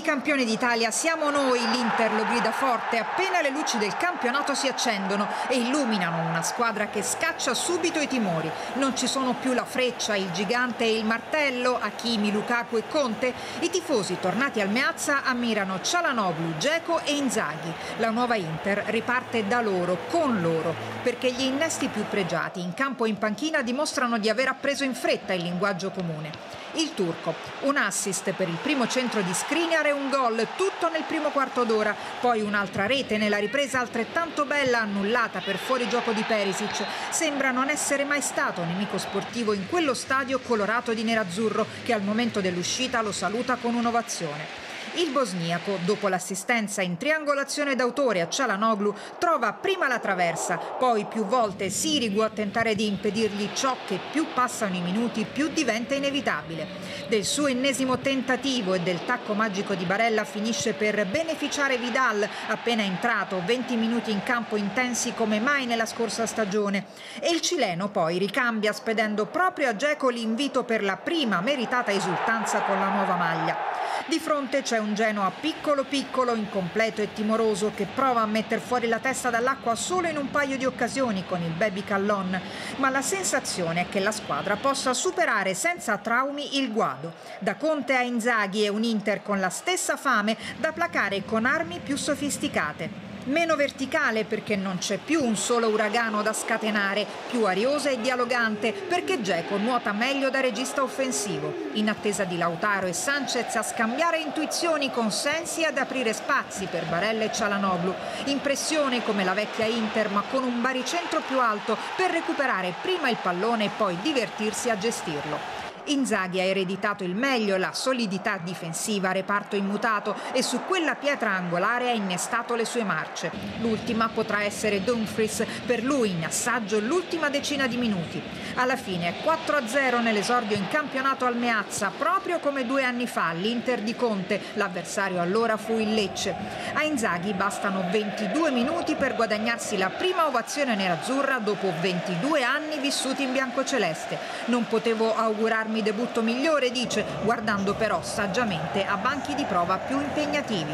campioni d'Italia siamo noi, l'Inter lo grida forte appena le luci del campionato si accendono e illuminano una squadra che scaccia subito i timori. Non ci sono più la Freccia, il Gigante e il Martello, Hakimi, Lukaku e Conte. I tifosi tornati al Meazza ammirano Çalhanoğlu, Dzeko e Inzaghi. La nuova Inter riparte da loro, con loro, perché gli innesti più pregiati in campo e in panchina dimostrano di aver appreso in fretta il linguaggio comune. Il turco, un assist per il primo centro di Skriniar e un gol, tutto nel primo quarto d'ora. Poi un'altra rete nella ripresa altrettanto bella, annullata per fuorigioco di Perisic. Sembra non essere mai stato nemico sportivo in quello stadio colorato di nerazzurro che al momento dell'uscita lo saluta con un'ovazione. Il bosniaco, dopo l'assistenza in triangolazione d'autore a Çalhanoğlu, trova prima la traversa, poi più volte Sirigu a tentare di impedirgli ciò che più passano i minuti più diventa inevitabile. Del suo ennesimo tentativo e del tacco magico di Barella finisce per beneficiare Vidal, appena entrato, 20 minuti in campo intensi come mai nella scorsa stagione. E il cileno poi ricambia spedendo proprio a Dzeko l'invito per la prima meritata esultanza con la nuova maglia. Di fronte c'è un Genoa piccolo piccolo, incompleto e timoroso che prova a mettere fuori la testa dall'acqua solo in un paio di occasioni con il baby Callon, ma la sensazione è che la squadra possa superare senza traumi il guado. Da Conte a Inzaghi e un Inter con la stessa fame da placare con armi più sofisticate. Meno verticale perché non c'è più un solo uragano da scatenare, più ariosa e dialogante perché Dzeko nuota meglio da regista offensivo, in attesa di Lautaro e Sanchez a scambiare intuizioni con Sensi e ad aprire spazi per Barella e Çalhanoğlu. Impressione come la vecchia Inter ma con un baricentro più alto per recuperare prima il pallone e poi divertirsi a gestirlo. Inzaghi ha ereditato il meglio, la solidità difensiva, reparto immutato e su quella pietra angolare ha innestato le sue marce. L'ultima potrà essere Dumfries, per lui in assaggio l'ultima decina di minuti. Alla fine è 4-0 nell'esordio in campionato al Meazza, proprio come 2 anni fa l'Inter di Conte, l'avversario allora fu il Lecce. A Inzaghi bastano 22 minuti per guadagnarsi la prima ovazione nerazzurra dopo 22 anni vissuti in biancoceleste. Non potevo augurarmi debutto migliore, dice, guardando però saggiamente a banchi di prova più impegnativi.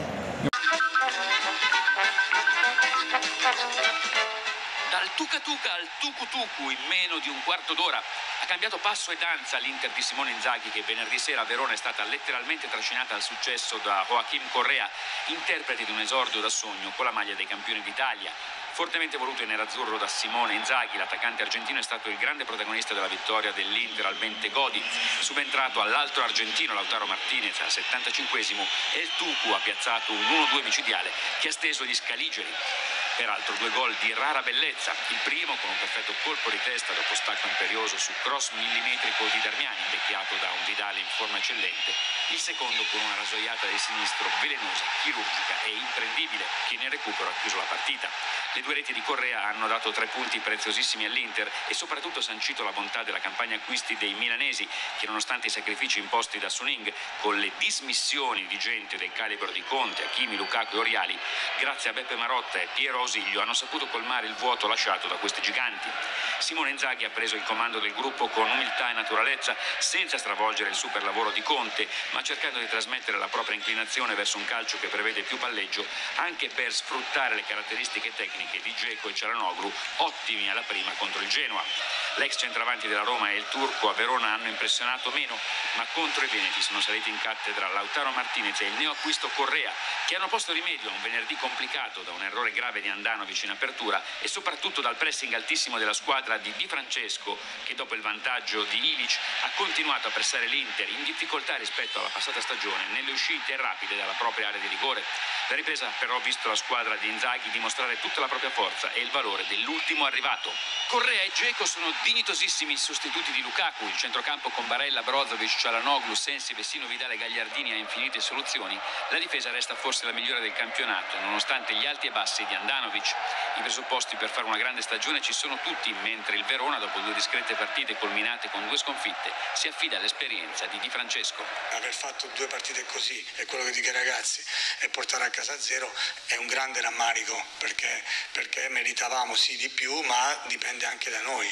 Dal tuca-tuca al tucu-tucu in meno di un quarto d'ora ha cambiato passo e danza l'Inter di Simone Inzaghi, che venerdì sera a Verona è stata letteralmente trascinata al successo da Joaquim Correa, interprete di un esordio da sogno con la maglia dei campioni d'Italia. Fortemente voluto in nerazzurro da Simone Inzaghi, l'attaccante argentino è stato il grande protagonista della vittoria dell'Inter al Bentegodi. Subentrato all'altro argentino Lautaro Martinez al 75esimo e il Tucu ha piazzato un 1-2 micidiale che ha steso gli scaligeri. Peraltro 2 gol di rara bellezza, il primo con un perfetto colpo di testa dopo stacco imperioso su cross millimetrico di Darmiani, invecchiato da un Vidal in forma eccellente, il secondo con una rasoiata di sinistro velenosa, chirurgica e imprendibile, che nel recupero ha chiuso la partita. Le 2 reti di Correa hanno dato 3 punti preziosissimi all'Inter e soprattutto sancito la bontà della campagna acquisti dei milanesi, che nonostante i sacrifici imposti da Suning, con le dismissioni di gente del calibro di Conte, Hakimi, Lukaku e Oriali, grazie a Beppe Marotta e Piero Ausilio hanno saputo colmare il vuoto lasciato da questi giganti. Simone Inzaghi ha preso il comando del gruppo con umiltà e naturalezza, senza stravolgere il super lavoro di Conte, ma cercando di trasmettere la propria inclinazione verso un calcio che prevede più palleggio, anche per sfruttare le caratteristiche tecniche di Dzeko e Çalhanoğlu, ottimi alla prima contro il Genoa. L'ex centravanti della Roma e il turco a Verona hanno impressionato meno, ma contro i veneti sono saliti in cattedra Lautaro Martinez e il neoacquisto Correa, che hanno posto rimedio a un venerdì complicato da un errore grave di Andanovic in apertura e soprattutto dal pressing altissimo della squadra di Di Francesco, che dopo il vantaggio di Ilic ha continuato a pressare l'Inter in difficoltà rispetto alla passata stagione nelle uscite rapide dalla propria area di rigore. La ripresa però ha visto la squadra di Inzaghi dimostrare tutta la propria forza e il valore dell'ultimo arrivato. Correa e Dzeko sono dignitosissimi sostituti di Lukaku. Il centrocampo con Barella, Brozovic, Çalhanoğlu, Sensi, Vessino, Vidal e Gagliardini ha infinite soluzioni. La difesa resta forse la migliore del campionato, nonostante gli alti e bassi di Andanovic. I presupposti per fare una grande stagione ci sono tutti, mentre il Verona, dopo 2 discrete partite culminate con 2 sconfitte, si affida all'esperienza di Di Francesco. Aver fatto 2 partite così, è quello che dico ai ragazzi, e portare a casa 0 è un grande rammarico, perché meritavamo sì di più, ma dipende anche da noi.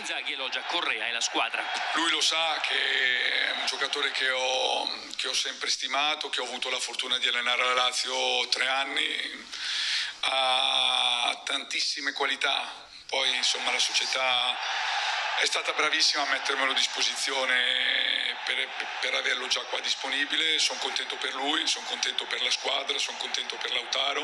Inzaghi elogia Correa e la squadra. Lui lo sa che è un giocatore che ho sempre stimato, che ho avuto la fortuna di allenare la Lazio 3 anni, ha tantissime qualità, poi insomma la società è stata bravissima a mettermelo a disposizione per averlo già qua disponibile. Sono contento per lui, sono contento per la squadra, sono contento per Lautaro.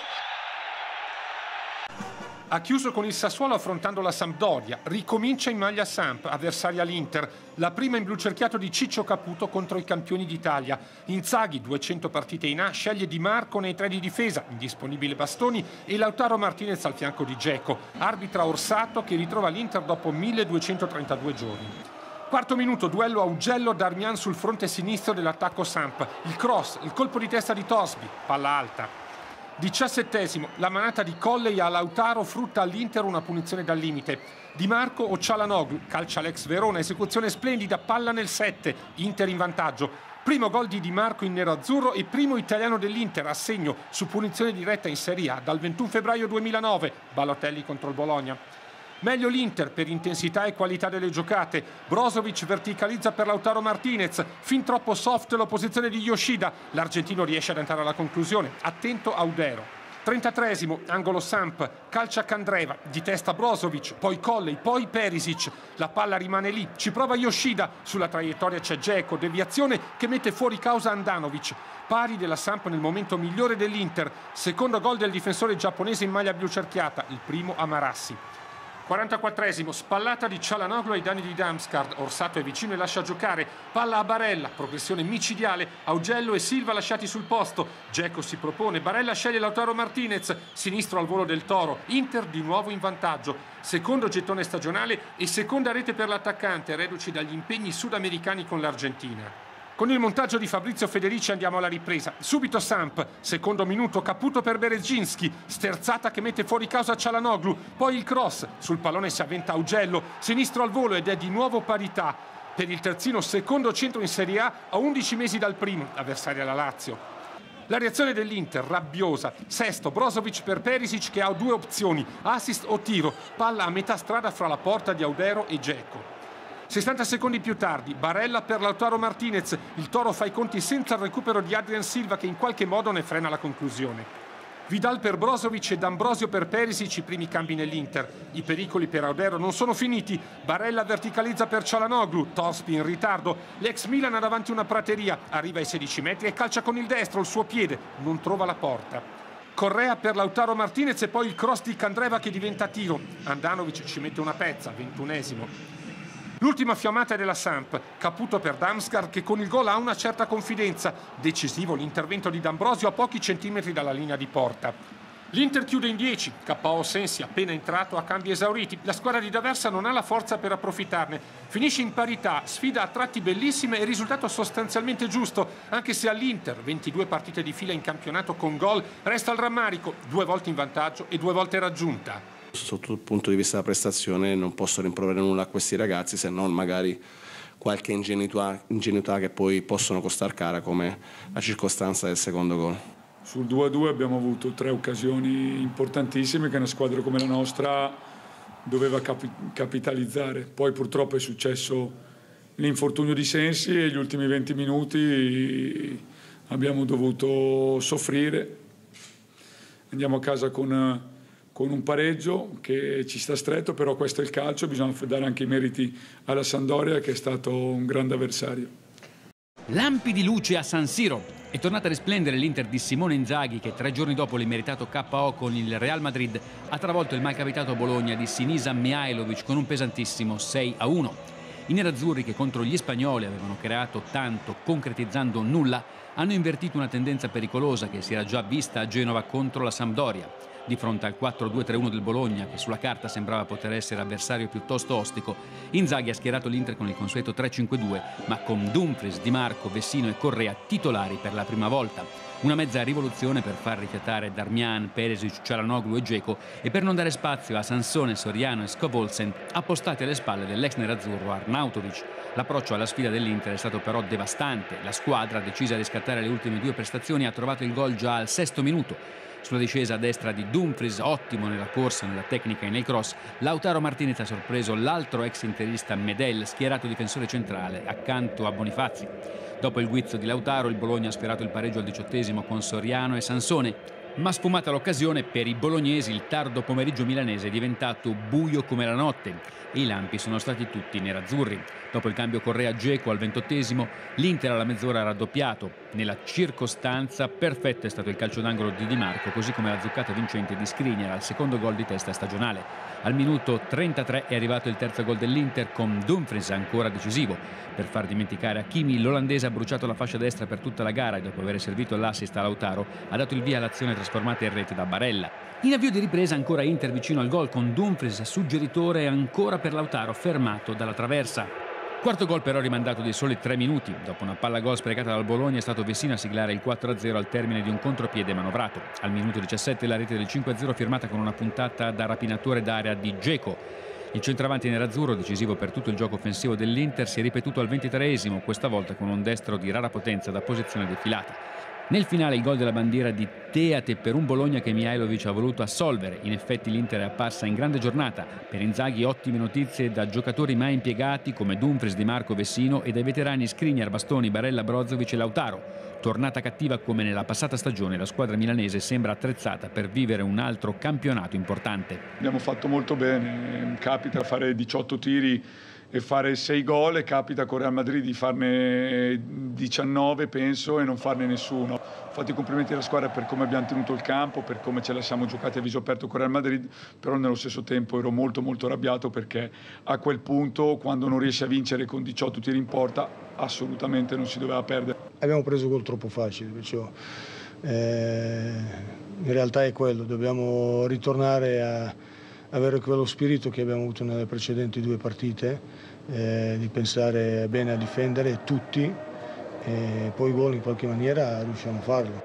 Ha chiuso con il Sassuolo affrontando la Sampdoria, ricomincia in maglia Samp, avversaria l'Inter, la prima in blu cerchiato di Ciccio Caputo contro i campioni d'Italia. Inzaghi, 200 partite in A, sceglie Di Marco nei 3 di difesa, indisponibile Bastoni e Lautaro Martinez al fianco di Dzeko, arbitra Orsato che ritrova l'Inter dopo 1232 giorni. Quarto minuto, duello Augello Darmian sul fronte sinistro dell'attacco Samp, il cross, il colpo di testa di Torsby, palla alta. 17esimo, la manata di Colley a Lautaro frutta all'Inter una punizione dal limite. Di Marco o Çalhanoğlu, calcia l'ex Verona, esecuzione splendida, palla nel 7, Inter in vantaggio. Primo gol di Di Marco in nero-azzurro e primo italiano dell'Inter a segno su punizione diretta in Serie A dal 21 febbraio 2009, Balotelli contro il Bologna. Meglio l'Inter per intensità e qualità delle giocate. Brozovic verticalizza per Lautaro Martinez, fin troppo soft l'opposizione di Yoshida. L'argentino riesce ad entrare alla conclusione. Attento Audero. 33esimo, angolo Samp, calcia Candreva, di testa Brozovic, poi Colley, poi Perisic. La palla rimane lì, ci prova Yoshida, sulla traiettoria c'è Dzeko, deviazione che mette fuori causa Andanovic. Pari della Samp nel momento migliore dell'Inter. Secondo gol del difensore giapponese in maglia blu cerchiata, il primo a Marassi. 44esimo, spallata di Çalhanoğlu ai danni di Damsgaard, Orsato è vicino e lascia giocare, palla a Barella, progressione micidiale, Augello e Silva lasciati sul posto, Dzeko si propone, Barella sceglie Lautaro Martinez, sinistro al volo del Toro, Inter di nuovo in vantaggio, secondo gettone stagionale e seconda rete per l'attaccante, reduci dagli impegni sudamericani con l'Argentina. Con il montaggio di Fabrizio Federici andiamo alla ripresa. Subito Samp, secondo minuto Caputo per Berezinski, sterzata che mette fuori causa Çalhanoğlu, poi il cross, sul pallone si avventa Augello, sinistro al volo ed è di nuovo parità. Per il terzino secondo centro in Serie A a 11 mesi dal primo, avversaria la Lazio. La reazione dell'Inter, rabbiosa. Sesto, Brozovic per Perisic che ha 2 opzioni, assist o tiro, palla a metà strada fra la porta di Audero e Dzeko. 60 secondi più tardi, Barella per Lautaro Martinez, il Toro fa i conti senza il recupero di Adrian Silva che in qualche modo ne frena la conclusione. Vidal per Brozovic e D'Ambrosio per Perisic i primi cambi nell'Inter. I pericoli per Audero non sono finiti, Barella verticalizza per Çalhanoğlu, Torsby in ritardo, l'ex Milan ha davanti una prateria, arriva ai 16 metri e calcia con il destro, il suo piede, non trova la porta. Correa per Lautaro Martinez e poi il cross di Candreva che diventa tiro. Andanovic ci mette una pezza, 21esimo. L'ultima fiammata è della Samp, Caputo per Damsgaard che con il gol ha una certa confidenza. Decisivo l'intervento di D'Ambrosio a pochi centimetri dalla linea di porta. L'Inter chiude in 10, KO Sensi appena entrato a cambi esauriti. La squadra di D'Aversa non ha la forza per approfittarne. Finisce in parità, sfida a tratti bellissime e risultato sostanzialmente giusto, anche se all'Inter, 22 partite di fila in campionato con gol, resta il rammarico, 2 volte in vantaggio e 2 volte raggiunta. Sotto il punto di vista della prestazione non posso rimproverare nulla a questi ragazzi se non magari qualche ingenuità che poi possono costare cara come la circostanza del secondo gol. Sul 2-2 abbiamo avuto 3 occasioni importantissime che una squadra come la nostra doveva capitalizzare. Poi purtroppo è successo l'infortunio di Sensi e gli ultimi 20 minuti abbiamo dovuto soffrire. Andiamo a casa con un pareggio che ci sta stretto, però questo è il calcio, bisogna dare anche i meriti alla Sampdoria che è stato un grande avversario. Lampi di luce a San Siro. È tornata a risplendere l'Inter di Simone Inzaghi che 3 giorni dopo l'immeritato KO con il Real Madrid ha travolto il malcapitato Bologna di Sinisa Mihajlovic con un pesantissimo 6-1. I nerazzurri che contro gli spagnoli avevano creato tanto concretizzando nulla hanno invertito una tendenza pericolosa che si era già vista a Genova contro la Sampdoria. Di fronte al 4-2-3-1 del Bologna, che sulla carta sembrava poter essere avversario piuttosto ostico, Inzaghi ha schierato l'Inter con il consueto 3-5-2, ma con Dumfries, Di Marco, Vessino e Correa titolari per la prima volta. Una mezza rivoluzione per far rifiatare Darmian, Perisic, Çalhanoğlu e Dzeko e per non dare spazio a Sansone, Soriano e Scovolsen appostati alle spalle dell'ex nerazzurro Arnautovic. L'approccio alla sfida dell'Inter è stato però devastante. La squadra, decisa a riscattare le ultime 2 prestazioni, ha trovato il gol già al 6° minuto. Sulla discesa a destra di Dumfries, ottimo nella corsa, nella tecnica e nel cross, Lautaro Martinez ha sorpreso l'altro ex interista Medel, schierato difensore centrale accanto a Bonifazzi. Dopo il guizzo di Lautaro, il Bologna ha sfiorato il pareggio al 18° con Soriano e Sansone. Ma sfumata l'occasione, per i bolognesi il tardo pomeriggio milanese è diventato buio come la notte e i lampi sono stati tutti nerazzurri. Dopo il cambio Correa-Dzeko al 28°, l'Inter alla mezz'ora ha raddoppiato. Nella circostanza perfetto è stato il calcio d'angolo di Di Marco, così come la zuccata vincente di Skriniar al secondo gol di testa stagionale. Al minuto 33 è arrivato il terzo gol dell'Inter con Dumfries ancora decisivo. Per far dimenticare Hakimi, l'olandese ha bruciato la fascia destra per tutta la gara e dopo aver servito l'assist a Lautaro ha dato il via all'azione trasformata in rete da Barella. In avvio di ripresa ancora Inter vicino al gol con Dumfries suggeritore ancora per Lautaro fermato dalla traversa. Quarto gol però rimandato di soli 3 minuti. Dopo una palla gol sprecata dal Bologna è stato Vecino a siglare il 4-0 al termine di un contropiede manovrato. Al minuto 17 la rete del 5-0 firmata con una puntata da rapinatore d'area di Dzeko. Il centravanti nerazzurro, decisivo per tutto il gioco offensivo dell'Inter, si è ripetuto al 23°, questa volta con un destro di rara potenza da posizione defilata. Nel finale il gol della bandiera di Teate per un Bologna che Mihajlovic ha voluto assolvere. In effetti l'Inter è apparsa in grande giornata. Per Inzaghi ottime notizie da giocatori mai impiegati come Dumfries, Di Marco, Vecino e dai veterani Skriniar, Bastoni, Barella, Brozovic e Lautaro. Tornata cattiva come nella passata stagione, la squadra milanese sembra attrezzata per vivere un altro campionato importante. Abbiamo fatto molto bene, capita fare 18 tiri e fare 6 gol e capita con Real Madrid di farne 19 penso e non farne nessuno. Ho fatto i complimenti alla squadra per come abbiamo tenuto il campo, per come ce la siamo giocati a viso aperto con Real Madrid, però nello stesso tempo ero molto arrabbiato perché a quel punto quando non riesci a vincere con 18 tiri in porta assolutamente non si doveva perdere. Abbiamo preso gol troppo facile, perciò in realtà è quello, dobbiamo ritornare a avere quello spirito che abbiamo avuto nelle precedenti 2 partite, di pensare bene a difendere tutti e poi i gol in qualche maniera riusciamo a farlo.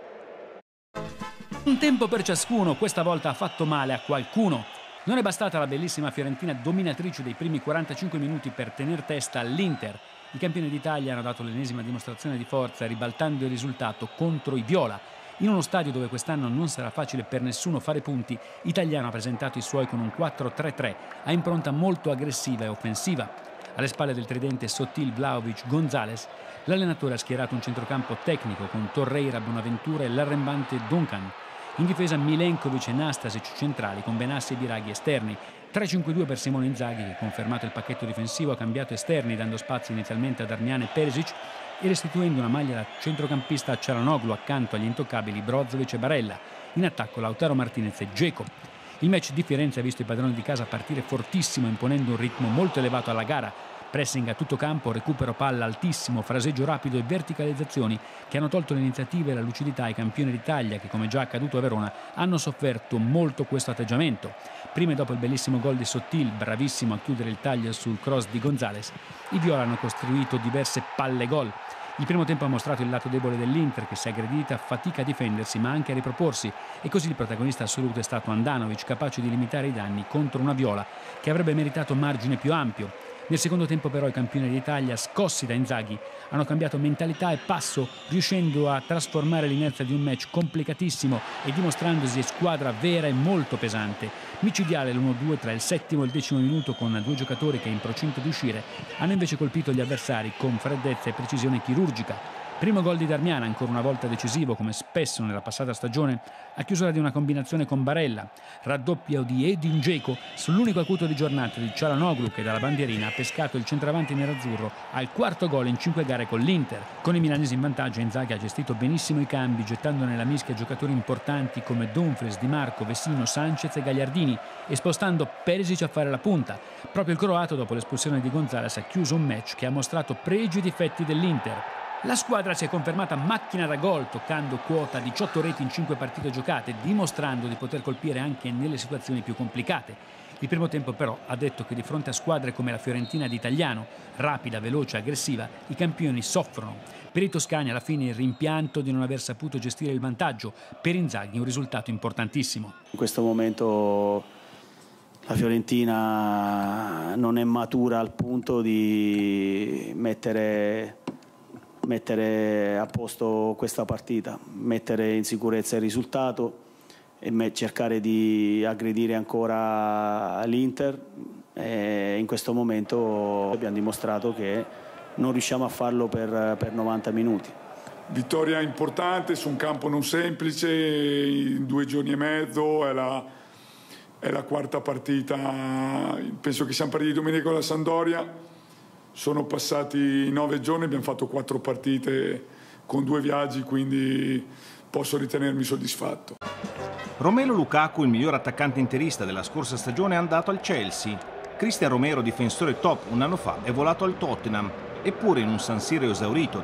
Un tempo per ciascuno, questa volta ha fatto male a qualcuno. Non è bastata la bellissima Fiorentina dominatrice dei primi 45 minuti per tener testa all'Inter. I campioni d'Italia hanno dato l'ennesima dimostrazione di forza ribaltando il risultato contro i viola. In uno stadio dove quest'anno non sarà facile per nessuno fare punti, Italiano ha presentato i suoi con un 4-3-3, a impronta molto aggressiva e offensiva. Alle spalle del tridente Sottil, Vlahovic, Gonzalez, l'allenatore ha schierato un centrocampo tecnico con Torreira, Bonaventura e l'arrembante Duncan. In difesa Milenkovic e Nastasic centrali con Benassi e Biraghi esterni. 3-5-2 per Simone Inzaghi che, confermato il pacchetto difensivo, ha cambiato esterni dando spazio inizialmente a Darmian e Perisic e restituendo una maglia da centrocampista a Çalhanoğlu accanto agli intoccabili Brozovic e Barella. In attacco Lautaro Martinez e Dzeko. Il match di Firenze ha visto i padroni di casa partire fortissimo imponendo un ritmo molto elevato alla gara. Pressing a tutto campo, recupero palla altissimo, fraseggio rapido e verticalizzazioni che hanno tolto l'iniziativa e la lucidità ai campioni d'Italia che, come già accaduto a Verona, hanno sofferto molto questo atteggiamento. Prima e dopo il bellissimo gol di Sottil, bravissimo a chiudere il taglio sul cross di Gonzalez, i viola hanno costruito diverse palle gol. Il primo tempo ha mostrato il lato debole dell'Inter che, se aggredita, fatica a difendersi ma anche a riproporsi e così il protagonista assoluto è stato Handanovic, capace di limitare i danni contro una viola che avrebbe meritato margine più ampio. Nel secondo tempo però i campioni d'Italia, scossi da Inzaghi, hanno cambiato mentalità e passo, riuscendo a trasformare l'inerzia di un match complicatissimo e dimostrandosi squadra vera e molto pesante. Micidiale l'1-2 tra il 7° e il 10° minuto con 2 giocatori che in procinto di uscire hanno invece colpito gli avversari con freddezza e precisione chirurgica. Primo gol di Darmian, ancora una volta decisivo come spesso nella passata stagione, a chiusura di una combinazione con Barella. Raddoppio di Edin Dzeko sull'unico acuto di giornata di Çalhanoğlu che dalla bandierina ha pescato il centravanti nerazzurro al 4º gol in 5 gare con l'Inter. Con i milanesi in vantaggio Inzaghi ha gestito benissimo i cambi gettando nella mischia giocatori importanti come Dumfries, Di Marco, Vecino, Sanchez e Gagliardini e spostando Perisic a fare la punta. Proprio il croato dopo l'espulsione di Gonzalez ha chiuso un match che ha mostrato pregi e difetti dell'Inter. La squadra si è confermata macchina da gol, toccando quota 18 reti in 5 partite giocate, dimostrando di poter colpire anche nelle situazioni più complicate. Il primo tempo però ha detto che di fronte a squadre come la Fiorentina di Italiano, rapida, veloce, aggressiva, i campioni soffrono. Per i toscani alla fine il rimpianto di non aver saputo gestire il vantaggio, per Inzaghi un risultato importantissimo. In questo momento la Fiorentina non è matura al punto di mettere mettere a posto questa partita, mettere in sicurezza il risultato e cercare di aggredire ancora l'Inter. In questo momento abbiamo dimostrato che non riusciamo a farlo per 90 minuti. Vittoria importante su un campo non semplice, in 2 giorni e mezzo, è la quarta partita, penso che siamo partiti domenica con la Sampdoria, sono passati 9 giorni, abbiamo fatto 4 partite con 2 viaggi, quindi posso ritenermi soddisfatto. Romelu Lukaku, il miglior attaccante interista della scorsa stagione, è andato al Chelsea. Cristian Romero, difensore top un anno fa, è volato al Tottenham. Eppure in un San Siro esaurito,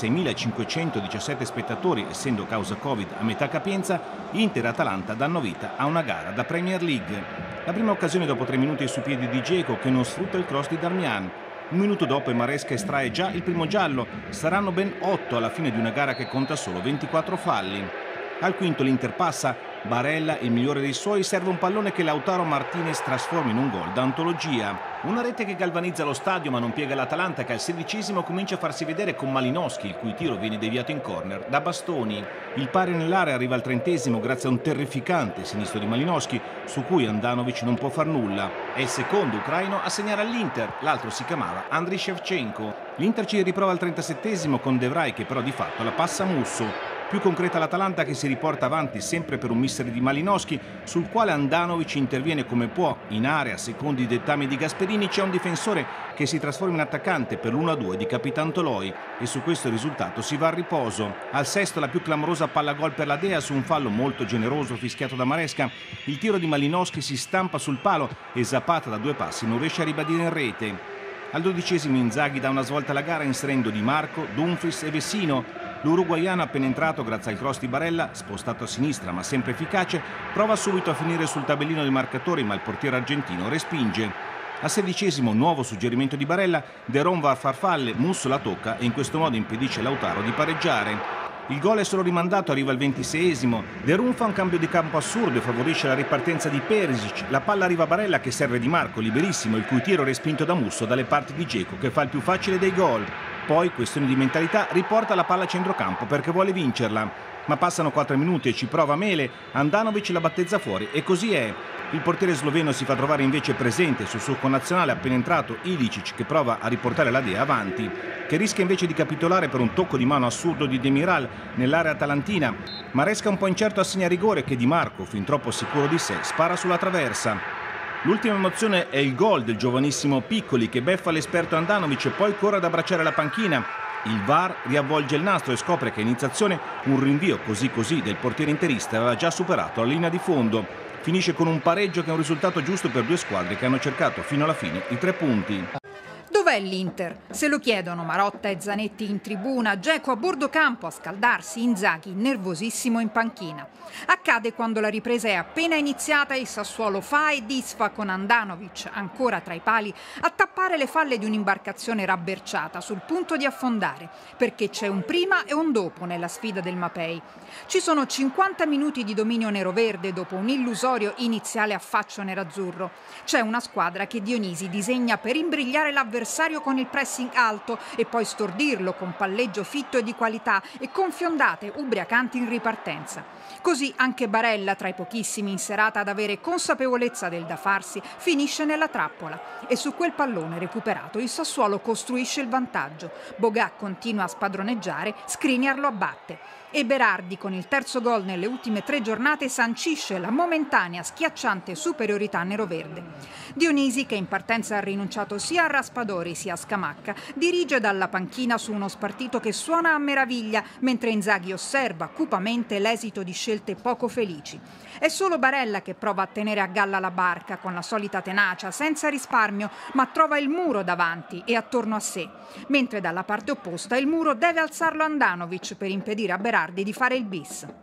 36.517 spettatori, essendo causa Covid a metà capienza, Inter e Atalanta danno vita a una gara da Premier League. La prima occasione dopo 3 minuti sui piedi di Dzeko, che non sfrutta il cross di Darmian. Un minuto dopo Maresca estrae già il primo giallo. Saranno ben 8 alla fine di una gara che conta solo 24 falli. Al quinto l'Inter passa. Barella, il migliore dei suoi, serve un pallone che Lautaro Martinez trasforma in un gol d'antologia. Una rete che galvanizza lo stadio ma non piega l'Atalanta, che al 16° comincia a farsi vedere con Malinowski, il cui tiro viene deviato in corner da Bastoni. Il pari nell'area arriva al 30° grazie a un terrificante sinistro di Malinowski, su cui Andanovic non può far nulla. È il secondo ucraino a segnare all'Inter, l'altro si chiamava Andriy Shevchenko. L'Inter ci riprova al 37° con De Vrij, che però di fatto la passa a Musso. Più concreta l'Atalanta, che si riporta avanti sempre per un mister di Malinowski, sul quale Andanovic interviene come può. In area, secondo i dettami di Gasperini, c'è un difensore che si trasforma in attaccante per l'1-2 di Capitan Toloi e su questo risultato si va a riposo. Al 6° la più clamorosa palla gol per la Dea su un fallo molto generoso fischiato da Maresca. Il tiro di Malinowski si stampa sul palo e Zapata da 2 passi non riesce a ribadire in rete. Al 12° Inzaghi dà una svolta alla gara inserendo Di Marco, Dumfries e Vecino. L'uruguaiano, appena entrato grazie al cross di Barella, spostato a sinistra ma sempre efficace, prova subito a finire sul tabellino dei marcatori, ma il portiere argentino respinge. Al 16° nuovo suggerimento di Barella, De Ron va a farfalle, Musso la tocca e in questo modo impedisce Lautaro di pareggiare. Il gol è solo rimandato, arriva al 26°. De Ron fa un cambio di campo assurdo e favorisce la ripartenza di Perisic. La palla arriva a Barella, che serve Di Marco, liberissimo, il cui tiro è respinto da Musso dalle parti di Dzeko, che fa il più facile dei gol. Poi, questione di mentalità, riporta la palla a centrocampo perché vuole vincerla. Ma passano 4 minuti e ci prova Mele, Andanovic la battezza fuori e così è. Il portiere sloveno si fa trovare invece presente sul suo connazionale appena entrato Ilicic, che prova a riportare la Dea avanti, che rischia invece di capitolare per un tocco di mano assurdo di Demiral nell'area atalantina. Maresca un po' incerto assegna rigore che Di Marco, fin troppo sicuro di sé, spara sulla traversa. L'ultima emozione è il gol del giovanissimo Piccoli, che beffa l'esperto Andanovic e poi corre ad abbracciare la panchina. Il VAR riavvolge il nastro e scopre che a iniziazione un rinvio così del portiere interista aveva già superato la linea di fondo. Finisce con un pareggio che è un risultato giusto per 2 squadre che hanno cercato fino alla fine i 3 punti. Dov'è l'Inter? Se lo chiedono Marotta e Zanetti in tribuna, Dzeko a bordo campo a scaldarsi, Inzaghi nervosissimo in panchina. Accade quando la ripresa è appena iniziata e il Sassuolo fa e disfa con Andanovic, ancora tra i pali, a tappare le falle di un'imbarcazione rabberciata sul punto di affondare, perché c'è un prima e un dopo nella sfida del Mapei. Ci sono 50 minuti di dominio nero-verde dopo un illusorio iniziale affaccio nerazzurro. C'è una squadra che Dionisi disegna per imbrigliare l'avversario con il pressing alto e poi stordirlo con palleggio fitto e di qualità e con fiondate ubriacanti in ripartenza. Così anche Barella, tra i pochissimi in serata ad avere consapevolezza del da farsi, finisce nella trappola. E su quel pallone recuperato il Sassuolo costruisce il vantaggio. Bogà continua a spadroneggiare, Skriniar lo abbatte. E Berardi, con il terzo gol nelle ultime 3 giornate, sancisce la momentanea schiacciante superiorità neroverde. Dionisi, che in partenza ha rinunciato sia a Raspadori sia a Scamacca, dirige dalla panchina su uno spartito che suona a meraviglia, mentre Inzaghi osserva cupamente l'esito di scelte poco felici. È solo Barella che prova a tenere a galla la barca con la solita tenacia, senza risparmio, ma trova il muro davanti e attorno a sé, mentre dalla parte opposta il muro deve alzarlo Andanovic per impedire a Berardi di fare il bis.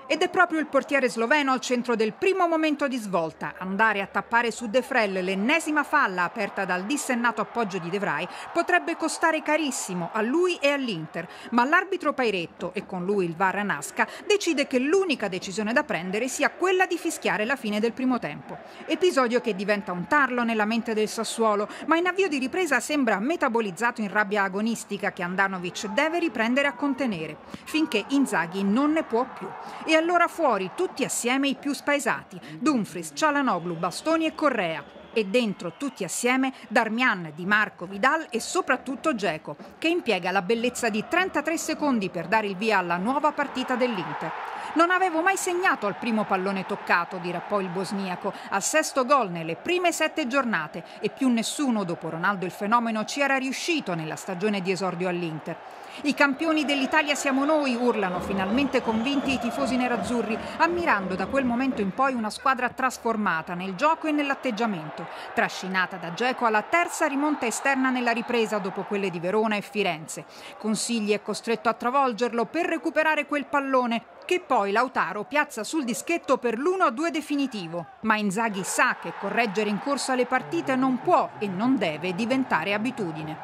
Ed è proprio il portiere sloveno al centro del primo momento di svolta. Andare a tappare su De Vrij, l'ennesima falla aperta dal dissennato appoggio di De Vrij, potrebbe costare carissimo a lui e all'Inter. Ma l'arbitro Pairetto, e con lui il VAR Nasca, decide che l'unica decisione da prendere sia quella di fischiare la fine del primo tempo. Episodio che diventa un tarlo nella mente del Sassuolo, ma in avvio di ripresa sembra metabolizzato in rabbia agonistica che Handanovic deve riprendere a contenere, finché Inzaghi non ne può più. E allora fuori tutti assieme i più spaesati: Dumfries, Çalhanoğlu, Bastoni e Correa. E dentro tutti assieme Darmian, Di Marco, Vidal e soprattutto Dzeko, che impiega la bellezza di 33 secondi per dare il via alla nuova partita dell'Inter. Non avevo mai segnato al primo pallone toccato, dirà poi il bosniaco, al 6° gol nelle prime 7 giornate, e più nessuno dopo Ronaldo il fenomeno ci era riuscito nella stagione di esordio all'Inter. I campioni dell'Italia siamo noi, urlano finalmente convinti i tifosi nerazzurri, ammirando da quel momento in poi una squadra trasformata nel gioco e nell'atteggiamento, trascinata da Dzeko alla terza rimonta esterna nella ripresa dopo quelle di Verona e Firenze. Consigli è costretto a travolgerlo per recuperare quel pallone, che poi Lautaro piazza sul dischetto per l'1-2 definitivo. Ma Inzaghi sa che correggere in corsa le partite non può e non deve diventare abitudine.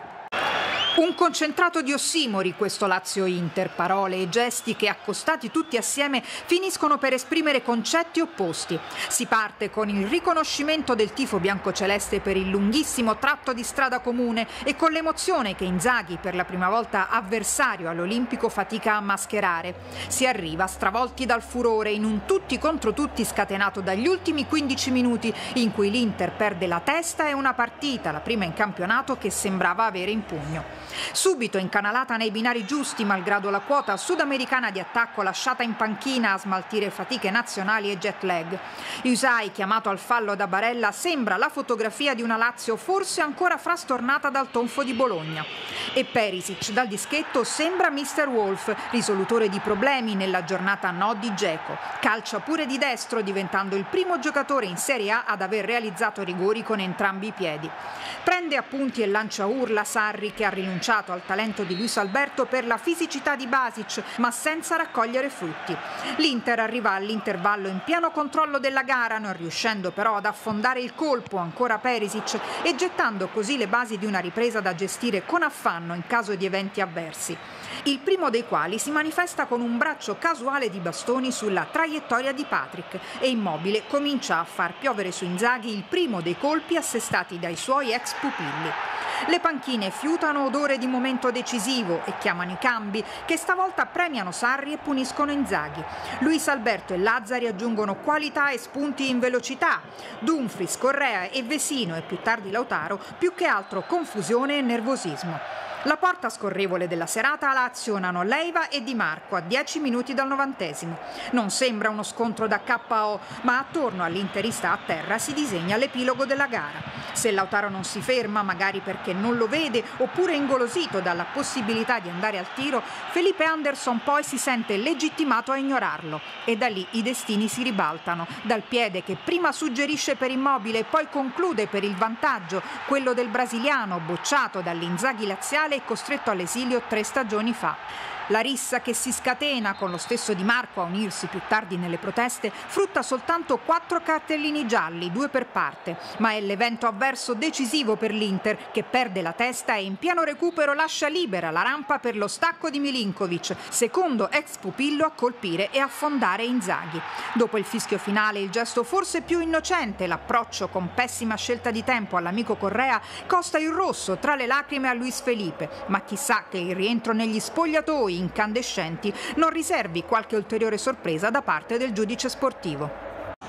Un concentrato di ossimori questo Lazio-Inter, parole e gesti che accostati tutti assieme finiscono per esprimere concetti opposti. Si parte con il riconoscimento del tifo biancoceleste per il lunghissimo tratto di strada comune e con l'emozione che Inzaghi, per la prima volta avversario all'Olimpico, fatica a mascherare. Si arriva stravolti dal furore in un tutti contro tutti scatenato dagli ultimi 15 minuti in cui l'Inter perde la testa e una partita, la prima in campionato, che sembrava avere in pugno. Subito incanalata nei binari giusti, malgrado la quota sudamericana di attacco lasciata in panchina a smaltire fatiche nazionali e jet lag. Usai, chiamato al fallo da Barella, sembra la fotografia di una Lazio forse ancora frastornata dal tonfo di Bologna. E Perisic dal dischetto sembra Mr. Wolf, risolutore di problemi nella giornata no di Dzeko. Calcia pure di destro, diventando il primo giocatore in Serie A ad aver realizzato rigori con entrambi i piedi. Prende appunti e lancia urla Sarri, che ha rinunciato al talento di Luis Alberto per la fisicità di Basic, ma senza raccogliere frutti. L'Inter arriva all'intervallo in pieno controllo della gara, non riuscendo però ad affondare il colpo, ancora Perisic, e gettando così le basi di una ripresa da gestire con affanno in caso di eventi avversi. Il primo dei quali si manifesta con un braccio casuale di Bastoni sulla traiettoria di Patrick, e Immobile comincia a far piovere su Inzaghi il primo dei colpi assestati dai suoi ex pupilli. Le panchine fiutano odore di momento decisivo e chiamano i cambi, che stavolta premiano Sarri e puniscono Inzaghi. Luis Alberto e Lazzari aggiungono qualità e spunti in velocità. Dumfries, Correa e Vesino, e più tardi Lautaro, più che altro confusione e nervosismo. La porta scorrevole della serata la azionano Leiva e Di Marco a 10 minuti dal 90°. Non sembra uno scontro da KO, ma attorno all'interista a terra si disegna l'epilogo della gara. Se Lautaro non si ferma, magari perché non lo vede oppure ingolosito dalla possibilità di andare al tiro, Felipe Anderson poi si sente legittimato a ignorarlo, e da lì i destini si ribaltano, dal piede che prima suggerisce per Immobile e poi conclude per il vantaggio, quello del brasiliano bocciato dall'Inzaghi laziale e costretto all'esilio 3 stagioni fa. La rissa che si scatena, con lo stesso Di Marco a unirsi più tardi nelle proteste, frutta soltanto 4 cartellini gialli, 2 per parte, ma è l'evento avverso decisivo per l'Inter, che perde la testa e in pieno recupero lascia libera la rampa per lo stacco di Milinkovic, secondo ex pupillo a colpire e affondare Inzaghi. Dopo il fischio finale, il gesto forse più innocente, l'approccio con pessima scelta di tempo all'amico Correa, costa il rosso tra le lacrime a Luis Felipe, ma chissà che il rientro negli spogliatoi incandescenti non riservi qualche ulteriore sorpresa da parte del giudice sportivo.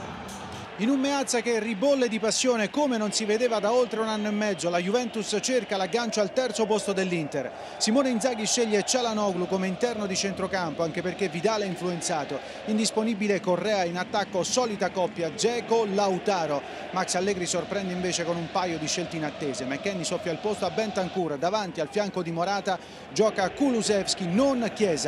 In un Meazza che ribolle di passione come non si vedeva da oltre 1 anno e mezzo, la Juventus cerca l'aggancio al terzo posto dell'Inter. Simone Inzaghi sceglie Çalhanoğlu come interno di centrocampo, anche perché Vidal è influenzato. Indisponibile Correa, in attacco solita coppia Dzeko-Lautaro. Max Allegri sorprende invece con un paio di scelte inattese. McKennie soffia il posto a Bentancur, davanti al fianco di Morata gioca Kulusevski, non Chiesa.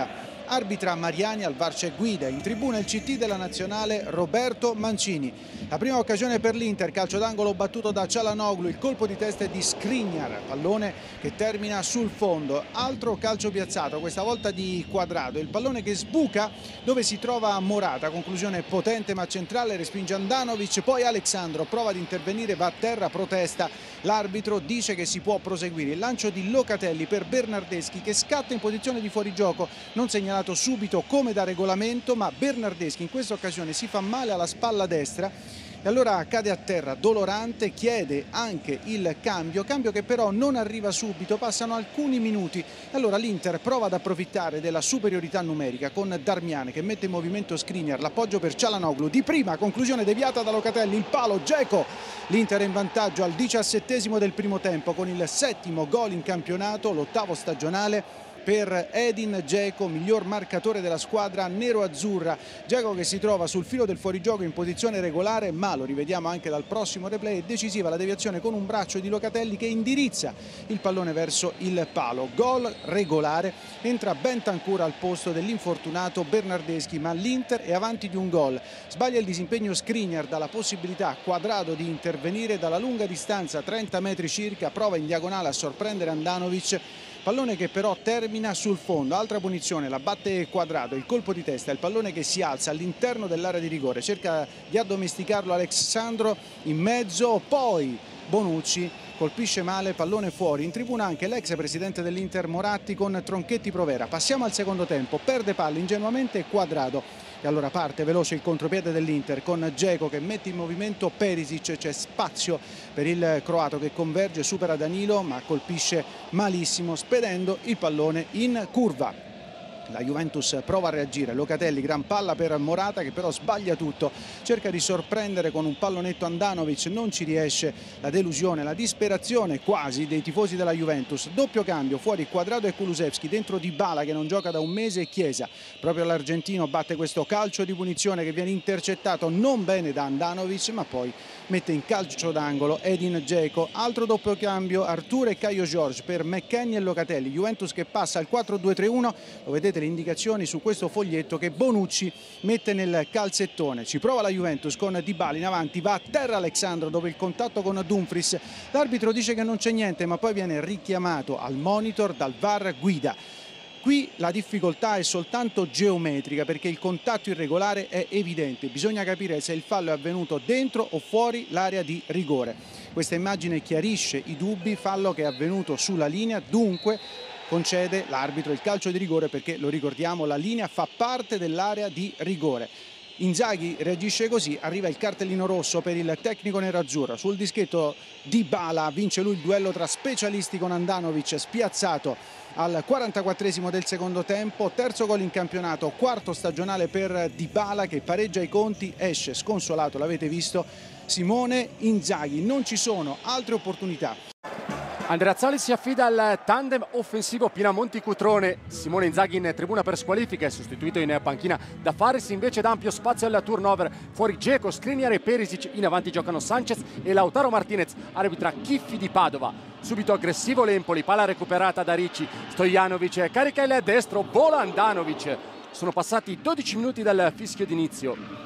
arbitra Mariani, al VAR c'è Guida, in tribuna il CT della nazionale Roberto Mancini. La prima occasione per l'Inter, calcio d'angolo battuto da Çalhanoğlu, il colpo di testa è di Skriniar, pallone che termina sul fondo. Altro calcio piazzato, questa volta di Cuadrado, il pallone che sbuca dove si trova Morata, conclusione potente ma centrale, respinge Handanovic, poi Alexandro prova ad intervenire, va a terra, protesta, l'arbitro dice che si può proseguire. Il lancio di Locatelli per Bernardeschi che scatta in posizione di fuorigioco, non segnalato subito come da regolamento, ma Bernardeschi in questa occasione si fa male alla spalla destra e allora cade a terra dolorante, chiede anche il cambio che però non arriva subito, passano alcuni minuti e allora l'Inter prova ad approfittare della superiorità numerica con Darmian che mette in movimento Skriniar, l'appoggio per Çalhanoğlu, di prima, conclusione deviata da Locatelli, il palo, Dzeko. L'Inter è in vantaggio al 17° del primo tempo con il 7° gol in campionato, l'8° stagionale per Edin Dzeko, miglior marcatore della squadra nero-azzurra. Dzeko che si trova sul filo del fuorigioco in posizione regolare, ma lo rivediamo anche dal prossimo replay, è decisiva la deviazione con un braccio di Locatelli che indirizza il pallone verso il palo. Gol regolare, entra Bentancur al posto dell'infortunato Bernardeschi, ma l'Inter è avanti di un gol. Sbaglia il disimpegno Skriniar, dà la possibilità a Cuadrado di intervenire dalla lunga distanza, 30 metri circa, prova in diagonale a sorprendere Handanovic. Pallone che però termina sul fondo, altra punizione, la batte Cuadrado, il colpo di testa, il pallone che si alza all'interno dell'area di rigore, cerca di addomesticarlo Alexandro in mezzo, poi Bonucci colpisce male, pallone fuori. In tribuna anche l'ex presidente dell'Inter Moratti con Tronchetti Provera. Passiamo al secondo tempo, perde palle ingenuamente Cuadrado. E allora parte veloce il contropiede dell'Inter con Dzeko che mette in movimento Perisic, c'è spazio per il croato che converge, supera Danilo ma colpisce malissimo spedendo il pallone in curva. La Juventus prova a reagire, Locatelli, gran palla per Morata che però sbaglia tutto, cerca di sorprendere con un pallonetto Handanovic, non ci riesce, la delusione, la disperazione quasi dei tifosi della Juventus. Doppio cambio, fuori Cuadrado e Kulusevski, dentro Dybala che non gioca da un mese e Chiesa. Proprio l'argentino batte questo calcio di punizione che viene intercettato non bene da Handanovic, ma poi mette in calcio d'angolo Edin Dzeko. Altro doppio cambio, Arthur e Caio Jorge per McKennie e Locatelli. Juventus che passa al 4-2-3-1, lo vedete le indicazioni su questo foglietto che Bonucci mette nel calzettone. Ci prova la Juventus con Dybala in avanti, va a terra Alexandro dopo il contatto con Dumfries. L'arbitro dice che non c'è niente ma poi viene richiamato al monitor dal VAR Guida. Qui la difficoltà è soltanto geometrica perché il contatto irregolare è evidente, bisogna capire se il fallo è avvenuto dentro o fuori l'area di rigore. Questa immagine chiarisce i dubbi, fallo che è avvenuto sulla linea, dunque concede l'arbitro il calcio di rigore perché, lo ricordiamo, la linea fa parte dell'area di rigore. Inzaghi reagisce così, arriva il cartellino rosso per il tecnico nerazzurro. Sul dischetto Dybala, vince lui il duello tra specialisti con Handanovic, spiazzato al 44esimo del secondo tempo. Terzo gol in campionato, quarto stagionale per Dybala che pareggia i conti, esce sconsolato, l'avete visto, Simone Inzaghi. Non ci sono altre opportunità. Andrea Azzoli si affida al tandem offensivo Pinamonti-Cutrone. Simone Inzaghi in tribuna per squalifica, è sostituito in panchina da Faris, invece dà ampio spazio al turnover. Fuori Dzeko, Skriniar e Perisic, in avanti giocano Sanchez e Lautaro Martinez, arbitra Chiffi di Padova. Subito aggressivo l'Empoli, palla recuperata da Ricci, Stojanovic carica il destro, vola Handanovic. Sono passati 12 minuti dal fischio d'inizio.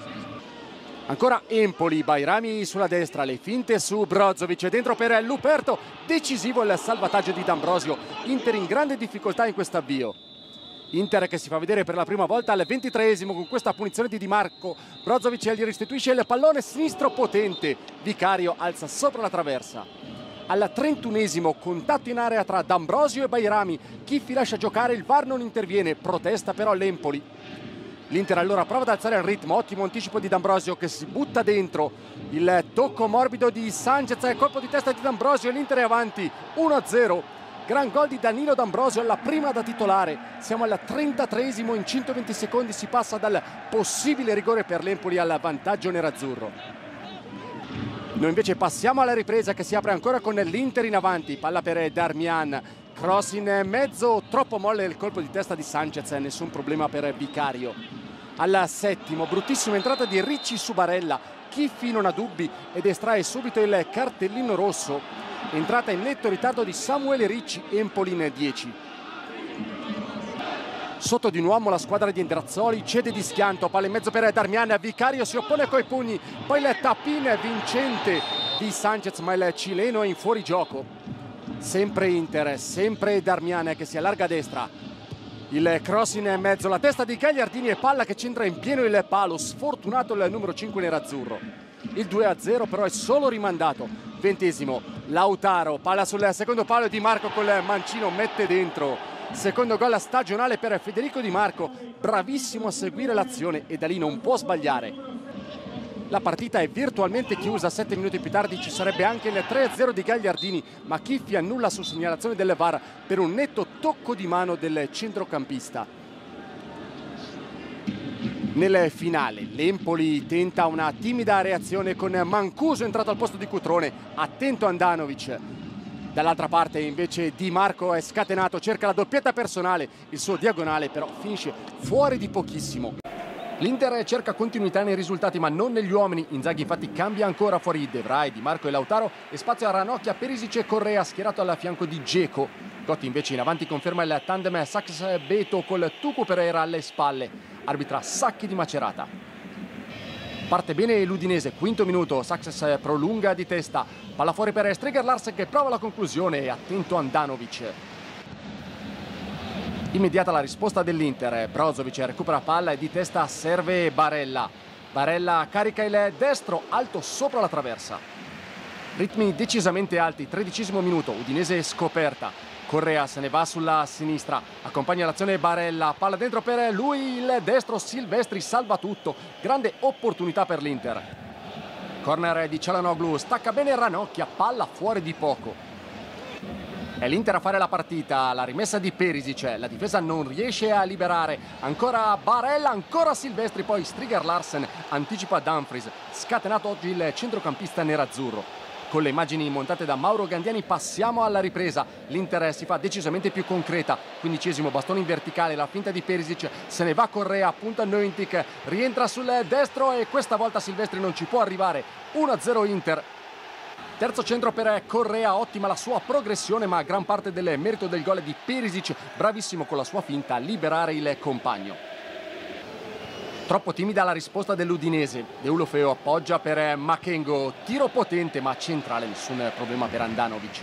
Ancora Empoli, Bajrami sulla destra, le finte su Brozovic, dentro per Luperto, decisivo il salvataggio di D'Ambrosio. Inter in grande difficoltà in questo avvio. Inter che si fa vedere per la prima volta al 23esimo con questa punizione di Di Marco. Brozovic gli restituisce il pallone sinistro potente, Vicario alza sopra la traversa. Al 31esimo contatto in area tra D'Ambrosio e Bajrami, Chiffi lascia giocare, il VAR non interviene, protesta però l'Empoli. L'Inter allora prova ad alzare il ritmo, ottimo anticipo di D'Ambrosio che si butta dentro, il tocco morbido di Sanchez e colpo di testa di D'Ambrosio, l'Inter è avanti 1-0, gran gol di Danilo D'Ambrosio alla prima da titolare. Siamo al 33esimo, in 120 secondi si passa dal possibile rigore per l'Empoli al vantaggio nerazzurro. Noi invece passiamo alla ripresa che si apre ancora con l'Inter in avanti, palla per Darmian, cross in mezzo, troppo molle il colpo di testa di Sanchez, nessun problema per Vicario. Al settimo, bruttissima entrata di Ricci su Barella, Chiffi non ha dubbi ed estrae subito il cartellino rosso. Entrata in netto ritardo di Samuele Ricci, Empoli in 10. sotto di un uomo la squadra di Endrazzoli, cede di schianto, palla in mezzo per Darmian, Vicario si oppone coi pugni, poi il tap-in vincente di Sanchez, ma il cileno è in fuorigioco. Sempre Inter, sempre Darmian che si allarga a destra, il cross in mezzo, la testa di Gagliardini e palla che centra in pieno il palo, sfortunato il numero 5 nerazzurro. Il 2-0 però è solo rimandato. 20esimo, Lautaro, palla sul secondo palo, Di Marco col mancino mette dentro. Secondo gol stagionale per Federico Di Marco, bravissimo a seguire l'azione e da lì non può sbagliare. La partita è virtualmente chiusa, 7 minuti più tardi ci sarebbe anche il 3-0 di Gagliardini, ma Chiffi annulla su segnalazione del VAR per un netto tocco di mano del centrocampista. Nel finale l'Empoli tenta una timida reazione con Mancuso entrato al posto di Cutrone, attento Andanovic. Dall'altra parte invece Di Marco è scatenato, cerca la doppietta personale, il suo diagonale però finisce fuori di pochissimo. L'Inter cerca continuità nei risultati ma non negli uomini. Inzaghi infatti cambia ancora fuori De Vrij, Di Marco e Lautaro e spazio a Ranocchia, Perisic e Correa schierato al fianco di Dzeko. Gotti invece in avanti conferma il tandem Sax-Beto col Tucu Pereira alle spalle. Arbitra Sacchi di Macerata. Parte bene l'Udinese, quinto minuto, Sax prolunga di testa, palla fuori per Striger Larsen che prova la conclusione e attento Andanovic. Immediata la risposta dell'Inter, Brozovic recupera palla e di testa serve Barella. Barella carica il destro, alto sopra la traversa. Ritmi decisamente alti, 13° minuto, Udinese scoperta. Correa se ne va sulla sinistra, accompagna l'azione Barella, palla dentro per lui, il destro Silvestri salva tutto, grande opportunità per l'Inter. Corner di Çalhanoğlu, stacca bene Ranocchia, palla fuori di poco. È l'Inter a fare la partita, la rimessa di Perisic, la difesa non riesce a liberare, ancora Barella, ancora Silvestri, poi Striger Larsen anticipa Dumfries, scatenato oggi il centrocampista nerazzurro. Con le immagini montate da Mauro Gandiani passiamo alla ripresa, l'Inter si fa decisamente più concreta, 15° bastone in verticale, la finta di Perisic, se ne va Correa, punta Neuentic, rientra sul destro e questa volta Silvestri non ci può arrivare, 1-0 Inter. Terzo centro per Correa, ottima la sua progressione ma gran parte del merito del gol di Perisic, bravissimo con la sua finta a liberare il compagno. Troppo timida la risposta dell'Udinese, Deulofeu appoggia per Makengo, tiro potente ma centrale, nessun problema per Andanovic.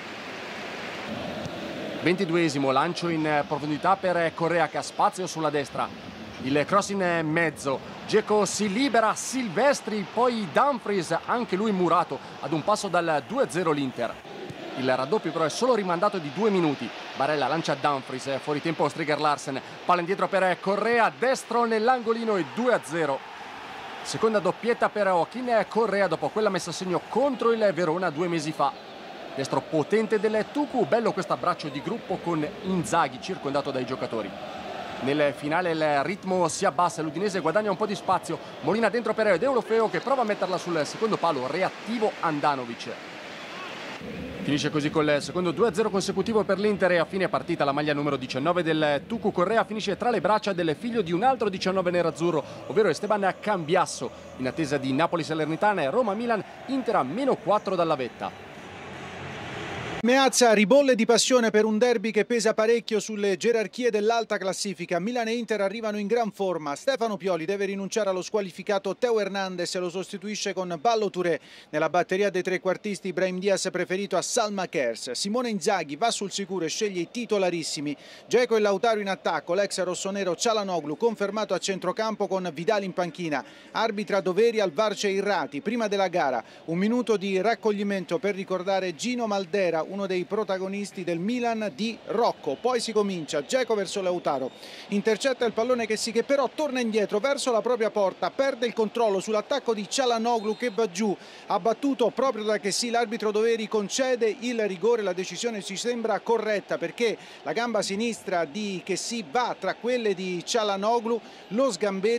22°, lancio in profondità per Correa che ha spazio sulla destra. Il cross in mezzo, Dzeko si libera, Silvestri, poi Dumfries, anche lui murato, ad un passo dal 2-0 l'Inter. Il raddoppio però è solo rimandato di 2 minuti. Barella lancia Dumfries, fuori tempo Striger Larsen, palla indietro per Correa, destro nell'angolino e 2-0. Seconda doppietta per Joaquín Correa dopo quella messa a segno contro il Verona 2 mesi fa. Destro potente del Tucu, bello questo abbraccio di gruppo con Inzaghi circondato dai giocatori. Nel finale il ritmo si abbassa, l'Udinese guadagna un po' di spazio, Molina dentro per Deulofeu che prova a metterla sul secondo palo, reattivo Andanovic. Finisce così col secondo 2-0 consecutivo per l'Inter e a fine partita la maglia numero 19 del Tucu Correa finisce tra le braccia del figlio di un altro 19 nerazzurro, ovvero Esteban Cambiasso. In attesa di Napoli-Salernitana e Roma-Milan, Inter a -4 dalla vetta. Meazza, ribolle di passione per un derby che pesa parecchio sulle gerarchie dell'alta classifica. Milan e Inter arrivano in gran forma. Stefano Pioli deve rinunciare allo squalificato Teo Hernandez e lo sostituisce con Ballo Touré. Nella batteria dei trequartisti Brahim Diaz preferito a Salma Kers. Simone Inzaghi va sul sicuro e sceglie i titolarissimi. Dzeko e Lautaro in attacco, l'ex rossonero Çalhanoğlu confermato a centrocampo con Vidal in panchina. Arbitra Doveri al Varce Irrati. Prima della gara un minuto di raccoglimento per ricordare Gino Maldera, uno dei protagonisti del Milan di Rocco. Poi si comincia, Dzeko verso Lautaro, intercetta il pallone che però torna indietro verso la propria porta, perde il controllo sull'attacco di Çalhanoğlu che va giù, abbattuto proprio da Chessy. L'arbitro Doveri concede il rigore, la decisione ci sembra corretta perché la gamba sinistra di Chessy va tra quelle di Çalhanoğlu, lo sgambetta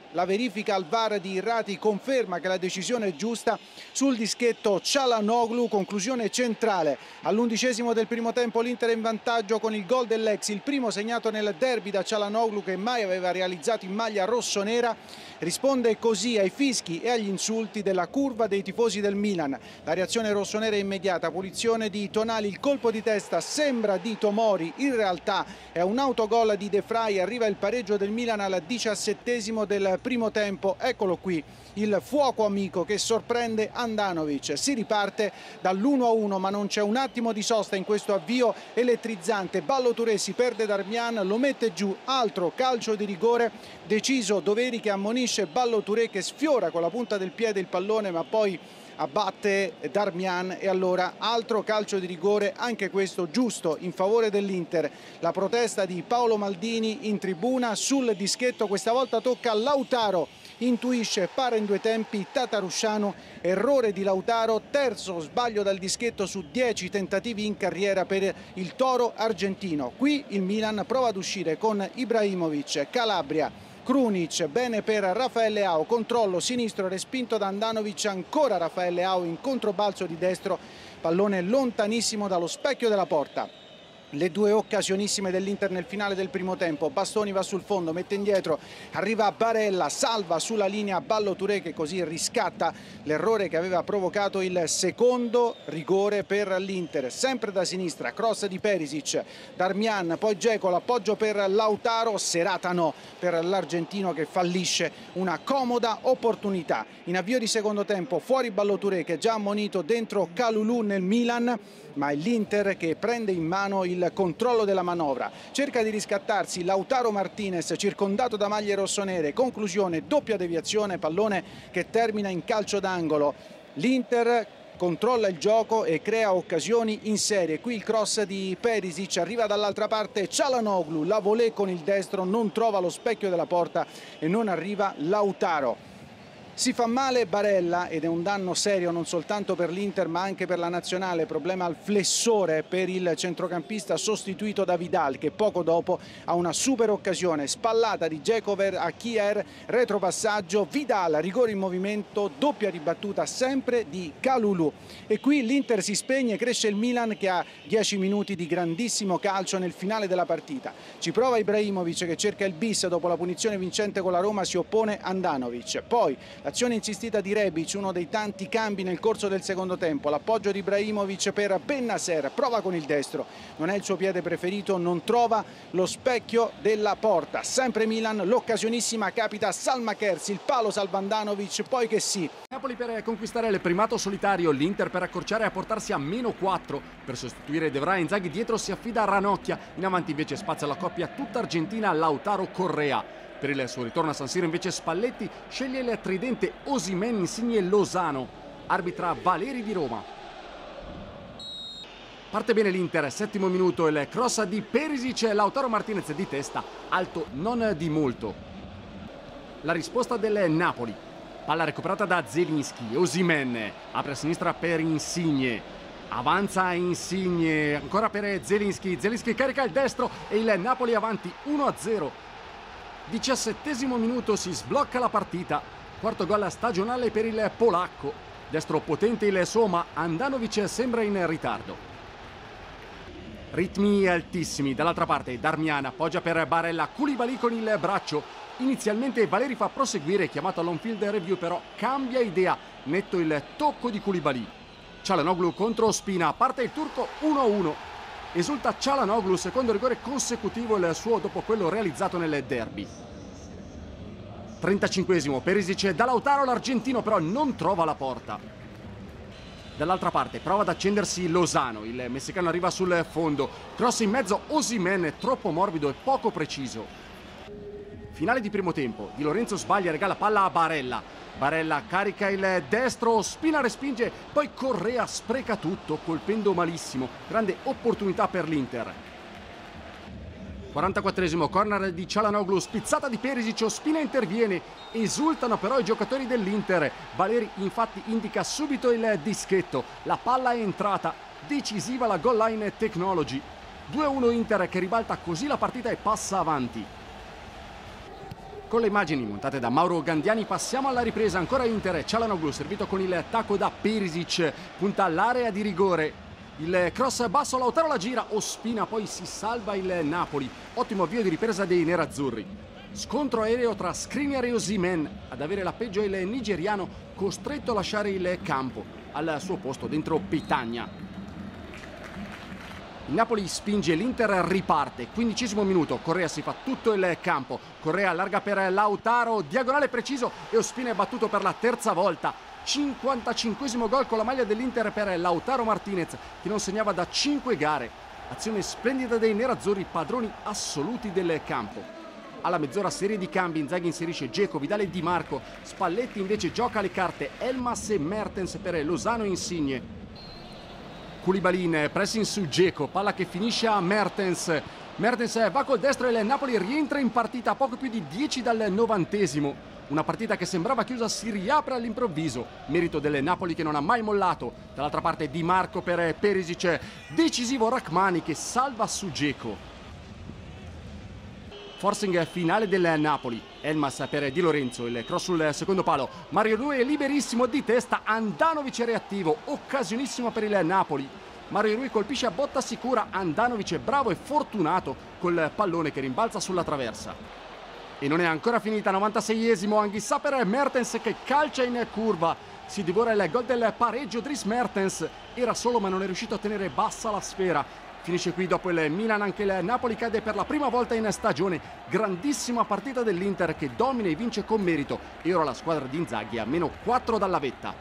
La verifica al VAR di Irrati conferma che la decisione è giusta sul dischetto Çalhanoğlu. Conclusione centrale. All'11° del primo tempo l'Inter è in vantaggio con il gol dell'ex, il primo segnato nel derby da Çalhanoğlu, che mai aveva realizzato in maglia rossonera. Risponde così ai fischi e agli insulti della curva dei tifosi del Milan. La reazione rossonera è immediata, punizione di Tonali, il colpo di testa sembra di Tomori, in realtà è un autogol di De Vrij. Arriva il pareggio del Milan al 17° del primo tempo. Eccolo qui il fuoco amico che sorprende Handanović. Si riparte dall'1-1, ma non c'è un attimo di sosta in questo avvio elettrizzante. Ballo Touré si perde Darmian, lo mette giù, altro calcio di rigore deciso. Doveri che ammonisce Ballo Touré, che sfiora con la punta del piede il pallone ma poi abbatte Darmian, e allora altro calcio di rigore, anche questo giusto in favore dell'Inter. La protesta di Paolo Maldini in tribuna sul dischetto, questa volta tocca a Lautaro, intuisce, para in due tempi Tatarusanu, errore di Lautaro, terzo sbaglio dal dischetto su 10 tentativi in carriera per il Toro argentino. Qui il Milan prova ad uscire con Ibrahimovic, Calabria, Krunic, bene per Rafael Leao, controllo sinistro respinto da Handanović, ancora Rafael Leao in controbalzo di destro, pallone lontanissimo dallo specchio della porta. Le due occasionissime dell'Inter nel finale del primo tempo. Bastoni va sul fondo, mette indietro, arriva Barella, salva sulla linea Ballo Touré, che così riscatta l'errore che aveva provocato il secondo rigore per l'Inter. Sempre da sinistra, cross di Perisic, Darmian, poi Dzeko, l'appoggio per Lautaro, serata no per l'argentino che fallisce una comoda opportunità. In avvio di secondo tempo fuori Ballo Touré, che è già ammonito, dentro Kalulu nel Milan, ma è l'Inter che prende in mano il controllo della manovra. Cerca di riscattarsi Lautaro Martinez, circondato da maglie rossonere. Conclusione, doppia deviazione, pallone che termina in calcio d'angolo. L'Inter controlla il gioco e crea occasioni in serie. Qui il cross di Perisic, arriva dall'altra parte Çalhanoğlu, la volée con il destro, non trova lo specchio della porta e non arriva Lautaro. Si fa male Barella ed è un danno serio non soltanto per l'Inter ma anche per la nazionale. Problema al flessore per il centrocampista sostituito da Vidal, che poco dopo ha una super occasione, spallata di Dzeko a Kier, retropassaggio, Vidal, rigore in movimento, doppia ribattuta sempre di Kalulu. E qui l'Inter si spegne, cresce il Milan che ha 10 minuti di grandissimo calcio nel finale della partita. Ci prova Ibrahimovic che cerca il bis dopo la punizione vincente con la Roma, si oppone Handanović. Poi l'azione insistita di Rebic, uno dei tanti cambi nel corso del secondo tempo, l'appoggio di Ibrahimovic per Bennacer, prova con il destro, non è il suo piede preferito, non trova lo specchio della porta. Sempre Milan, l'occasionissima capita a Salma Kersi, il palo salva Handanović, poi che sì. Napoli per conquistare il primato solitario, l'Inter per accorciare e a portarsi a -4. Per sostituire De Vrij, Inzaghi dietro si affida a Ranocchia, in avanti invece spazia la coppia tutta argentina Lautaro Correa. Per il suo ritorno a San Siro invece Spalletti sceglie il tridente Osimhen, Insigne e Lozano, arbitra Valeri di Roma. Parte bene l'Inter, 7° minuto, il cross di Perisic, Lautaro Martinez di testa, alto non di molto. La risposta del Napoli, palla recuperata da Zelinski, Osimhen apre a sinistra per Insigne, avanza Insigne, ancora per Zelinski, Zelinski carica il destro e il Napoli avanti 1-0. 17° minuto, si sblocca la partita, quarto gol stagionale per il polacco, destro potente il suo ma Handanović sembra in ritardo. Ritmi altissimi, dall'altra parte Darmian appoggia per Barella, Koulibaly con il braccio, inizialmente Valeri fa proseguire, chiamato all'on-field review però cambia idea, netto il tocco di Koulibaly. Çalhanoğlu contro Ospina, parte il turco 1-1. Esulta Çalhanoğlu, secondo rigore consecutivo il suo dopo quello realizzato nel derby. 35°, Perisic da Lautaro, l'argentino però non trova la porta. Dall'altra parte prova ad accendersi Lozano, il messicano arriva sul fondo, cross in mezzo Osimhen, troppo morbido e poco preciso. Finale di primo tempo, Di Lorenzo sbaglia, regala palla a Barella. Barella carica il destro, Spina respinge, poi Correa spreca tutto colpendo malissimo, grande opportunità per l'Inter. 44°, corner di Çalhanoğlu, spizzata di Perisic, Spina interviene, esultano però i giocatori dell'Inter. Valeri infatti indica subito il dischetto, la palla è entrata, decisiva la goal line technology. 2-1 Inter che ribalta così la partita e passa avanti. Con le immagini montate da Mauro Gandiani passiamo alla ripresa, ancora Inter, Çalhanoğlu servito con il tacco da Perisic, punta all'area di rigore, il cross basso, Lautaro la gira, Ospina, poi si salva il Napoli, ottimo avvio di ripresa dei nerazzurri. Scontro aereo tra Skriniar e Osimhen, ad avere la peggio il nigeriano costretto a lasciare il campo, al suo posto dentro Petagna. Il Napoli spinge, l'Inter riparte, 15° minuto, Correa si fa tutto il campo, Correa allarga per Lautaro, diagonale preciso e Ospina è battuto per la terza volta. 55° gol con la maglia dell'Inter per Lautaro Martinez, che non segnava da 5 gare. Azione splendida dei nerazzurri, padroni assoluti del campo. Alla mezz'ora serie di cambi, Inzaghi inserisce Dzeko, Vidal e Di Marco, Spalletti invece gioca le carte, Elmas e Mertens per Lozano e Insigne. Koulibaly in pressing su Dzeko, palla che finisce a Mertens. Mertens va col destro e il Napoli rientra in partita a poco più di 10 dal 90°. Una partita che sembrava chiusa si riapre all'improvviso, merito del Napoli che non ha mai mollato. Dall'altra parte Di Marco per Perisic, decisivo Rachmani che salva su Dzeko. Forcing finale del Napoli, Elmas per Di Lorenzo, il cross sul secondo palo, Mario Rui è liberissimo di testa, Andanovic è reattivo, occasionissimo per il Napoli. Mario Rui colpisce a botta sicura, Andanovic è bravo e fortunato col pallone che rimbalza sulla traversa. E non è ancora finita, 96°, Anghissà per Mertens che calcia in curva, si divora il gol del pareggio. Dries Mertens era solo ma non è riuscito a tenere bassa la sfera. Finisce qui dopo il Milan, anche il Napoli cade per la prima volta in stagione. Grandissima partita dell'Inter che domina e vince con merito. E ora la squadra di Inzaghi a -4 dalla vetta.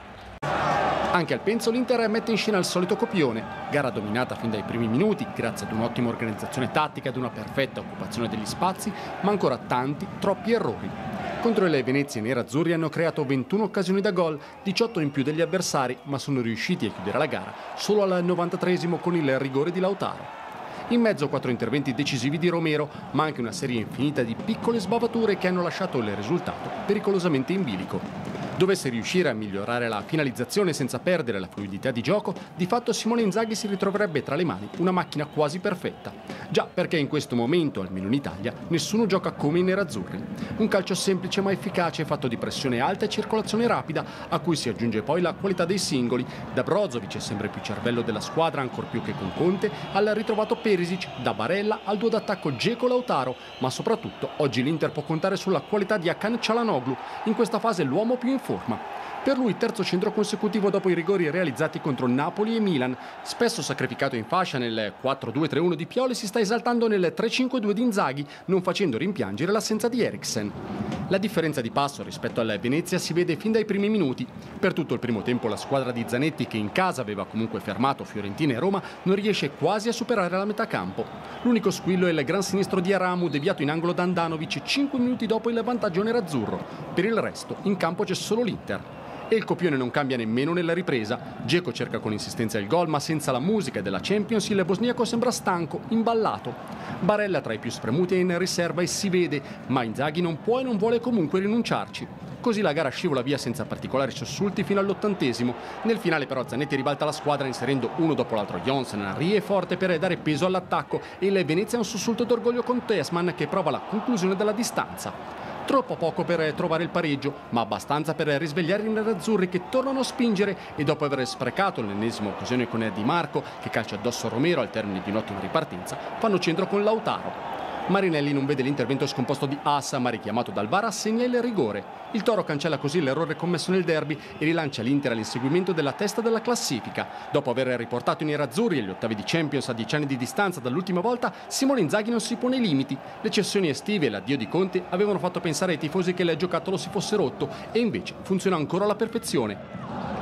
Anche al Penzo l'Inter mette in scena il solito copione. Gara dominata fin dai primi minuti, grazie ad un'ottima organizzazione tattica e ad una perfetta occupazione degli spazi, ma ancora tanti, troppi errori. Contro le Venezia i nerazzurri hanno creato 21 occasioni da gol, 18 in più degli avversari, ma sono riusciti a chiudere la gara solo al 93° con il rigore di Lautaro. In mezzo 4 interventi decisivi di Romero, ma anche una serie infinita di piccole sbavature che hanno lasciato il risultato pericolosamente in bilico. Dovesse riuscire a migliorare la finalizzazione senza perdere la fluidità di gioco, di fatto Simone Inzaghi si ritroverebbe tra le mani una macchina quasi perfetta. Già perché in questo momento, almeno in Italia, nessuno gioca come i nerazzurri. Un calcio semplice ma efficace, fatto di pressione alta e circolazione rapida, a cui si aggiunge poi la qualità dei singoli. Da Brozovic, sempre più cervello della squadra, ancor più che con Conte, al ritrovato Perisic, da Barella al duo d'attacco Dzeko-Lautaro, ma soprattutto oggi l'Inter può contare sulla qualità di Hakan Çalhanoğlu, in questa fase l'uomo più in forma. Per lui terzo centro consecutivo dopo i rigori realizzati contro Napoli e Milan. Spesso sacrificato in fascia nel 4-2-3-1 di Pioli, si sta esaltando nel 3-5-2 di Inzaghi, non facendo rimpiangere l'assenza di Eriksen. La differenza di passo rispetto alla Venezia si vede fin dai primi minuti. Per tutto il primo tempo la squadra di Zanetti, che in casa aveva comunque fermato Fiorentina e Roma, non riesce quasi a superare la metà campo. L'unico squillo è il gran sinistro di Aramu, deviato in angolo da Andanovic 5 minuti dopo il vantaggio nerazzurro. Per il resto in campo c'è solo l'Inter. E il copione non cambia nemmeno nella ripresa. Dzeko cerca con insistenza il gol, ma senza la musica della Champions il bosniaco sembra stanco, imballato. Barella tra i più spremuti è in riserva e si vede, ma Inzaghi non può e non vuole comunque rinunciarci. Così la gara scivola via senza particolari sussulti fino all'80°. Nel finale però Zanetti ribalta la squadra inserendo uno dopo l'altro Jonsen, Rie forte per dare peso all'attacco, e il Venezia ha un sussulto d'orgoglio con Tesman che prova la conclusione della distanza. Troppo poco per trovare il pareggio, ma abbastanza per risvegliare i nerazzurri che tornano a spingere, e dopo aver sprecato l'ennesima occasione con Di Marco, che calcia addosso a Romero al termine di un'ottima ripartenza, fanno centro con Lautaro. Marinelli non vede l'intervento scomposto di Assa, ma richiamato dal VAR assegna il rigore. Il Toro cancella così l'errore commesso nel derby e rilancia l'Inter all'inseguimento della testa della classifica. Dopo aver riportato i nerazzurri agli ottavi di Champions a 10 anni di distanza dall'ultima volta, Simone Inzaghi non si pone limiti. Le cessioni estive e l'addio di Conte avevano fatto pensare ai tifosi che il giocattolo si fosse rotto, e invece funziona ancora alla perfezione.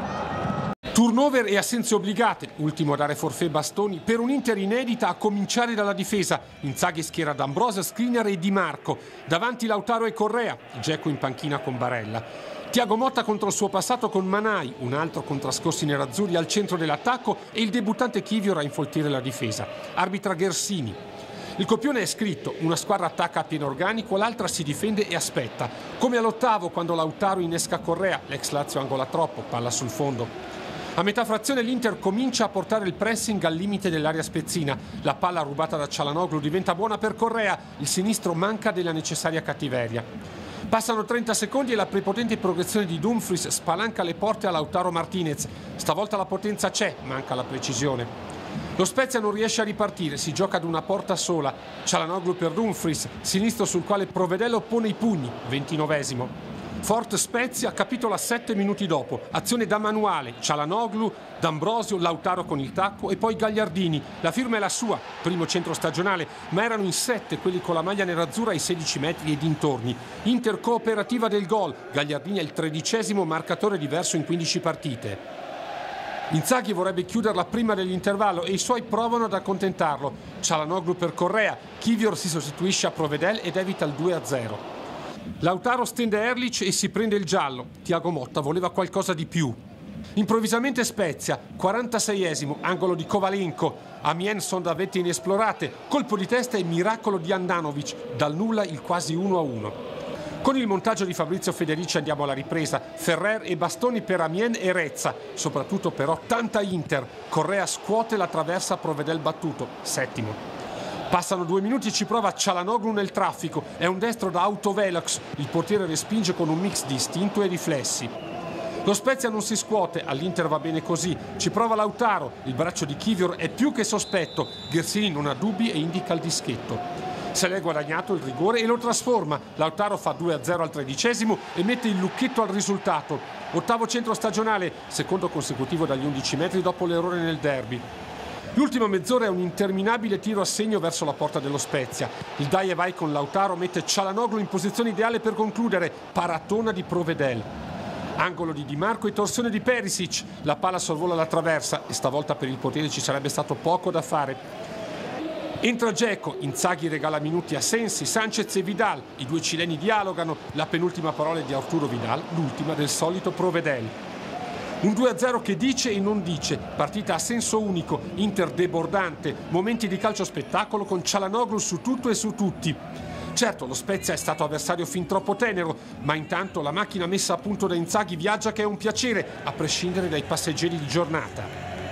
Turnover e assenze obbligate, ultimo a dare forfait Bastoni, per un'Inter inedita a cominciare dalla difesa. Inzaghi schiera D'Ambrosio, Skriniar e Di Marco, davanti Lautaro e Correa, Dzeko in panchina con Barella. Thiago Motta contro il suo passato con Manai, un altro con trascorsi nerazzurri al centro dell'attacco, e il debuttante Kivior a infoltire la difesa. Arbitra Ghersini. Il copione è scritto: una squadra attacca a pieno organico, l'altra si difende e aspetta, come all'8° quando Lautaro innesca Correa, l'ex Lazio angola troppo, palla sul fondo. A metà frazione l'Inter comincia a portare il pressing al limite dell'area spezzina. La palla rubata da Çalhanoğlu diventa buona per Correa, il sinistro manca della necessaria cattiveria. Passano 30 secondi e la prepotente progressione di Dumfries spalanca le porte a Lautaro Martinez. Stavolta la potenza c'è, manca la precisione. Lo Spezia non riesce a ripartire, si gioca ad una porta sola. Çalhanoğlu per Dumfries, sinistro sul quale Provedel oppone i pugni, 29esimo. Forte Spezia, capitola 7 minuti dopo. Azione da manuale, Çalhanoğlu, D'Ambrosio, Lautaro con il tacco e poi Gagliardini. La firma è la sua, primo centro stagionale, ma erano in 7 quelli con la maglia nerazzurra ai 16 metri e dintorni. Inter cooperativa del gol, Gagliardini è il 13esimo marcatore diverso in 15 partite. Inzaghi vorrebbe chiuderla prima dell'intervallo e i suoi provano ad accontentarlo. Çalhanoğlu per Correa, Kivior si sostituisce a Provedel ed evita il 2-0. Lautaro stende Erlich e si prende il giallo. Thiago Motta voleva qualcosa di più. Improvvisamente Spezia, 46esimo, angolo di Kovalenko. Amiens sono da vette inesplorate, colpo di testa e miracolo di Andanovic, dal nulla il quasi 1-1. Con il montaggio di Fabrizio Federici andiamo alla ripresa. Ferrer e bastoni per Amiens e Rezza, soprattutto però tanta Inter. Correa scuote la traversa Provedel battuto, 7º. Passano 2 minuti e ci prova Çalhanoğlu nel traffico. È un destro da autovelox. Il portiere respinge con un mix di istinto e riflessi. Lo Spezia non si scuote, all'Inter va bene così. Ci prova Lautaro. Il braccio di Kivior è più che sospetto. Ghersini non ha dubbi e indica il dischetto. Se l'è guadagnato il rigore e lo trasforma. Lautaro fa 2-0 al 13esimo e mette il lucchetto al risultato. 8º centro stagionale, secondo consecutivo dagli 11 metri dopo l'errore nel derby. L'ultima mezz'ora è un interminabile tiro a segno verso la porta dello Spezia. Il dai e vai con Lautaro mette Çalhanoğlu in posizione ideale per concludere. Paratona di Provedel. Angolo di Di Marco e torsione di Perisic. La palla sorvola la traversa e stavolta per il portiere ci sarebbe stato poco da fare. Entra Dzeko, Inzaghi regala minuti a Sensi, Sanchez e Vidal. I due cileni dialogano. La penultima parola è di Arturo Vidal, l'ultima del solito Provedel. Un 2-0 che dice e non dice, partita a senso unico, Inter debordante, momenti di calcio spettacolo con Çalhanoğlu su tutto e su tutti. Certo, lo Spezia è stato avversario fin troppo tenero, ma intanto la macchina messa a punto da Inzaghi viaggia che è un piacere, a prescindere dai passeggeri di giornata.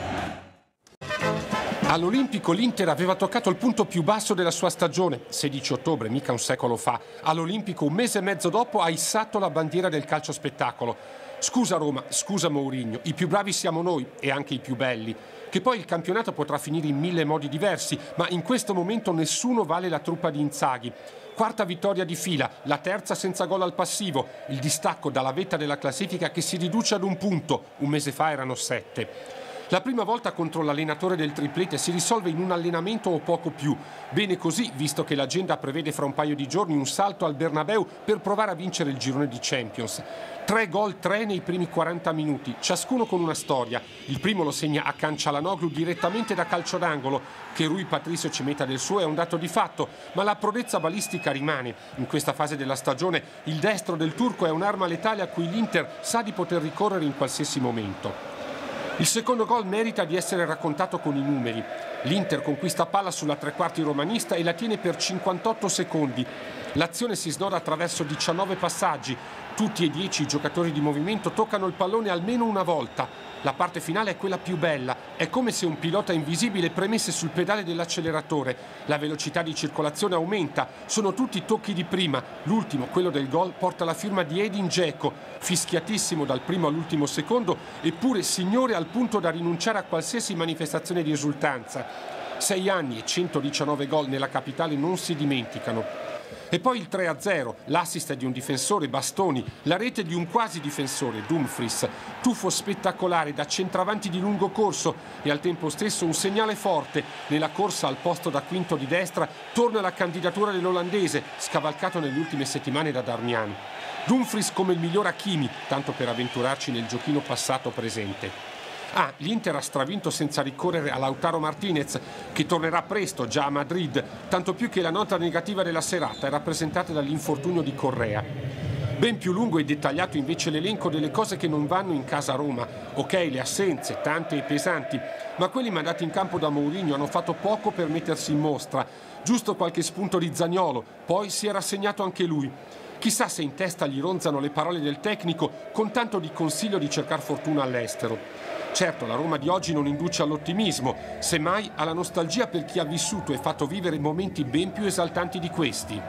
All'Olimpico l'Inter aveva toccato il punto più basso della sua stagione, 16 ottobre, mica un secolo fa. All'Olimpico un mese e mezzo dopo ha issato la bandiera del calcio spettacolo. Scusa Roma, scusa Mourinho, i più bravi siamo noi e anche i più belli. Che poi il campionato potrà finire in 1000 modi diversi, ma in questo momento nessuno vale la truppa di Inzaghi. 4ª vittoria di fila, la terza senza gol al passivo, il distacco dalla vetta della classifica che si riduce ad un punto, un mese fa erano 7. La prima volta contro l'allenatore del triplete si risolve in un allenamento o poco più. Bene così, visto che l'agenda prevede fra un paio di giorni un salto al Bernabeu per provare a vincere il girone di Champions. 3 gol, 3 nei primi 40 minuti, ciascuno con una storia. Il primo lo segna Hakan Çalhanoğlu direttamente da calcio d'angolo. Che Rui Patricio ci metta del suo è un dato di fatto, ma la prodezza balistica rimane. In questa fase della stagione il destro del turco è un'arma letale a cui l'Inter sa di poter ricorrere in qualsiasi momento. Il secondo gol merita di essere raccontato con i numeri. L'Inter conquista palla sulla tre quarti romanista e la tiene per 58 secondi. L'azione si snoda attraverso 19 passaggi. Tutti e 10 i giocatori di movimento toccano il pallone almeno una volta. La parte finale è quella più bella. È come se un pilota invisibile premesse sul pedale dell'acceleratore. La velocità di circolazione aumenta. Sono tutti tocchi di prima. L'ultimo, quello del gol, porta la firma di Edin Dzeko. Fischiatissimo dal primo all'ultimo secondo, eppure signore al punto da rinunciare a qualsiasi manifestazione di esultanza. 6 anni e 119 gol nella capitale non si dimenticano. E poi il 3-0, l'assist di un difensore, Bastoni, la rete di un quasi difensore, Dumfries, tuffo spettacolare da centravanti di lungo corso e al tempo stesso un segnale forte. Nella corsa al posto da quinto di destra torna la candidatura dell'olandese, scavalcato nelle ultime settimane da Darmian. Dumfries come il miglior Hakimi, tanto per avventurarci nel giochino passato-presente. L'Inter ha stravinto senza ricorrere a Lautaro Martinez, che tornerà presto già a Madrid, tanto più che la nota negativa della serata è rappresentata dall'infortunio di Correa. Ben più lungo e dettagliato invece l'elenco delle cose che non vanno in casa Roma. Ok, le assenze, tante e pesanti, ma quelli mandati in campo da Mourinho hanno fatto poco per mettersi in mostra. Giusto qualche spunto di Zaniolo, poi si è rassegnato anche lui. Chissà se in testa gli ronzano le parole del tecnico con tanto di consiglio di cercare fortuna all'estero. Certo, la Roma di oggi non induce all'ottimismo, semmai alla nostalgia per chi ha vissuto e fatto vivere momenti ben più esaltanti di questi.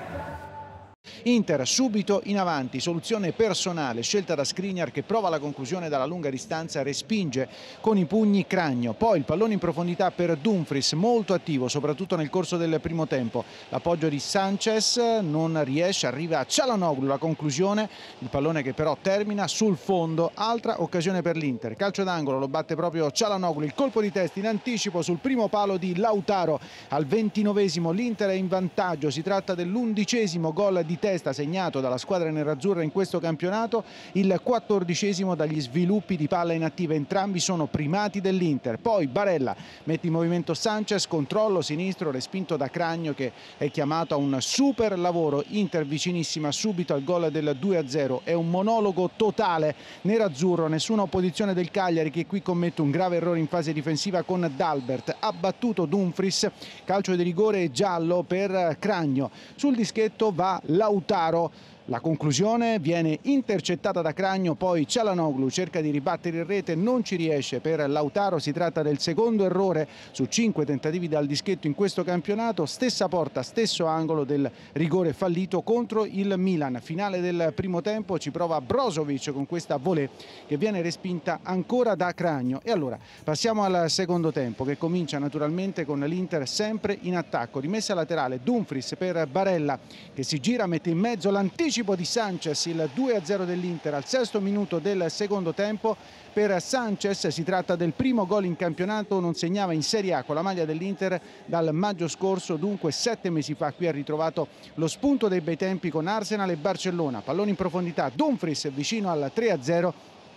Inter subito in avanti, soluzione personale scelta da Skriniar che prova la conclusione dalla lunga distanza, respinge con i pugni Cragno, poi il pallone in profondità per Dumfries, molto attivo soprattutto nel corso del primo tempo, l'appoggio di Sanchez non riesce, arriva a Çalhanoğlu la conclusione, il pallone che però termina sul fondo, altra occasione per l'Inter, calcio d'angolo, lo batte proprio Çalhanoğlu, il colpo di testa in anticipo sul primo palo di Lautaro al 29esimo, l'Inter è in vantaggio, si tratta dell'11° gol di testa segnato dalla squadra nerazzurra in questo campionato, il 14° dagli sviluppi di palla inattiva, entrambi sono primati dell'Inter. Poi Barella mette in movimento Sanchez, controllo sinistro respinto da Cragno che è chiamato a un super lavoro, Inter vicinissima subito al gol del 2-0, è un monologo totale nerazzurro, nessuna opposizione del Cagliari che qui commette un grave errore in fase difensiva con Dalbert, ha battuto Dumfries, calcio di rigore giallo per Cragno, sul dischetto va Lautaro. La conclusione viene intercettata da Cragno, poi Çalhanoğlu cerca di ribattere in rete, non ci riesce per Lautaro, si tratta del secondo errore su 5 tentativi dal dischetto in questo campionato, stessa porta, stesso angolo del rigore fallito contro il Milan. Finale del primo tempo, ci prova Brozovic con questa volée che viene respinta ancora da Cragno. E allora passiamo al secondo tempo che comincia naturalmente con l'Inter sempre in attacco, rimessa laterale Dumfries per Barella che si gira, mette in mezzo l'anticipo di Sanchez, il 2-0 dell'Inter al 6° minuto del secondo tempo. Per Sanchez si tratta del primo gol in campionato, non segnava in Serie A con la maglia dell'Inter dal maggio scorso, dunque 7 mesi fa. Qui ha ritrovato lo spunto dei bei tempi con Arsenal e Barcellona. Pallone in profondità, Dumfries vicino al 3-0.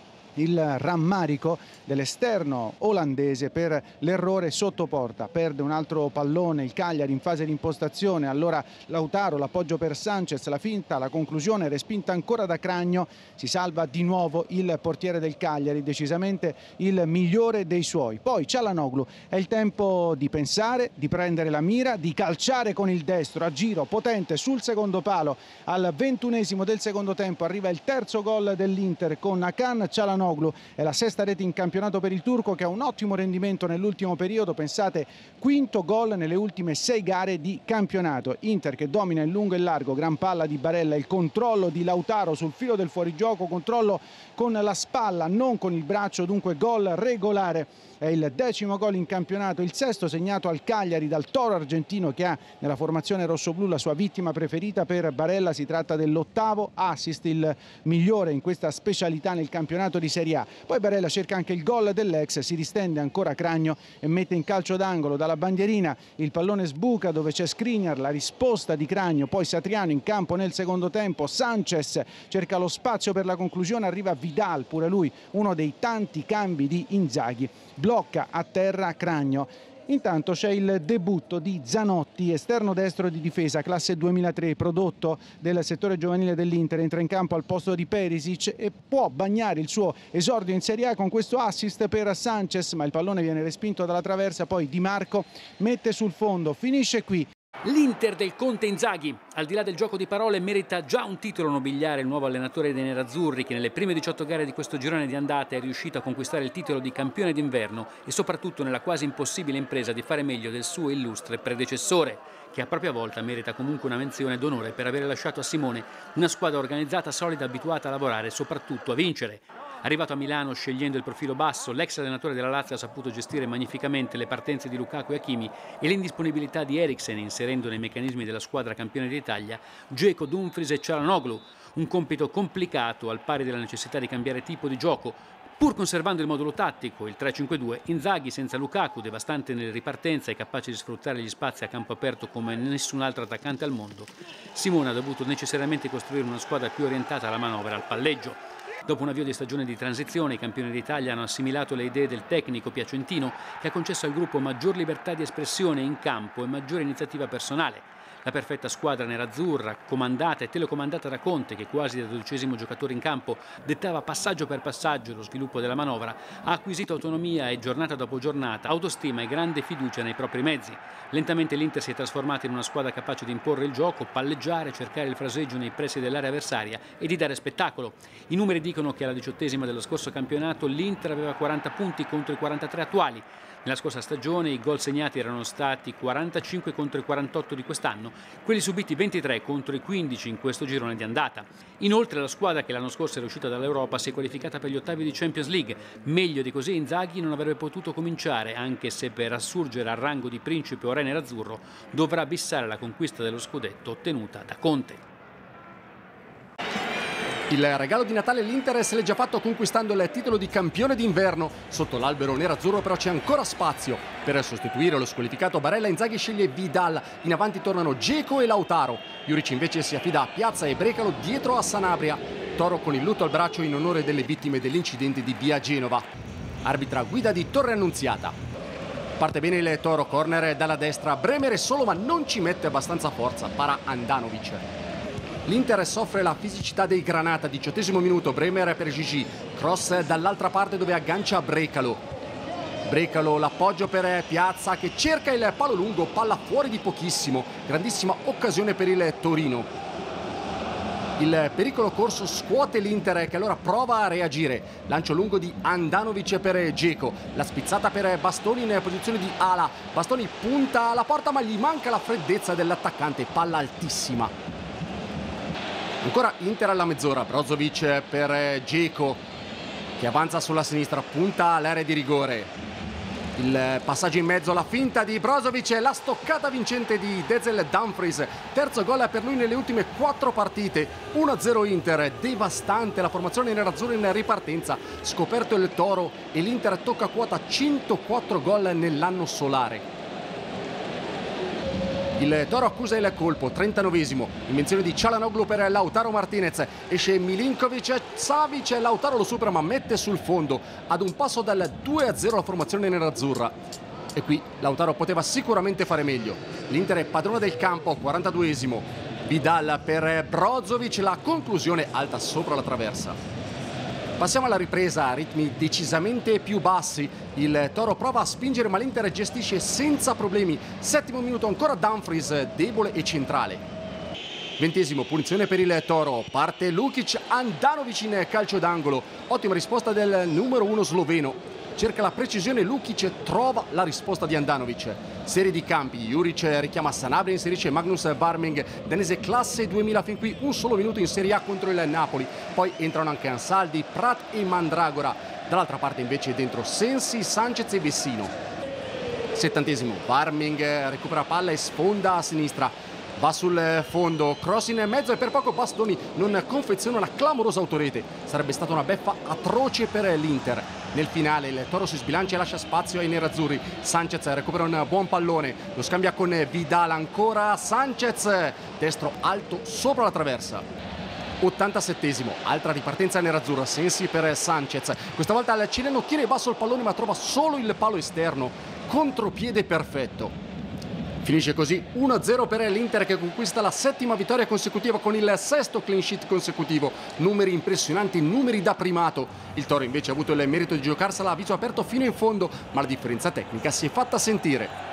Il rammarico dell'esterno olandese per l'errore sotto porta, perde un altro pallone il Cagliari in fase di impostazione, allora Lautaro, l'appoggio per Sanchez, la finta, la conclusione respinta ancora da Cragno, si salva di nuovo il portiere del Cagliari, decisamente il migliore dei suoi. Poi Çalhanoğlu, è il tempo di pensare, di prendere la mira, di calciare con il destro a giro potente sul secondo palo, al 21esimo del secondo tempo arriva il terzo gol dell'Inter con Hakan Çalhanoğlu. È la 6ª rete in campionato per il turco che ha un ottimo rendimento nell'ultimo periodo, pensate 5° gol nelle ultime 6 gare di campionato. Inter che domina in lungo e largo, gran palla di Barella, il controllo di Lautaro sul filo del fuorigioco, controllo con la spalla, non con il braccio, dunque gol regolare. È il 10° gol in campionato, il 6° segnato al Cagliari dal Toro argentino che ha nella formazione rossoblù la sua vittima preferita. Per Barella si tratta dell'8° assist, il migliore in questa specialità nel campionato di Serie A. Poi Barella cerca anche il gol dell'ex, si distende ancora Cragno e mette in calcio d'angolo dalla bandierina, il pallone sbuca dove c'è Skriniar, la risposta di Cragno, poi Satriano in campo nel secondo tempo, Sanchez cerca lo spazio per la conclusione, arriva Vidal, pure lui uno dei tanti cambi di Inzaghi, blocca a terra Cragno. Intanto c'è il debutto di Zanotti, esterno destro di difesa, classe 2003, prodotto del settore giovanile dell'Inter, entra in campo al posto di Perisic e può bagnare il suo esordio in Serie A con questo assist per Sanchez, ma il pallone viene respinto dalla traversa, poi Di Marco mette sul fondo, finisce qui. L'Inter del Conte Inzaghi, al di là del gioco di parole, merita già un titolo nobiliare il nuovo allenatore dei nerazzurri che nelle prime 18 gare di questo girone di andata è riuscito a conquistare il titolo di campione d'inverno e soprattutto nella quasi impossibile impresa di fare meglio del suo illustre predecessore, che a propria volta merita comunque una menzione d'onore per aver lasciato a Simone una squadra organizzata, solida, abituata a lavorare e soprattutto a vincere. Arrivato a Milano scegliendo il profilo basso, l'ex allenatore della Lazio ha saputo gestire magnificamente le partenze di Lukaku e Hakimi e l'indisponibilità di Eriksen, inserendo nei meccanismi della squadra campione d'Italia Dzeko, Dumfries e Çalhanoğlu, un compito complicato al pari della necessità di cambiare tipo di gioco. Pur conservando il modulo tattico, il 3-5-2, Inzaghi senza Lukaku, devastante nelle ripartenze e capace di sfruttare gli spazi a campo aperto come nessun altro attaccante al mondo, Simone ha dovuto necessariamente costruire una squadra più orientata alla manovra e al palleggio. Dopo un avvio di stagione di transizione, i campioni d'Italia hanno assimilato le idee del tecnico piacentino che ha concesso al gruppo maggior libertà di espressione in campo e maggiore iniziativa personale. La perfetta squadra nerazzurra, comandata e telecomandata da Conte, che quasi da 12° giocatore in campo dettava passaggio per passaggio lo sviluppo della manovra, ha acquisito autonomia e giornata dopo giornata, autostima e grande fiducia nei propri mezzi. Lentamente l'Inter si è trasformata in una squadra capace di imporre il gioco, palleggiare, cercare il fraseggio nei pressi dell'area avversaria e di dare spettacolo. I numeri dicono che alla 18ª dello scorso campionato l'Inter aveva 40 punti contro i 43 attuali. Nella scorsa stagione i gol segnati erano stati 45 contro i 48 di quest'anno, quelli subiti 23 contro i 15 in questo girone di andata. Inoltre la squadra che l'anno scorso era uscita dall'Europa si è qualificata per gli ottavi di Champions League. Meglio di così Inzaghi non avrebbe potuto cominciare, anche se per assurgere al rango di principe o re nerazzurro dovrà bissare la conquista dello scudetto ottenuta da Conte. Il regalo di Natale l'Inter se l'è già fatto conquistando il titolo di campione d'inverno. Sotto l'albero nerazzurro però c'è ancora spazio. Per sostituire lo squalificato Barella, Inzaghi sceglie Vidal. In avanti tornano Dzeko e Lautaro. Juric invece si affida a Piazza e Brecalo dietro a Sanabria. Toro con il lutto al braccio in onore delle vittime dell'incidente di via Genova. Arbitra guida di Torre Annunziata. Parte bene il Toro, corner dalla destra. Bremer è solo ma non ci mette abbastanza forza. Para Andanovic. L'Inter soffre la fisicità dei Granata, 18° minuto, Bremer per Gigi, cross dall'altra parte dove aggancia Brecalo. Brecalo, l'appoggio per Piazza che cerca il palo lungo, palla fuori di pochissimo, grandissima occasione per il Torino. Il pericolo corso scuote l'Inter che allora prova a reagire, lancio lungo di Andanovic per Dzeko, la spizzata per Bastoni in posizione di ala, Bastoni punta alla porta ma gli manca la freddezza dell'attaccante, palla altissima. Ancora Inter alla mezz'ora, Brozovic per Dzeko che avanza sulla sinistra, punta all'area di rigore. Il passaggio in mezzo, la finta di Brozovic e la stoccata vincente di Denzel Dumfries. Terzo gol per lui nelle ultime 4 partite. 1-0 Inter, devastante la formazione nerazzurra in ripartenza. Scoperto il Toro e l'Inter tocca quota 104 gol nell'anno solare. Il Toro accusa il colpo, 39°, invenzione di Çalhanoğlu per Lautaro Martinez, esce Milinkovic, Savic, Lautaro lo supera ma mette sul fondo, ad un passo dal 2-0 la formazione nerazzurra. E qui Lautaro poteva sicuramente fare meglio. L'Inter è padrone del campo, 42°, Vidal per Brozovic, la conclusione alta sopra la traversa. Passiamo alla ripresa a ritmi decisamente più bassi. Il Toro prova a spingere ma l'Inter gestisce senza problemi. 7° minuto ancora Dumfries, debole e centrale. 20°, punizione per il Toro. Parte Lukic, Andanovic in calcio d'angolo. Ottima risposta del numero 1 sloveno. Cerca la precisione Lukic, trova la risposta di Andanovic. Serie di campi, Juric richiama Sanabria, inserisce Magnus Varming, danese classe 2000 fin qui, un solo minuto in Serie A contro il Napoli. Poi entrano anche Ansaldi, Prat e Mandragora. Dall'altra parte invece dentro Sensi, Sanchez e Vessino. 70°, Varming recupera palla e sfonda a sinistra. Va sul fondo, cross in mezzo e per poco Bastoni non confeziona una clamorosa autorete. Sarebbe stata una beffa atroce per l'Inter. Nel finale il Toro si sbilancia e lascia spazio ai nerazzurri. Sanchez recupera un buon pallone, lo scambia con Vidal, ancora Sanchez, destro alto sopra la traversa. 87°, altra ripartenza nerazzurra, Sensi per Sanchez. Questa volta il cileno tiene basso il pallone ma trova solo il palo esterno, contropiede perfetto. Finisce così 1-0 per l'Inter che conquista la 7ª vittoria consecutiva con il 6º clean sheet consecutivo. Numeri impressionanti, numeri da primato. Il Toro invece ha avuto il merito di giocarsela a viso aperto fino in fondo, ma la differenza tecnica si è fatta sentire.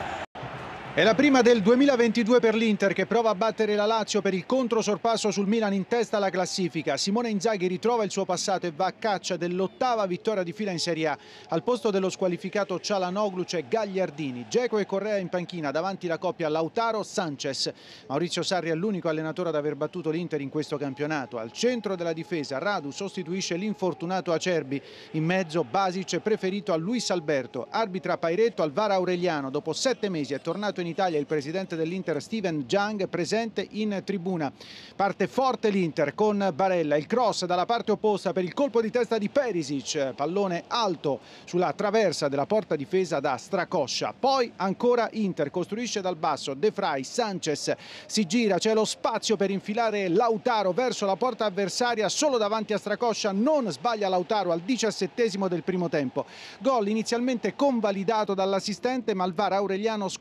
È la prima del 2022 per l'Inter che prova a battere la Lazio per il controsorpasso sul Milan in testa alla classifica. Simone Inzaghi ritrova il suo passato e va a caccia dell'8ª vittoria di fila in Serie A. Al posto dello squalificato Çalhanoğlu c'è Gagliardini, Dzeko e Correa in panchina, davanti la coppia Lautaro-Sanchez. Maurizio Sarri è l'unico allenatore ad aver battuto l'Inter in questo campionato. Al centro della difesa Radu sostituisce l'infortunato Acerbi, in mezzo Basic preferito a Luis Alberto. Arbitra Pairetto al VAR Aureliano, dopo 7 mesi è tornato in Italia il presidente dell'Inter Steven Jang, presente in tribuna. Parte forte l'Inter con Barella, il cross dalla parte opposta per il colpo di testa di Perisic, pallone alto sulla traversa della porta difesa da Strakoscia. Poi ancora Inter, costruisce dal basso De Vrij, Sanchez si gira, c'è lo spazio per infilare Lautaro verso la porta avversaria, solo davanti a Strakoscia, non sbaglia Lautaro al 17° del primo tempo. Gol inizialmente convalidato dall'assistente ma il VAR Aureliano scorge un fuori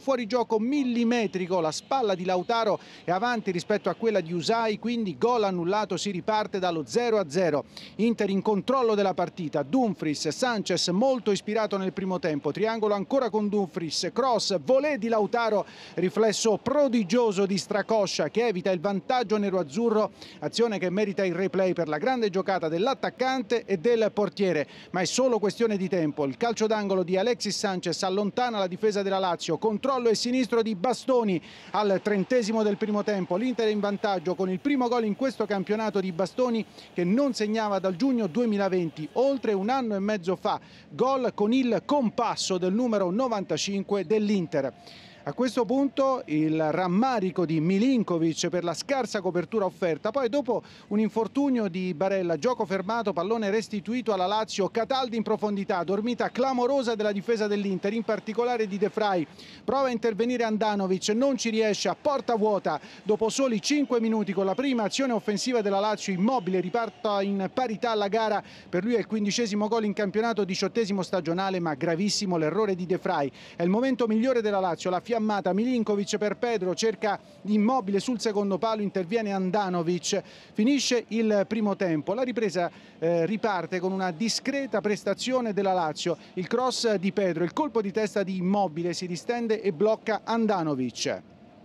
fuorigioco millimetrico, la spalla di Lautaro è avanti rispetto a quella di Usai, quindi gol annullato, si riparte dallo 0-0. Inter in controllo della partita, Dumfries, Sanchez molto ispirato nel primo tempo, triangolo ancora con Dumfries, cross, volée di Lautaro, riflesso prodigioso di Stracoscia che evita il vantaggio nero-azzurro, azione che merita il replay per la grande giocata dell'attaccante e del portiere, ma è solo questione di tempo. Il calcio d'angolo di Alexis Sanchez allontana la difesa della Lazio, controllo e sinistro di Bastoni al 30° del primo tempo. L'Inter è in vantaggio con il primo gol in questo campionato di Bastoni, che non segnava dal giugno 2020, oltre un anno e mezzo fa, gol con il compasso del numero 95 dell'Inter. A questo punto il rammarico di Milinkovic per la scarsa copertura offerta, poi dopo un infortunio di Barella, gioco fermato, pallone restituito alla Lazio, Cataldi in profondità, dormita clamorosa della difesa dell'Inter, in particolare di De Vrij, prova a intervenire Andanovic, non ci riesce, a porta vuota, dopo soli 5 minuti con la prima azione offensiva della Lazio, Immobile riparta in parità alla gara, per lui è il 15° gol in campionato, 18° stagionale, ma gravissimo l'errore di De Vrij. È il momento migliore della Lazio, la fiammata Milinkovic per Pedro, cerca Immobile sul secondo palo, interviene Andanovic, finisce il primo tempo. La ripresa riparte con una discreta prestazione della Lazio, il cross di Pedro, il colpo di testa di Immobile si distende e blocca Andanovic.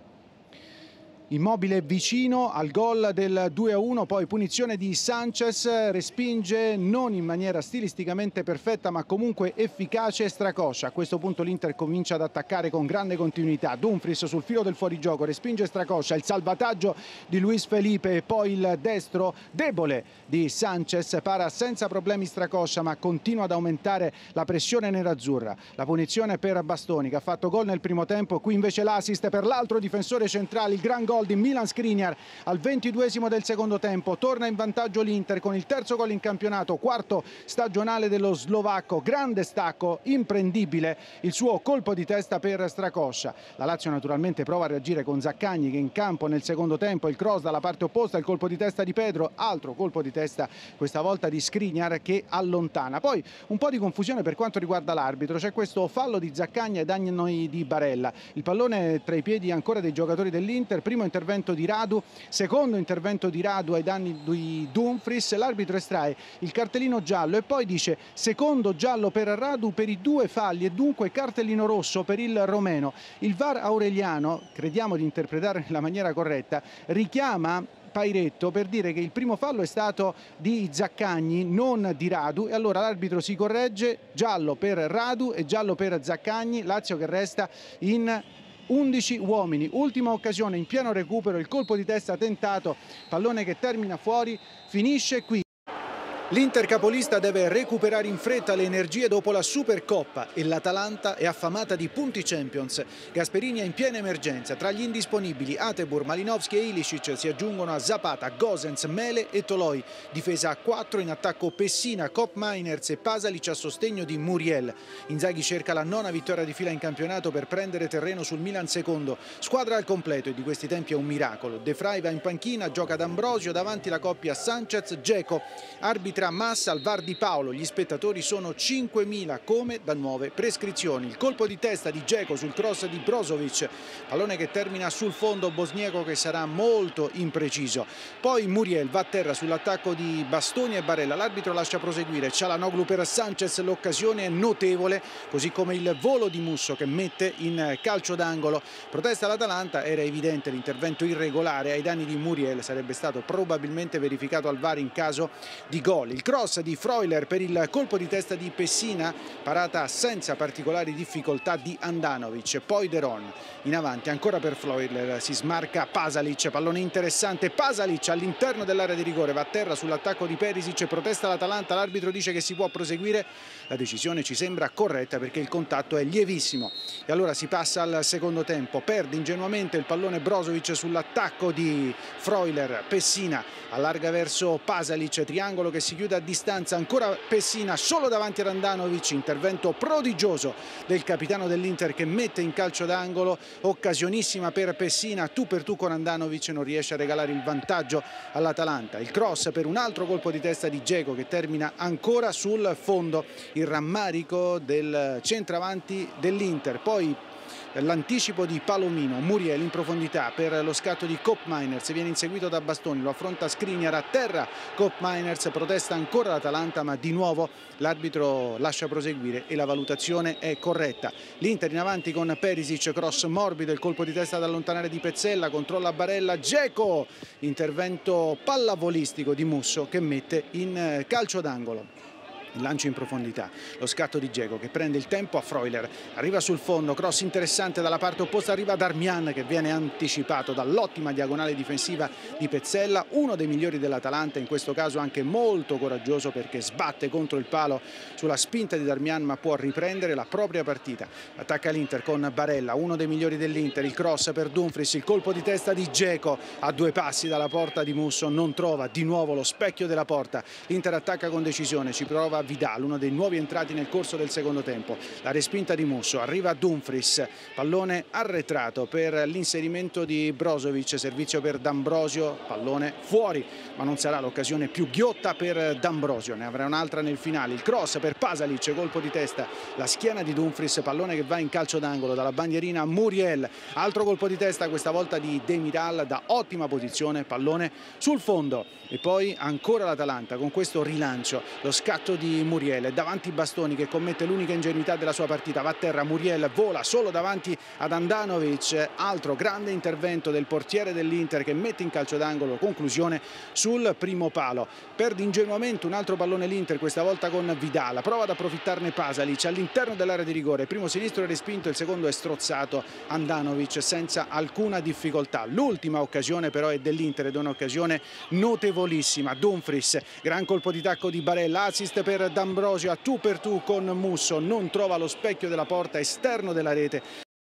Immobile vicino al gol del 2-1, poi punizione di Sanchez, respinge non in maniera stilisticamente perfetta ma comunque efficace Stracoscia. A questo punto l'Inter comincia ad attaccare con grande continuità, Dumfries sul filo del fuorigioco, respinge Stracoscia, il salvataggio di Luis Felipe e poi il destro debole di Sanchez, para senza problemi Stracoscia ma continua ad aumentare la pressione nerazzurra. La punizione per Bastoni che ha fatto gol nel primo tempo, qui invece l'assist per l'altro difensore centrale, il gran gol di Milan Skriniar al 22° del secondo tempo. Torna in vantaggio l'Inter con il terzo gol in campionato, quarto stagionale dello slovacco, grande stacco, imprendibile il suo colpo di testa per Stracoscia. La Lazio naturalmente prova a reagire con Zaccagni che in campo nel secondo tempo, il cross dalla parte opposta, il colpo di testa di Pedro, altro colpo di testa questa volta di Skriniar che allontana. Poi un po' di confusione per quanto riguarda l'arbitro, c'è questo fallo di Zaccagni ai danni di Barella, il pallone tra i piedi ancora dei giocatori dell'Inter, primo intervento di Radu, secondo intervento di Radu ai danni di Dumfries, l'arbitro estrae il cartellino giallo e poi dice secondo giallo per Radu per i 2 falli e dunque cartellino rosso per il romeno. Il VAR Aureliano, crediamo di interpretare nella maniera corretta, richiama Pairetto per dire che il primo fallo è stato di Zaccagni, non di Radu, e allora l'arbitro si corregge, giallo per Radu e giallo per Zaccagni, Lazio che resta in 11 uomini. Ultima occasione in pieno recupero, il colpo di testa tentato, pallone che termina fuori, finisce qui. L'Inter capolista deve recuperare in fretta le energie dopo la Supercoppa e l'Atalanta è affamata di punti Champions. Gasperini è in piena emergenza, tra gli indisponibili Atebur, Malinowski e Ilicic si aggiungono a Zapata, Gosens, Mele e Toloi. Difesa a 4, in attacco Pessina, Kopp-Meiners e Pasalic a sostegno di Muriel. Inzaghi cerca la 9ª vittoria di fila in campionato per prendere terreno sul Milan secondo. Squadra al completo e di questi tempi è un miracolo. De Vrij va in panchina, gioca D'Ambrosio, davanti la coppia Sanchez-Dzeko. Arbitra Massa al VAR di Paolo, gli spettatori sono 5.000 come da nuove prescrizioni. Il colpo di testa di Dzeko sul cross di Brozovic, pallone che termina sul fondo bosniaco che sarà molto impreciso. Poi Muriel va a terra sull'attacco di Bastoni e Barella, l'arbitro lascia proseguire, Çalhanoğlu per Sanchez, l'occasione è notevole, così come il volo di Musso che mette in calcio d'angolo. Protesta l'Atalanta, era evidente l'intervento irregolare ai danni di Muriel, sarebbe stato probabilmente verificato al VAR in caso di gol. Il cross di Freuler per il colpo di testa di Pessina, parata senza particolari difficoltà di Andanovic, poi De Ron in avanti ancora per Freuler, si smarca Pasalic, pallone interessante, Pasalic all'interno dell'area di rigore, va a terra sull'attacco di Perisic, protesta l'Atalanta, l'arbitro dice che si può proseguire, la decisione ci sembra corretta perché il contatto è lievissimo e allora si passa al secondo tempo, perde ingenuamente il pallone Brozovic sull'attacco di Freuler, Pessina allarga verso Pasalic, triangolo che si chiude a distanza, ancora Pessina solo davanti ad Andanovic, intervento prodigioso del capitano dell'Inter che mette in calcio d'angolo, occasionissima per Pessina, tu per tu con Andanovic, non riesce a regalare il vantaggio all'Atalanta. Il cross per un altro colpo di testa di Dzeko che termina ancora sul fondo, il rammarico del centravanti dell'Inter, poi l'anticipo di Palomino, Muriel in profondità per lo scatto di Koopmeiners, viene inseguito da Bastoni, lo affronta Skriniar a terra, Koopmeiners, protesta ancora l'Atalanta ma di nuovo l'arbitro lascia proseguire e la valutazione è corretta. L'Inter in avanti con Perisic, cross morbido, il colpo di testa da allontanare di Pezzella, controlla Barella, Dzeko, intervento pallavolistico di Musso che mette in calcio d'angolo. Il lancio in profondità, lo scatto di Dzeko che prende il tempo a Freuler, arriva sul fondo, cross interessante dalla parte opposta, arriva Darmian che viene anticipato dall'ottima diagonale difensiva di Pezzella, uno dei migliori dell'Atalanta, in questo caso anche molto coraggioso perché sbatte contro il palo sulla spinta di Darmian ma può riprendere la propria partita. Attacca l'Inter con Barella, uno dei migliori dell'Inter, il cross per Dumfries, il colpo di testa di Dzeko a 2 passi dalla porta di Musso, non trova di nuovo lo specchio della porta, l'Inter attacca con decisione, ci prova Vidal, uno dei nuovi entrati nel corso del secondo tempo, la respinta di Musso, arriva Dumfries, pallone arretrato per l'inserimento di Brozovic, servizio per D'Ambrosio, pallone fuori ma non sarà l'occasione più ghiotta per D'Ambrosio, ne avrà un'altra nel finale, il cross per Pasalic, colpo di testa, la schiena di Dumfries, pallone che va in calcio d'angolo dalla bandierina Muriel, altro colpo di testa questa volta di Demiral da ottima posizione, pallone sul fondo e poi ancora l'Atalanta con questo rilancio, lo scatto di Muriel, davanti Bastoni che commette l'unica ingenuità della sua partita, va a terra, Muriel vola solo davanti ad Andanovic, altro grande intervento del portiere dell'Inter che mette in calcio d'angolo, conclusione sul primo palo. Perde ingenuamente un altro pallone l'Inter, questa volta con Vidal, prova ad approfittarne Pasalic all'interno dell'area di rigore, il primo sinistro è respinto, il secondo è strozzato, Andanovic senza alcuna difficoltà. L'ultima occasione però è dell'Inter ed è un'occasione notevolissima, Dumfries, gran colpo di tacco di Barella, assist per D'Ambrosio a tu per tu con Musso, non trova lo specchio della porta, esterno della rete.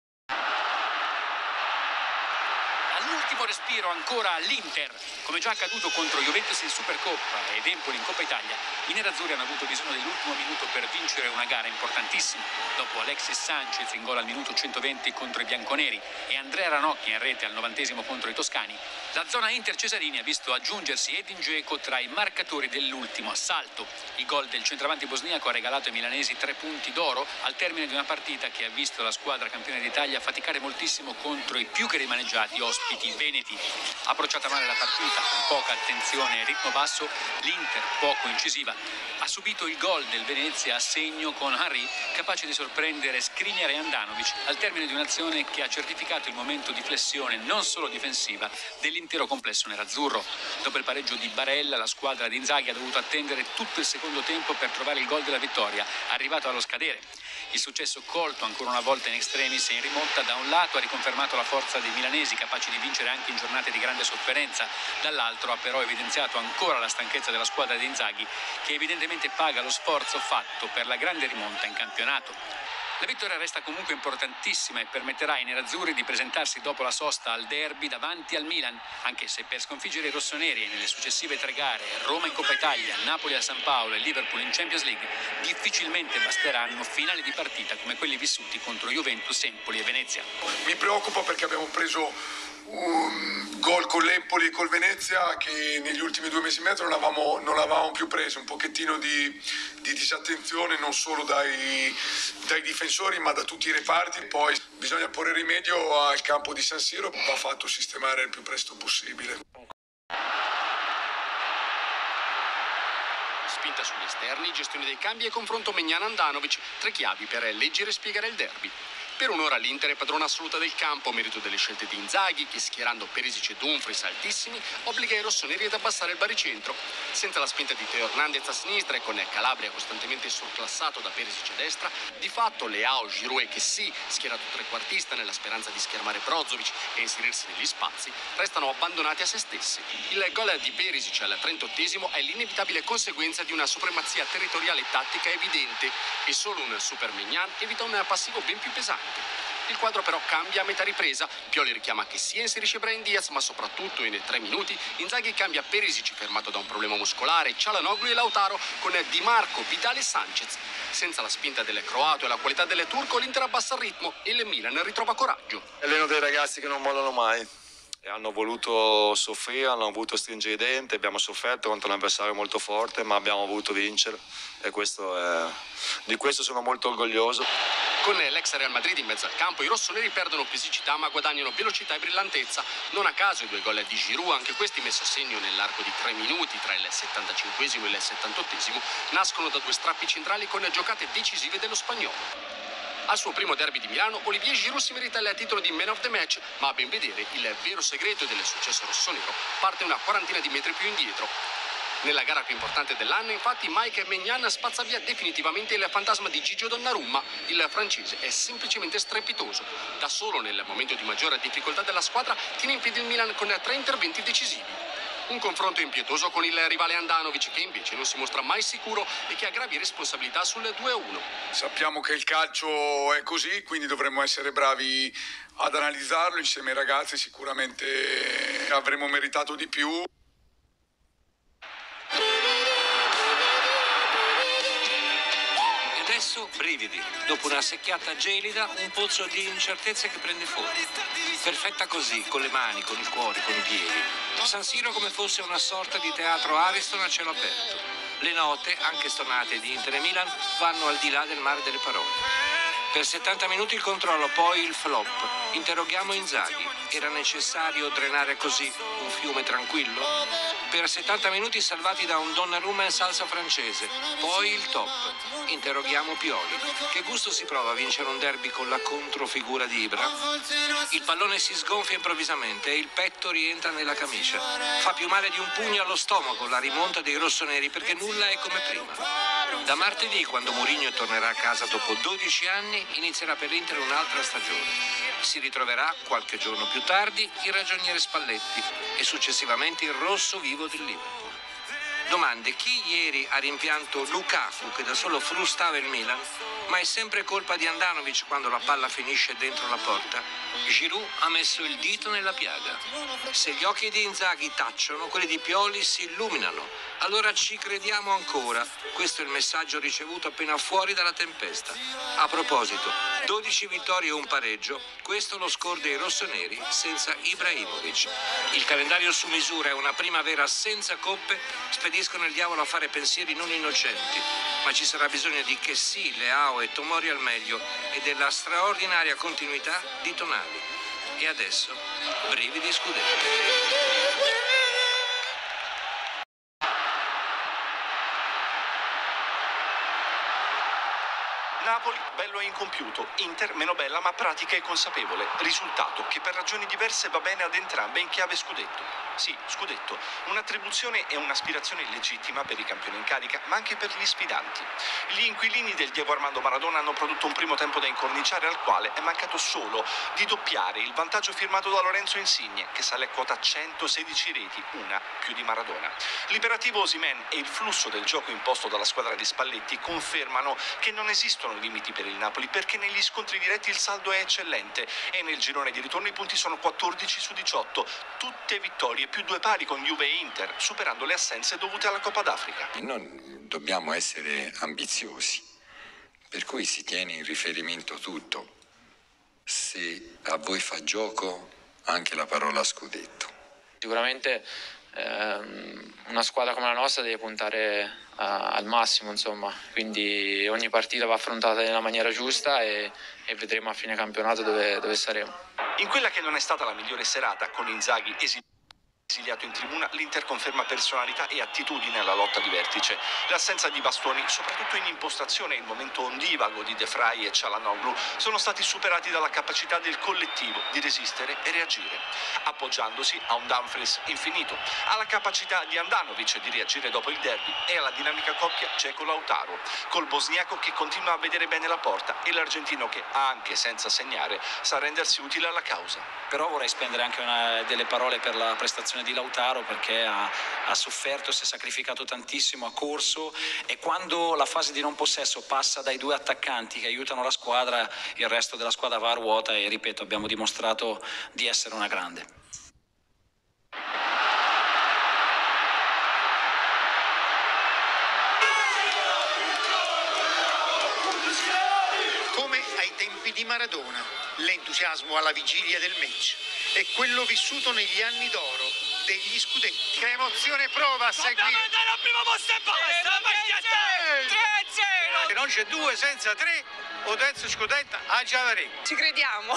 All'ultimo respiro ancora l'Inter, come già accaduto contro Juventus in Supercoppa ed Empoli in Coppa Italia, i nerazzurri hanno avuto bisogno dell'ultimo minuto per vincere una gara importantissima. Dopo Alexis Sanchez in gol al minuto 120 contro i bianconeri e Andrea Ranocchia in rete al 90° contro i toscani, la zona Inter Cesarini ha visto aggiungersi Edin Dzeko tra i marcatori dell'ultimo assalto. Il gol del centravanti bosniaco ha regalato ai milanesi 3 punti d'oro al termine di una partita che ha visto la squadra campione d'Italia faticare moltissimo contro i più che rimaneggiati ospiti veneti. Approcciata male la partita, con poca attenzione e ritmo basso, l'Inter, poco incisiva, ha subito il gol del Venezia a segno con Henry, capace di sorprendere Skriniar e Andanovic al termine di un'azione che ha certificato il momento di flessione non solo difensiva dell'intero complesso nerazzurro. Dopo il pareggio di Barella, la squadra di Inzaghi ha dovuto attendere tutto il secondo tempo per trovare il gol della vittoria, arrivato allo scadere. Il successo colto ancora una volta in extremis e in rimonta da un lato ha riconfermato la forza dei milanesi capaci di vincere anche in giornate di grande sofferenza, dall'altro ha però evidenziato ancora la stanchezza della squadra di Inzaghi che evidentemente paga lo sforzo fatto per la grande rimonta in campionato. La vittoria resta comunque importantissima e permetterà ai nerazzurri di presentarsi dopo la sosta al derby davanti al Milan, anche se per sconfiggere i rossoneri nelle successive 3 gare, Roma in Coppa Italia, Napoli a San Paolo e Liverpool in Champions League, difficilmente basteranno finali di partita come quelli vissuti contro Juventus, Empoli e Venezia. Mi preoccupa perché abbiamo preso un gol con l'Empoli e col Venezia che negli ultimi 2 mesi e mezzo non avevamo più preso, un pochettino di disattenzione non solo dai difensori ma da tutti i reparti. Poi bisogna porre rimedio al campo di San Siro, va fatto sistemare il più presto possibile. Spinta sugli esterni, gestione dei cambi e confronto Maignan-Andanovic, 3 chiavi per leggere e spiegare il derby. Per un'ora l'Inter è padrona assoluta del campo, merito delle scelte di Inzaghi, che schierando Perisic e Dumfries altissimi, obbliga i rossoneri ad abbassare il baricentro. Senza la spinta di Teo Hernandez a sinistra e con Calabria costantemente surclassato da Perisic a destra, di fatto Leao, Giroud e Kessie, schierato trequartista nella speranza di schermare Brozovic e inserirsi negli spazi, restano abbandonati a se stessi. Il gol di Perisic al 38° è l'inevitabile conseguenza di una supremazia territoriale tattica evidente e solo un super Maignan evita un passivo ben più pesante. Il quadro però cambia a metà ripresa, Pioli richiama Kessie e inserisce Brahim Diaz, ma soprattutto in 3 minuti Inzaghi cambia Perisic fermato da un problema muscolare, Çalhanoğlu e Lautaro con Di Marco, Vidal e Sanchez. Senza la spinta del croato e la qualità del turco l'Inter abbassa il ritmo e il Milan ritrova coraggio. Alleno dei ragazzi che non mollano mai hanno voluto soffrire, hanno voluto stringere i denti, abbiamo sofferto contro un avversario molto forte, ma abbiamo voluto vincere e di questo sono molto orgoglioso. Con l'ex Real Madrid in mezzo al campo, i rossoneri perdono fisicità ma guadagnano velocità e brillantezza. Non a caso i 2 gol di Giroud, anche questi messi a segno nell'arco di 3 minuti tra il 75esimo e il 78esimo, nascono da 2 strappi centrali con giocate decisive dello spagnolo. Al suo primo derby di Milano, Olivier Giroud si merita il titolo di Man of the Match, ma a ben vedere il vero segreto del successo rossonero parte una quarantina di metri più indietro. Nella gara più importante dell'anno, infatti, Mike Maignan spazza via definitivamente il fantasma di Gigio Donnarumma. Il francese è semplicemente strepitoso. Da solo, nel momento di maggiore difficoltà della squadra, tiene in piedi il Milan con 3 interventi decisivi. Un confronto impietoso con il rivale Handanovic, che invece non si mostra mai sicuro e che ha gravi responsabilità sul 2-1. Sappiamo che il calcio è così, quindi dovremmo essere bravi ad analizzarlo insieme ai ragazzi. Sicuramente avremmo meritato di più. Adesso brividi, dopo una secchiata gelida, un pozzo di incertezze che prende forma. Perfetta così, con le mani, con il cuore, con i piedi. San Siro come fosse una sorta di teatro Ariston a cielo aperto. Le note, anche stonate di Inter e Milan, vanno al di là del mare delle parole. Per 70 minuti il controllo, poi il flop. Interroghiamo Inzaghi. Era necessario drenare così un fiume tranquillo? Per 70 minuti salvati da un Donnarumma in salsa francese. Poi il top. Interroghiamo Pioli. Che gusto si prova a vincere un derby con la controfigura di Ibra? Il pallone si sgonfia improvvisamente e il petto rientra nella camicia. Fa più male di un pugno allo stomaco la rimonta dei rossoneri, perché nulla è come prima. Da martedì, quando Mourinho tornerà a casa dopo 12 anni, inizierà per l'Inter un'altra stagione. Si ritroverà, qualche giorno più tardi, il ragioniere Spalletti e successivamente il rosso vivo del Liverpool. Domande: chi ieri ha rimpianto Lukaku che da solo frustava il Milan? Ma è sempre colpa di Handanovic quando la palla finisce dentro la porta? Giroud ha messo il dito nella piaga. Se gli occhi di Inzaghi tacciono, quelli di Pioli si illuminano. Allora ci crediamo ancora. Questo è il messaggio ricevuto appena fuori dalla tempesta. A proposito, 12 vittorie e un pareggio, questo lo score dei rossoneri senza Ibrahimovic. Il calendario su misura è una primavera senza coppe, spediscono il diavolo a fare pensieri non innocenti, ma ci sarà bisogno di Chessy, Leao e Tomori al meglio e della straordinaria continuità di Tonali. E adesso, brividi scudetto. Napoli, bello e incompiuto, Inter, meno bella ma pratica e consapevole. Risultato che per ragioni diverse va bene ad entrambe in chiave scudetto. Sì, scudetto, un'attribuzione e un'aspirazione legittima per i campioni in carica, ma anche per gli sfidanti. Gli inquilini del Diego Armando Maradona hanno prodotto un primo tempo da incorniciare, al quale è mancato solo di doppiare il vantaggio firmato da Lorenzo Insigne, che sale a quota 116 reti, una più di Maradona. L'imperativo Osimhen e il flusso del gioco imposto dalla squadra di Spalletti confermano che non esistono limiti per il Napoli, perché negli scontri diretti il saldo è eccellente e nel girone di ritorno i punti sono 14 su 18, tutte vittorie più 2 pari con Juve e Inter, superando le assenze dovute alla Coppa d'Africa. Noi dobbiamo essere ambiziosi, per cui si tiene in riferimento tutto. Se a voi fa gioco anche la parola scudetto. Sicuramente una squadra come la nostra deve puntare al massimo, insomma, quindi ogni partita va affrontata nella maniera giusta e vedremo a fine campionato dove saremo. In quella che non è stata la migliore serata, con Inzaghi esiliato in tribuna, l'Inter conferma personalità e attitudine alla lotta di vertice. L'assenza di bastoni, soprattutto in impostazione, e il momento ondivago di De Vrij e Çalhanoğlu sono stati superati dalla capacità del collettivo di resistere e reagire, appoggiandosi a un Dumfries infinito, alla capacità di Handanovic di reagire dopo il derby e alla dinamica coppia Dzeko-Lautaro, col bosniaco che continua a vedere bene la porta e l'argentino che, anche senza segnare, sa rendersi utile alla causa. Però vorrei spendere anche delle parole per la prestazione di Lautaro, perché ha sofferto, si è sacrificato tantissimo, ha corso, e quando la fase di non possesso passa dai 2 attaccanti che aiutano la squadra, il resto della squadra va a ruota e, ripeto, abbiamo dimostrato di essere una grande. Come ai tempi di Maradona, l'entusiasmo alla vigilia del match. è quello vissuto negli anni d'oro degli scudetti. Che emozione prova a seguire. Dobbiamo andare al primo posto e basta. 3-0. Se non c'è 2 senza 3, o terzo scudetto a Giavarì. Ci crediamo.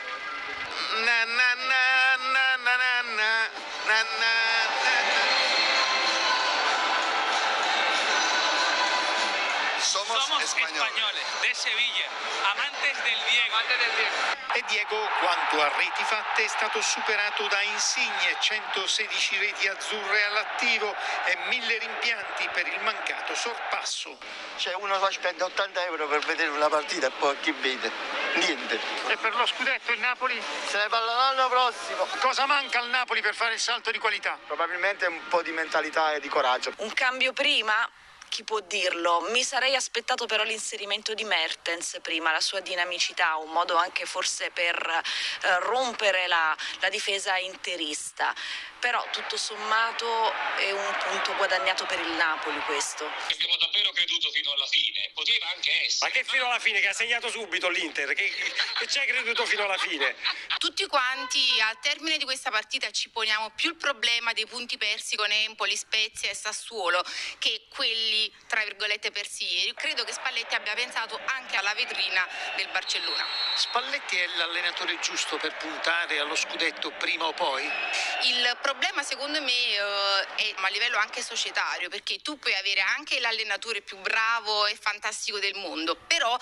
Somos españoles de Sevilla, amantes del Diego. E Diego, quanto a reti fatte, è stato superato da Insigne, 116 reti azzurre all'attivo e 1000 rimpianti per il mancato sorpasso. Cioè uno va a spendere 80 euro per vedere una partita e poi chi vede? Niente. E per lo scudetto il Napoli? Se ne parla l'anno prossimo. Cosa manca al Napoli per fare il salto di qualità? Probabilmente un po' di mentalità e di coraggio. Un cambio prima? Chi può dirlo? Mi sarei aspettato però l'inserimento di Mertens prima, la sua dinamicità, un modo anche forse per rompere la difesa interista. Però tutto sommato è un punto guadagnato per il Napoli questo. Abbiamo davvero creduto fino alla fine, poteva anche essere. Ma che fino alla fine, che ha segnato subito l'Inter, che ci hai creduto fino alla fine? Tutti quanti al termine di questa partita ci poniamo più il problema dei punti persi con Empoli, Spezia e Sassuolo che quelli tra virgolette persi ieri. Credo che Spalletti abbia pensato anche alla vetrina del Barcellona. Spalletti è l'allenatore giusto per puntare allo scudetto prima o poi? Il problema secondo me è a livello anche societario, perché tu puoi avere anche l'allenatore più bravo e fantastico del mondo, però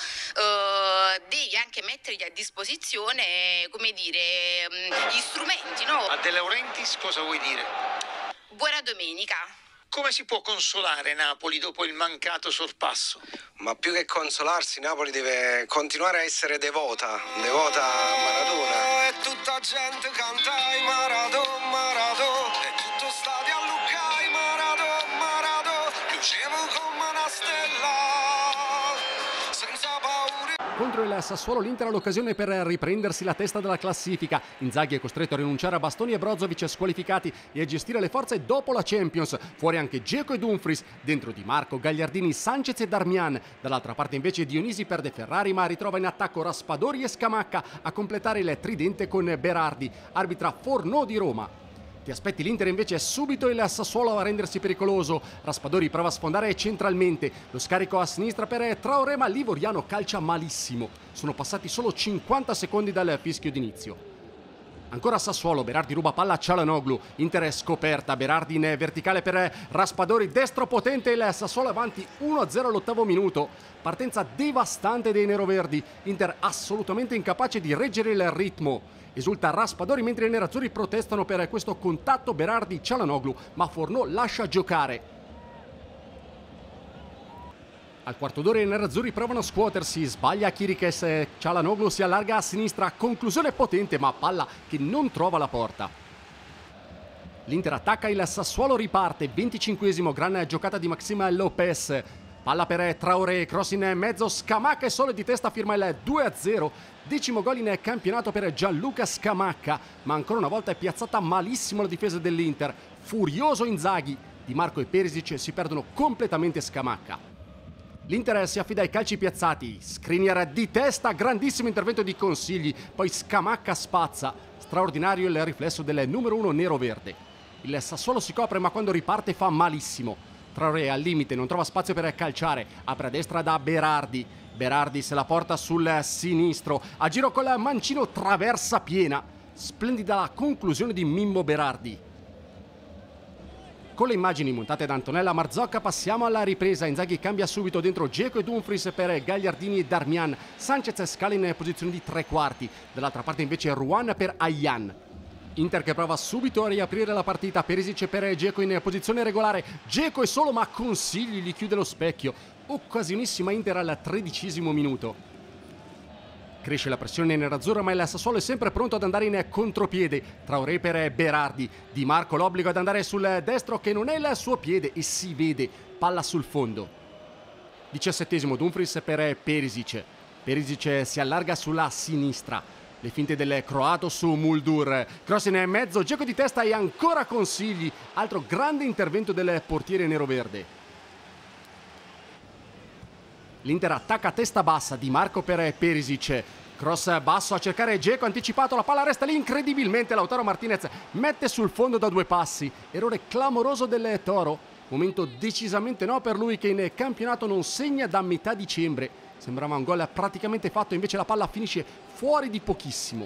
devi anche mettergli a disposizione, come dire, gli strumenti, no? A De Laurentiis cosa vuoi dire? Buona domenica. Come si può consolare Napoli dopo il mancato sorpasso? Ma più che consolarsi, Napoli deve continuare a essere devota a Maradona. E tutta gente canta Maradona, Maradona, e tutto stadio a Lucca Maradona, Maradona, lucevo come una stella, senza paura. Contro il Sassuolo l'Inter ha l'occasione per riprendersi la testa della classifica. Inzaghi è costretto a rinunciare a Bastoni e Brozovic squalificati e a gestire le forze dopo la Champions. Fuori anche Dzeko e Dumfries, dentro Di Marco, Gagliardini, Sanchez e Darmian. Dall'altra parte invece Dionisi perde Ferrari ma ritrova in attacco Raspadori e Scamacca a completare il tridente con Berardi. Arbitra Fornò di Roma. Ti aspetti l'Inter invece è subito il Sassuolo a rendersi pericoloso. Raspadori prova a sfondare centralmente. Lo scarico a sinistra per Traoré ma l'Ivoriano calcia malissimo. Sono passati solo 50 secondi dal fischio d'inizio. Ancora Sassuolo, Berardi ruba palla a Çalhanoğlu. Inter è scoperta, Berardi in verticale per Raspadori, destro potente, il Sassuolo avanti 1-0 all'8° minuto. Partenza devastante dei neroverdi. Inter assolutamente incapace di reggere il ritmo. Esulta Raspadori mentre i nerazzurri protestano per questo contatto Berardi-Çalhanoğlu, ma Fornò lascia giocare. Al quarto d'ora i nerazzurri provano a scuotersi, sbaglia Chiriches, Çalhanoğlu si allarga a sinistra, conclusione potente ma palla che non trova la porta. L'Inter attacca, il Sassuolo riparte, 25esimo, gran giocata di Maxime Lopez. Palla per Traoré, cross in mezzo, Scamacca e solo di testa firma il 2-0. 10° gol in campionato per Gianluca Scamacca, ma ancora una volta è piazzata malissimo la difesa dell'Inter. Furioso Inzaghi, Di Marco e Perisic si perdono completamente Scamacca. L'Inter si affida ai calci piazzati, Skriniar di testa, grandissimo intervento di Consigli, poi Scamacca spazza, straordinario il riflesso del numero 1 nero-verde. Il Sassuolo si copre ma quando riparte fa malissimo. Traoré al limite, non trova spazio per calciare, apre a destra da Berardi. Berardi se la porta sul sinistro, a giro col mancino traversa piena. Splendida la conclusione di Mimmo Berardi. Con le immagini montate da Antonella Marzocca passiamo alla ripresa. Inzaghi cambia subito dentro Dzeko e Dumfries per Gagliardini e Darmian. Sanchez scala in posizione di tre quarti. Dall'altra parte invece Ruan per Ayhan. Inter che prova subito a riaprire la partita. Perisic per Dzeko in posizione regolare. Dzeko è solo ma Consigli gli chiude lo specchio. Occasionissima Inter al 13° minuto. Cresce la pressione nerazzurra ma il Sassuolo è sempre pronto ad andare in contropiede. Traoré per Berardi. Di Marco l'obbligo ad andare sul destro che non è il suo piede e si vede. Palla sul fondo. 17° Dumfries per Perisic. Perisic si allarga sulla sinistra. Le finte del croato su Muldur. Cross in mezzo, Dzeko di testa e ancora Consigli. Altro grande intervento del portiere neroverde. L'Inter attacca a testa bassa, Di Marco per Perisic. Cross basso a cercare Dzeko, anticipato, la palla resta lì, incredibilmente Lautaro Martinez mette sul fondo da 2 passi. Errore clamoroso del Toro, momento decisamente no per lui che in campionato non segna da metà dicembre. Sembrava un gol praticamente fatto, invece la palla finisce fuori di pochissimo.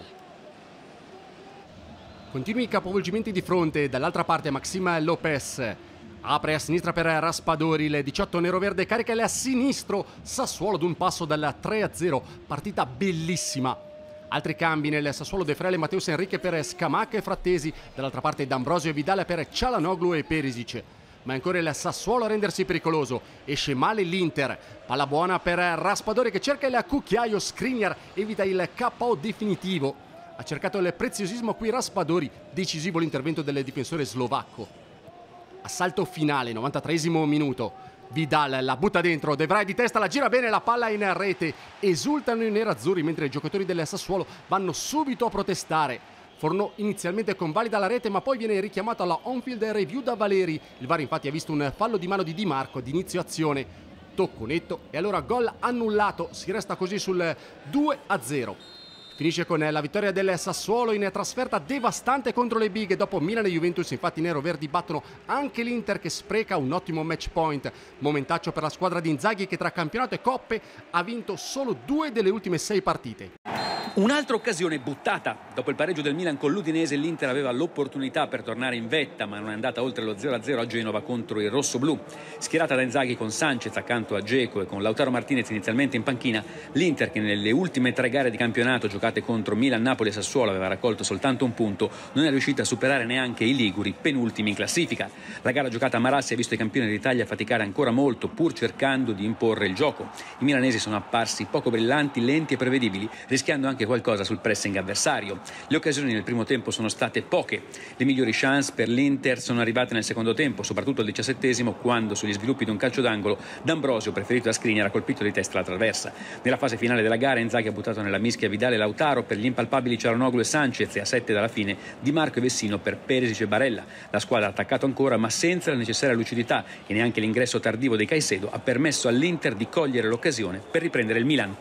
Continui i capovolgimenti di fronte, dall'altra parte Maxim Lopez. Apre a sinistra per Raspadori, il 18 nero-verde carica il sinistro, Sassuolo d'un passo dal 3-0, partita bellissima. Altri cambi nel Sassuolo: De Frel e Matheus Enrique per Scamacca e Frattesi, dall'altra parte D'Ambrosio e Vidal per Çalhanoğlu e Perisic. Ma ancora il Sassuolo a rendersi pericoloso, esce male l'Inter, palla buona per Raspadori che cerca il cucchiaio, Skriniar evita il KO definitivo. Ha cercato il preziosismo qui Raspadori, decisivo l'intervento del difensore slovacco. Assalto finale, 93esimo minuto. Vidal la butta dentro, De Vrij di testa, la gira bene, la palla in rete. Esultano i nerazzurri mentre i giocatori del Sassuolo vanno subito a protestare. Fornò inizialmente convalida la rete, ma poi viene richiamato alla on-field review da Valeri. Il VAR infatti ha visto un fallo di mano di Di Marco di inizio azione. Tocco netto e allora gol annullato. Si resta così sul 2-0. Finisce con la vittoria del Sassuolo in trasferta devastante contro le big. Dopo Milan e Juventus infatti i nero-verdi battono anche l'Inter che spreca un ottimo match point. Momentaccio per la squadra di Inzaghi che tra campionato e coppe ha vinto solo 2 delle ultime 6 partite. Un'altra occasione buttata. Dopo il pareggio del Milan con l'Udinese, l'Inter aveva l'opportunità per tornare in vetta, ma non è andata oltre lo 0-0 a Genova contro il rossoblù. Schierata da Inzaghi con Sanchez accanto a Dzeko e con Lautaro Martinez inizialmente in panchina, l'Inter, che nelle ultime 3 gare di campionato giocate contro Milan, Napoli e Sassuolo aveva raccolto soltanto un punto, non è riuscita a superare neanche i liguri, penultimi in classifica. La gara giocata a Marassi ha visto i campioni d'Italia faticare ancora molto, pur cercando di imporre il gioco. I milanesi sono apparsi poco brillanti, lenti e prevedibili, rischiando anche qualcosa sul pressing avversario. Le occasioni nel primo tempo sono state poche. Le migliori chance per l'Inter sono arrivate nel secondo tempo, soprattutto al 17esimo, quando sugli sviluppi di un calcio d'angolo D'Ambrosio, preferito da Skriniar, ha colpito di testa la traversa. Nella fase finale della gara Inzaghi ha buttato nella mischia Vidal e Lautaro per gli impalpabili Çalhanoğlu e Sanchez, e a 7 dalla fine Di Marco e Vessino per Perisic e Barella. La squadra ha attaccato ancora, ma senza la necessaria lucidità, e neanche l'ingresso tardivo di Caicedo ha permesso all'Inter di cogliere l'occasione per riprendere il Milan.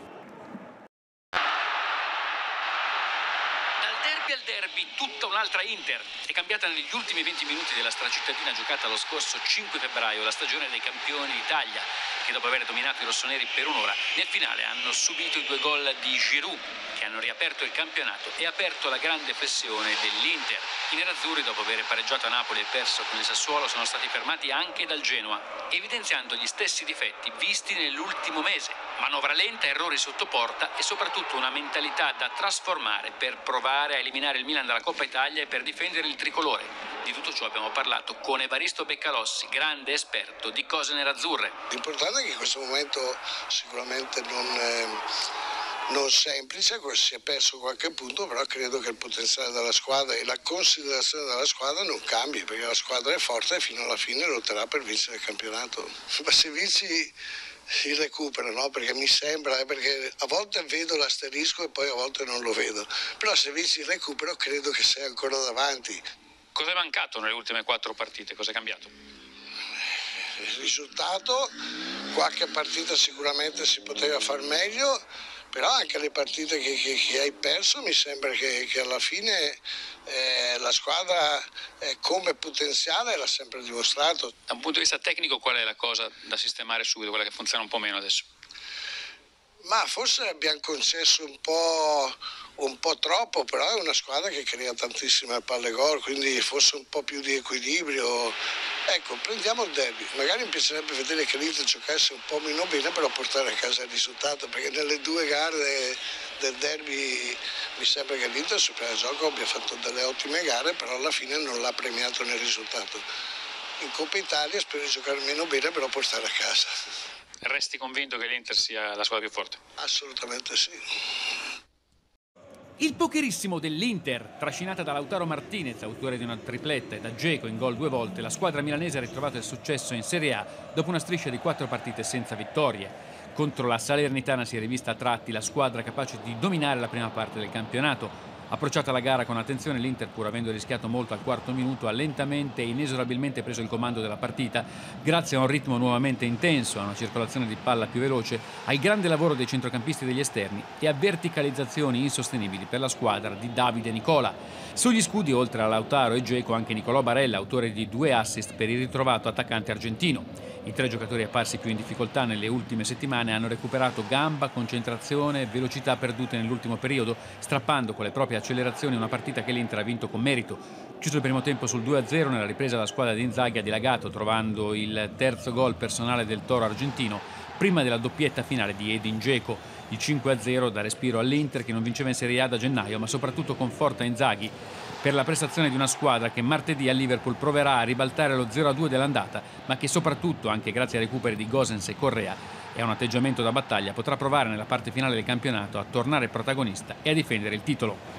Un'altra Inter è cambiata negli ultimi 20 minuti della stracittadina giocata lo scorso 5 febbraio, la stagione dei campioni d'Italia, che dopo aver dominato i rossoneri per un'ora, nel finale hanno subito i 2 gol di Giroud, che hanno riaperto il campionato e aperto la grande flessione dell'Inter. I nerazzurri, dopo aver pareggiato a Napoli e perso con il Sassuolo, sono stati fermati anche dal Genoa, evidenziando gli stessi difetti visti nell'ultimo mese. Manovra lenta, errori sotto porta e soprattutto una mentalità da trasformare per provare a eliminare il Milan dalla Coppa Italia e per difendere il tricolore. Di tutto ciò abbiamo parlato con Evaristo Beccalossi, grande esperto di cose nerazzurre. L'importante è che in questo momento sicuramente non semplice, si è perso qualche punto, però credo che il potenziale della squadra e la considerazione della squadra non cambi, perché la squadra è forte e fino alla fine lotterà per vincere il campionato. Ma se vinci il recupero, no? Perché mi sembra, perché a volte vedo l'asterisco e poi a volte non lo vedo, però se vinci il recupero credo che sei ancora davanti. Cosa è mancato nelle ultime 4 partite? Cosa è cambiato? Il risultato, qualche partita sicuramente si poteva far meglio, però anche le partite che hai perso mi sembra che alla fine la squadra come potenziale l'ha sempre dimostrato. Da un punto di vista tecnico, qual è la cosa da sistemare subito, quella che funziona un po' meno adesso? Ma forse abbiamo concesso un po' troppo, però è una squadra che crea tantissime palle gol, quindi forse un po' più di equilibrio. Ecco, prendiamo il derby. Magari mi piacerebbe vedere che l'Inter giocasse un po' meno bene, però portare a casa il risultato, perché nelle 2 gare del derby mi sembra che l'Inter sul piano gioco abbia fatto delle ottime gare, però alla fine non l'ha premiato nel risultato. In Coppa Italia spero di giocare meno bene, però portare a casa. Resti convinto che l'Inter sia la squadra più forte? Assolutamente sì. Il pokerissimo dell'Inter, trascinata da Lautaro Martinez, autore di una tripletta, e da Dzeko in gol 2 volte, la squadra milanese ha ritrovato il successo in Serie A dopo una striscia di 4 partite senza vittorie. Contro la Salernitana si è rivista a tratti la squadra capace di dominare la prima parte del campionato. Approcciata la gara con attenzione, l'Inter, pur avendo rischiato molto al quarto minuto, ha lentamente e inesorabilmente preso il comando della partita grazie a un ritmo nuovamente intenso, a una circolazione di palla più veloce, al grande lavoro dei centrocampisti e degli esterni e a verticalizzazioni insostenibili per la squadra di Davide Nicola. Sugli scudi, oltre a Lautaro e Dzeko, anche Nicolò Barella, autore di 2 assist per il ritrovato attaccante argentino. I 3 giocatori apparsi più in difficoltà nelle ultime settimane hanno recuperato gamba, concentrazione e velocità perdute nell'ultimo periodo, strappando con le proprie accelerazioni una partita che l'Inter ha vinto con merito. Chiuso il primo tempo sul 2-0, nella ripresa la squadra di Inzaghi ha dilagato, trovando il terzo gol personale del Toro argentino, prima della doppietta finale di Edin Dzeko. Il 5-0 dà respiro all'Inter, che non vinceva in Serie A da gennaio, ma soprattutto conforta Inzaghi per la prestazione di una squadra che martedì a Liverpool proverà a ribaltare lo 0-2 dell'andata, ma che soprattutto, anche grazie ai recuperi di Gosens e Correa e a un atteggiamento da battaglia, potrà provare nella parte finale del campionato a tornare protagonista e a difendere il titolo.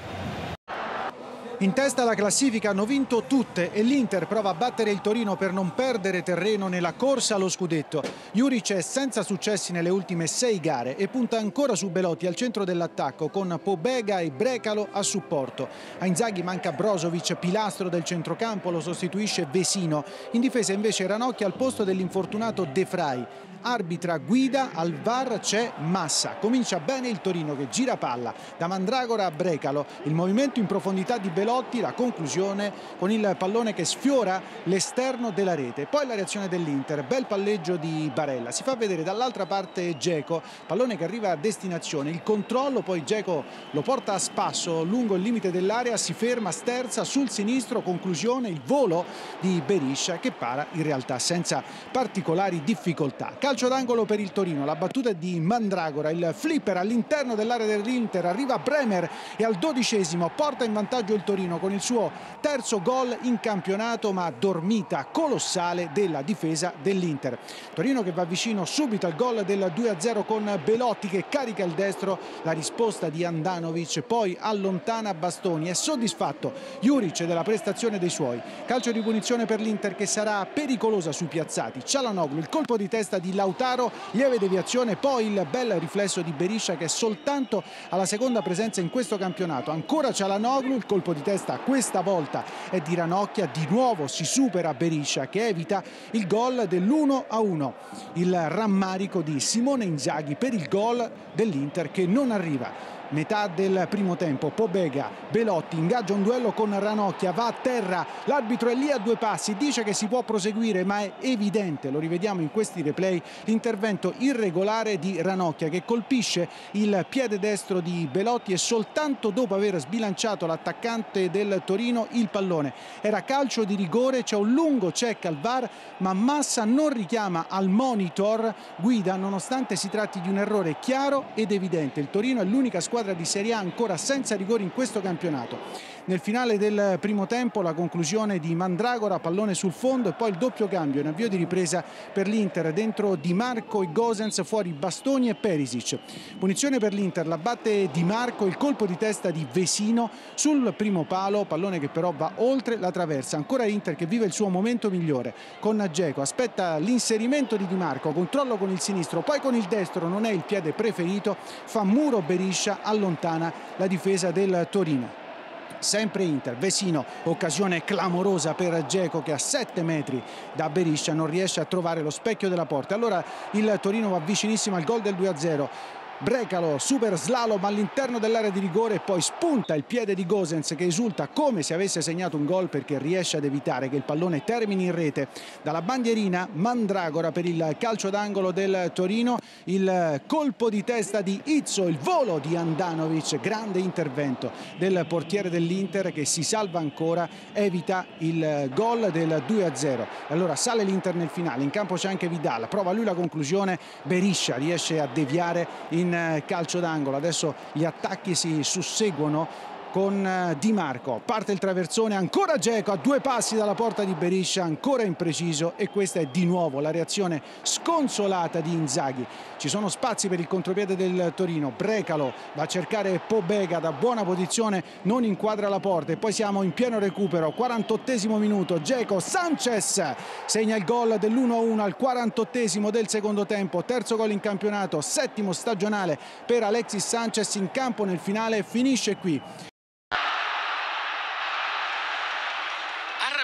In testa alla classifica hanno vinto tutte e l'Inter prova a battere il Torino per non perdere terreno nella corsa allo scudetto. Juric è senza successi nelle ultime 6 gare e punta ancora su Belotti al centro dell'attacco, con Pobega e Brecalo a supporto. A Inzaghi manca Brozovic, pilastro del centrocampo, lo sostituisce Vesino. In difesa invece Ranocchia al posto dell'infortunato De Vrij. Arbitra guida, al VAR c'è Massa. Comincia bene il Torino che gira palla da Mandragora a Brecalo, il movimento in profondità di Belotti, la conclusione con il pallone che sfiora l'esterno della rete. Poi la reazione dell'Inter, bel palleggio di Barella, si fa vedere dall'altra parte Dzeko, pallone che arriva a destinazione, il controllo, poi Dzeko lo porta a spasso lungo il limite dell'area, si ferma, sterza sul sinistro, conclusione il volo di Beriscia che para in realtà senza particolari difficoltà. Calcio d'angolo per il Torino, la battuta di Mandragora, il flipper all'interno dell'area dell'Inter, arriva Bremer e al 12° porta in vantaggio il Torino con il suo terzo gol in campionato, ma dormita colossale della difesa dell'Inter. Torino che va vicino subito al gol del 2-0 con Belotti che carica il destro, la risposta di Andanovic poi allontana Bastoni. È soddisfatto Juric della prestazione dei suoi. Calcio di punizione per l'Inter che sarà pericolosa sui piazzati. Çalhanoğlu, il colpo di testa di Lautaro, lieve deviazione, poi il bel riflesso di Beriscia che è soltanto alla seconda presenza in questo campionato. Ancora Çalhanoğlu, il colpo di testa questa volta è di Ranocchia, di nuovo si supera Beriscia che evita il gol dell'1-1. Il rammarico di Simone Inzaghi per il gol dell'Inter che non arriva. Metà del primo tempo, Pobega, Belotti ingaggia un duello con Ranocchia, va a terra, l'arbitro è lì a 2 passi, dice che si può proseguire ma è evidente, lo rivediamo in questi replay, l'intervento irregolare di Ranocchia che colpisce il piede destro di Belotti e soltanto dopo aver sbilanciato l'attaccante del Torino il pallone. Era calcio di rigore, c'è un lungo check al VAR ma Massa non richiama al monitor guida nonostante si tratti di un errore chiaro ed evidente. Il Torino è l'unica squadra di Serie A ancora senza rigori in questo campionato. Nel finale del primo tempo la conclusione di Mandragora, pallone sul fondo e poi il doppio cambio in avvio di ripresa per l'Inter, dentro Di Marco e Gosens, fuori Bastoni e Perisic. Punizione per l'Inter, la batte Di Marco, il colpo di testa di Vesino sul primo palo, pallone che però va oltre la traversa. Ancora Inter che vive il suo momento migliore con Dzeko, aspetta l'inserimento di Di Marco, controllo con il sinistro, poi con il destro, non è il piede preferito, fa muro Beriscia, allontana la difesa del Torino. Sempre Inter, Vesino, occasione clamorosa per Dzeko che a 7 metri da Beriscia non riesce a trovare lo specchio della porta. Allora il Torino va vicinissimo al gol del 2-0. Brecalo, super slalom all'interno dell'area di rigore e poi spunta il piede di Gosens che esulta come se avesse segnato un gol perché riesce ad evitare che il pallone termini in rete. Dalla bandierina Mandragora per il calcio d'angolo del Torino, il colpo di testa di Izzo, il volo di Andanovic, grande intervento del portiere dell'Inter che si salva ancora, evita il gol del 2-0. Allora sale l'Inter nel finale, in campo c'è anche Vidal, prova lui la conclusione, Beriscia riesce a deviare in calcio d'angolo. Adesso gli attacchi si susseguono con Di Marco, parte il traversone, ancora Dzeko a 2 passi dalla porta di Beriscia, ancora impreciso e questa è di nuovo la reazione sconsolata di Inzaghi. Ci sono spazi per il contropiede del Torino, Brecalo va a cercare Pobega da buona posizione, non inquadra la porta e poi siamo in pieno recupero, 48esimo minuto, Dzeko, Sanchez segna il gol dell'1-1 al 48esimo del secondo tempo, terzo gol in campionato, 7° stagionale per Alexis Sanchez in campo nel finale, finisce qui.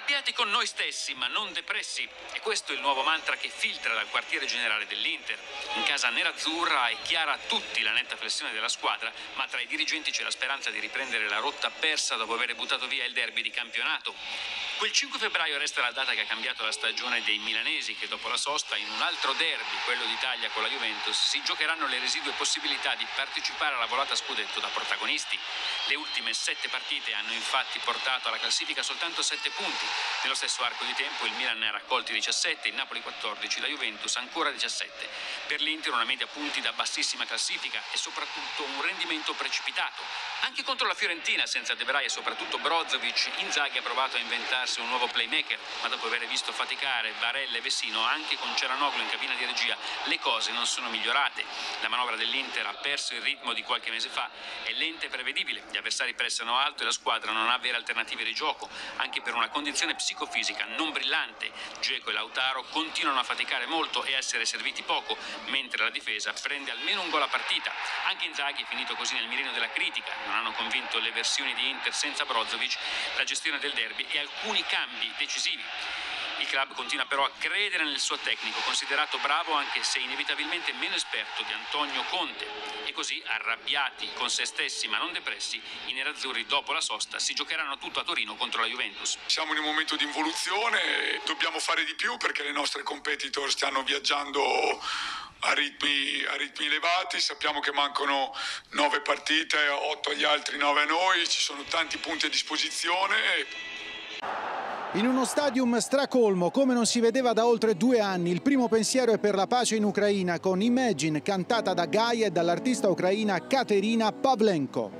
Arrabbiati con noi stessi, ma non depressi. E questo è il nuovo mantra che filtra dal quartiere generale dell'Inter. In casa nerazzurra è chiara a tutti la netta flessione della squadra, ma tra i dirigenti c'è la speranza di riprendere la rotta persa dopo aver buttato via il derby di campionato. Quel 5 febbraio resta la data che ha cambiato la stagione dei milanesi, che dopo la sosta in un altro derby, quello d'Italia con la Juventus, si giocheranno le residue possibilità di partecipare alla volata scudetto da protagonisti. Le ultime 7 partite hanno infatti portato alla classifica soltanto 7 punti. Nello stesso arco di tempo il Milan ne ha raccolti 17, il Napoli 14, la Juventus ancora 17. Per l'Inter una media punti da bassissima classifica e soprattutto un rendimento precipitato. Anche contro la Fiorentina, senza De Vrij e soprattutto Brozovic, Inzaghi ha provato a inventarsi un nuovo playmaker, ma dopo aver visto faticare Barella e Vecino anche con Çalhanoğlu in cabina di regia, le cose non sono migliorate. La manovra dell'Inter ha perso il ritmo di qualche mese fa, è lenta e prevedibile, gli avversari pressano alto e la squadra non ha vere alternative di gioco, anche per una condizione psicofisica non brillante. Dzeko e Lautaro continuano a faticare molto e a essere serviti poco, mentre la difesa prende almeno un gol a partita. Anche Inzaghi è finito così nel mirino della critica, non hanno convinto le versioni di Inter senza Brozovic, la gestione del derby e alcuni cambi decisivi. Il club continua però a credere nel suo tecnico, considerato bravo anche se inevitabilmente meno esperto di Antonio Conte. E così, arrabbiati con se stessi ma non depressi, i nerazzurri dopo la sosta si giocheranno tutto a Torino contro la Juventus. Siamo in un momento di involuzione, dobbiamo fare di più perché le nostre competitor stanno viaggiando a ritmi elevati. Sappiamo che mancano 9 partite, 8 agli altri, 9 a noi, ci sono tanti punti a disposizione. In uno stadium stracolmo, come non si vedeva da oltre 2 anni, il primo pensiero è per la pace in Ucraina, con Imagine cantata da Gaia e dall'artista ucraina Katerina Pavlenko.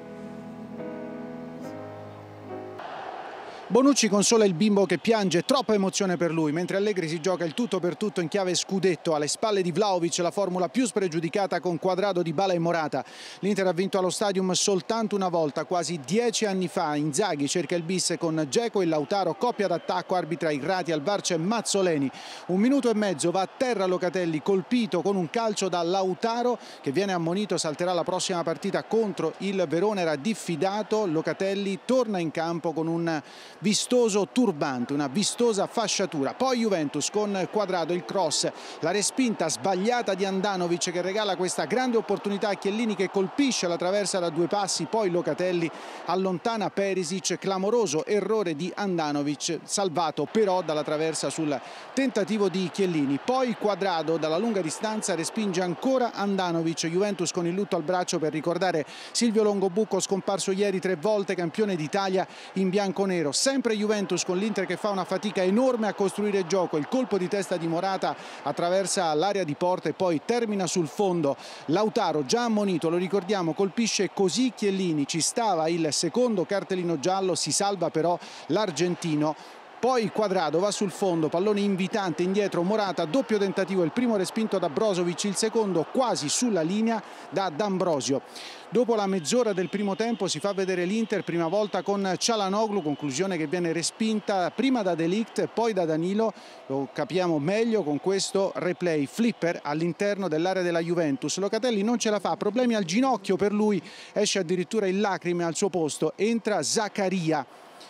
Bonucci consola il bimbo che piange, troppa emozione per lui, mentre Allegri si gioca il tutto per tutto in chiave scudetto. Alle spalle di Vlahovic la formula più spregiudicata con Cuadrado, Dybala e Morata. L'Inter ha vinto allo Stadium soltanto una volta, quasi 10 anni fa. Inzaghi cerca il bis con Dzeko e Lautaro, coppia d'attacco, arbitra Irrati, al VAR c'è Mazzoleni. 1 minuto e mezzo, va a terra Locatelli, colpito con un calcio da Lautaro che viene ammonito, salterà la prossima partita contro il Verona, era diffidato. Locatelli torna in campo con un vistoso turbante, una vistosa fasciatura. Poi Juventus con Cuadrado, il cross, la respinta sbagliata di Handanovic che regala questa grande opportunità a Chiellini che colpisce la traversa da 2 passi, poi Locatelli allontana Perisic, clamoroso errore di Handanovic, salvato però dalla traversa sul tentativo di Chiellini. Poi Cuadrado dalla lunga distanza respinge ancora Handanovic. Juventus con il lutto al braccio per ricordare Silvio Longobucco, scomparso ieri 3 volte, campione d'Italia in bianconero. Sempre Juventus con l'Inter che fa una fatica enorme a costruire gioco, il colpo di testa di Morata attraversa l'area di porta e poi termina sul fondo. Lautaro già ammonito, lo ricordiamo, colpisce così Chiellini, ci stava il secondo cartellino giallo, si salva però l'argentino. Poi Cuadrado va sul fondo, pallone invitante indietro, Morata, doppio tentativo, il primo respinto da Brozovic, il secondo quasi sulla linea da D'Ambrosio. Dopo la mezz'ora del primo tempo si fa vedere l'Inter, prima volta con Çalhanoğlu, conclusione che viene respinta prima da De Ligt, poi da Danilo. Lo capiamo meglio con questo replay flipper all'interno dell'area della Juventus. Locatelli non ce la fa, problemi al ginocchio per lui, esce addirittura in lacrime al suo posto, entra Zaccaria.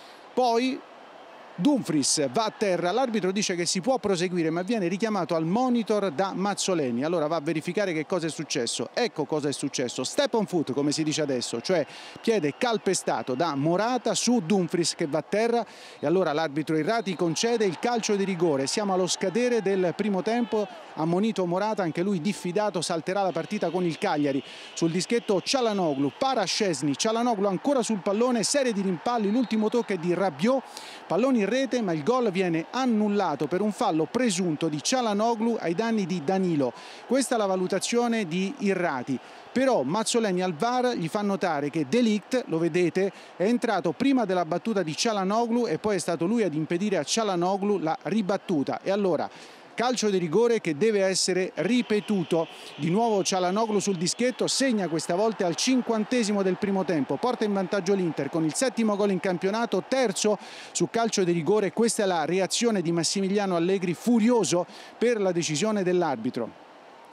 Poi Dumfries va a terra, l'arbitro dice che si può proseguire ma viene richiamato al monitor da Mazzoleni. Allora va a verificare che cosa è successo. Ecco cosa è successo, step on foot come si dice adesso, cioè piede calpestato da Morata su Dumfries che va a terra e allora l'arbitro Irrati concede il calcio di rigore. Siamo allo scadere del primo tempo, ammonito Morata, anche lui diffidato, salterà la partita con il Cagliari. Sul dischetto Çalhanoğlu, para Szczesny, Çalhanoğlu ancora sul pallone, serie di rimpalli, l'ultimo tocco è di Rabiot, palloni in rete ma il gol viene annullato per un fallo presunto di Çalhanoğlu ai danni di Danilo. Questa è la valutazione di Irrati. Però Mazzoleni al VAR gli fa notare che De Ligt, lo vedete, è entrato prima della battuta di Çalhanoğlu e poi è stato lui ad impedire a Çalhanoğlu la ribattuta. E allora calcio di rigore che deve essere ripetuto. Di nuovo Çalhanoğlu sul dischetto, segna questa volta al 50° del primo tempo, porta in vantaggio l'Inter con il 7° gol in campionato, terzo su calcio di rigore. Questa è la reazione di Massimiliano Allegri, furioso per la decisione dell'arbitro.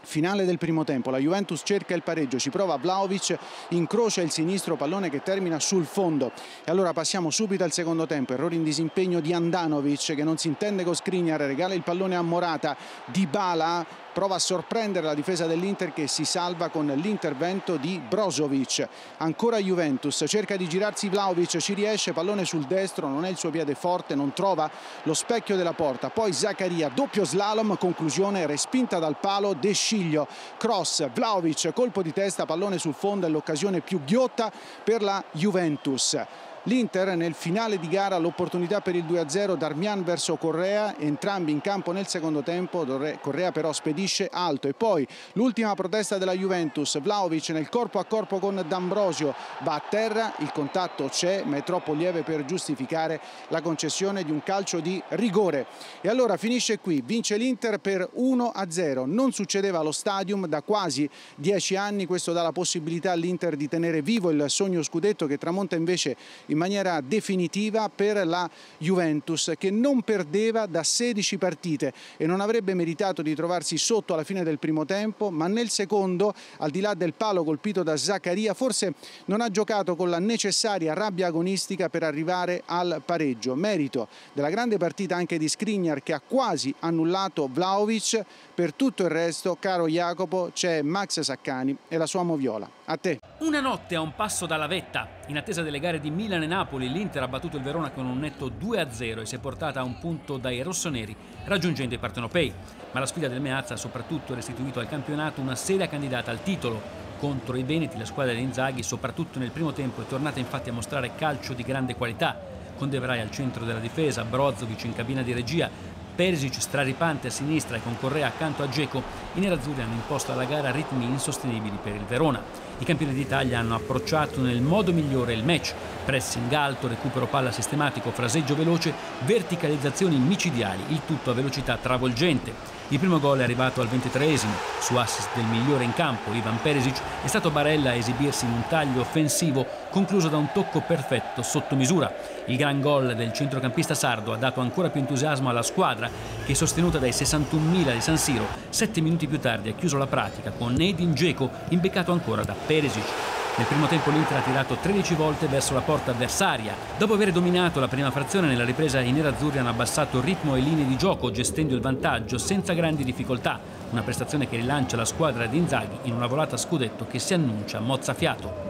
Finale del primo tempo, la Juventus cerca il pareggio, ci prova Vlahovic, incrocia il sinistro, pallone che termina sul fondo. E allora passiamo subito al secondo tempo, errore in disimpegno di Handanovic che non si intende con Skriniar, regala il pallone a Morata, Dybala prova a sorprendere la difesa dell'Inter che si salva con l'intervento di Brozovic. Ancora Juventus, cerca di girarsi Vlahovic, ci riesce, pallone sul destro, non è il suo piede forte, non trova lo specchio della porta. Poi Zaccaria, doppio slalom, conclusione respinta dal palo, De Sciglio, cross, Vlahovic, colpo di testa, pallone sul fondo, è l'occasione più ghiotta per la Juventus. L'Inter nel finale di gara l'opportunità per il 2-0, Darmian verso Correa, entrambi in campo nel secondo tempo, Correa però spedisce alto. E poi l'ultima protesta della Juventus, Vlahovic nel corpo a corpo con D'Ambrosio, va a terra, il contatto c'è ma è troppo lieve per giustificare la concessione di un calcio di rigore. E allora finisce qui, vince l'Inter per 1-0, non succedeva allo Stadium da quasi 10 anni, questo dà la possibilità all'Inter di tenere vivo il sogno scudetto che tramonta invece in maniera definitiva per la Juventus, che non perdeva da 16 partite e non avrebbe meritato di trovarsi sotto alla fine del primo tempo, ma nel secondo, al di là del palo colpito da Zaccaria, forse non ha giocato con la necessaria rabbia agonistica per arrivare al pareggio. Merito della grande partita anche di Skriniar che ha quasi annullato Vlahovic. Per tutto il resto, caro Jacopo, c'è Max Saccani e la sua moviola. A te. Una notte a un passo dalla vetta. In attesa delle gare di Milan e Napoli, l'Inter ha battuto il Verona con un netto 2-0 e si è portata a un punto dai rossoneri, raggiungendo i partenopei. Ma la sfida del Meazza ha soprattutto restituito al campionato una seria candidata al titolo. Contro i veneti la squadra di Inzaghi, soprattutto nel primo tempo, è tornata infatti a mostrare calcio di grande qualità, con De Vrij al centro della difesa, Brozovic in cabina di regia, Perisic straripante a sinistra e con Correa accanto a Dzeko. I nerazzurri hanno imposto alla gara ritmi insostenibili per il Verona. I campioni d'Italia hanno approcciato nel modo migliore il match: pressing alto, recupero palla sistematico, fraseggio veloce, verticalizzazioni micidiali, il tutto a velocità travolgente. Il primo gol è arrivato al 23esimo, su assist del migliore in campo, Ivan Perisic. È stato Barella a esibirsi in un taglio offensivo concluso da un tocco perfetto sotto misura. Il gran gol del centrocampista sardo ha dato ancora più entusiasmo alla squadra che, sostenuta dai 61.000 di San Siro, 7 minuti più tardi ha chiuso la pratica con Edin Dzeko imbeccato ancora da Perisic. Nel primo tempo l'Inter ha tirato 13 volte verso la porta avversaria. Dopo aver dominato la prima frazione, nella ripresa i nerazzurri hanno abbassato ritmo e linee di gioco, gestendo il vantaggio senza grandi difficoltà. Una prestazione che rilancia la squadra di Inzaghi in una volata a scudetto che si annuncia mozzafiato.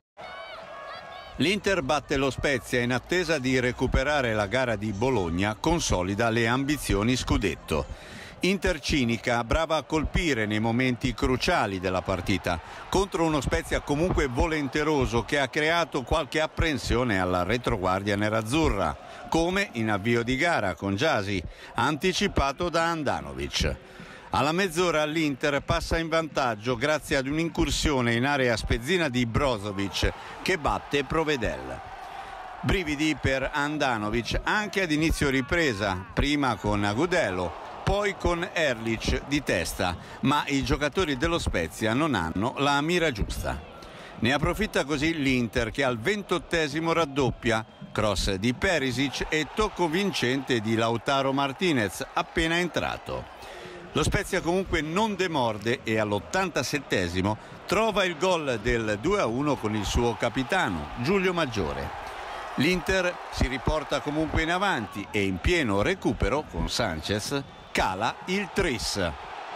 L'Inter batte lo Spezia in attesa di recuperare la gara di Bologna, consolida le ambizioni scudetto. Inter cinica, brava a colpire nei momenti cruciali della partita, contro uno Spezia comunque volenteroso che ha creato qualche apprensione alla retroguardia nerazzurra, come in avvio di gara con Gyasi, anticipato da Handanovic. Alla mezz'ora l'Inter passa in vantaggio grazie ad un'incursione in area spezzina di Brozovic che batte Provedel. Brividi per Handanovic anche ad inizio ripresa, prima con Agudelo, poi con Erlich di testa, ma i giocatori dello Spezia non hanno la mira giusta. Ne approfitta così l'Inter che al 28esimo raddoppia, cross di Perisic e tocco vincente di Lautaro Martinez appena entrato. Lo Spezia comunque non demorde e all'87esimo trova il gol del 2-1 con il suo capitano Giulio Maggiore. L'Inter si riporta comunque in avanti e in pieno recupero con Sanchez cala il tris.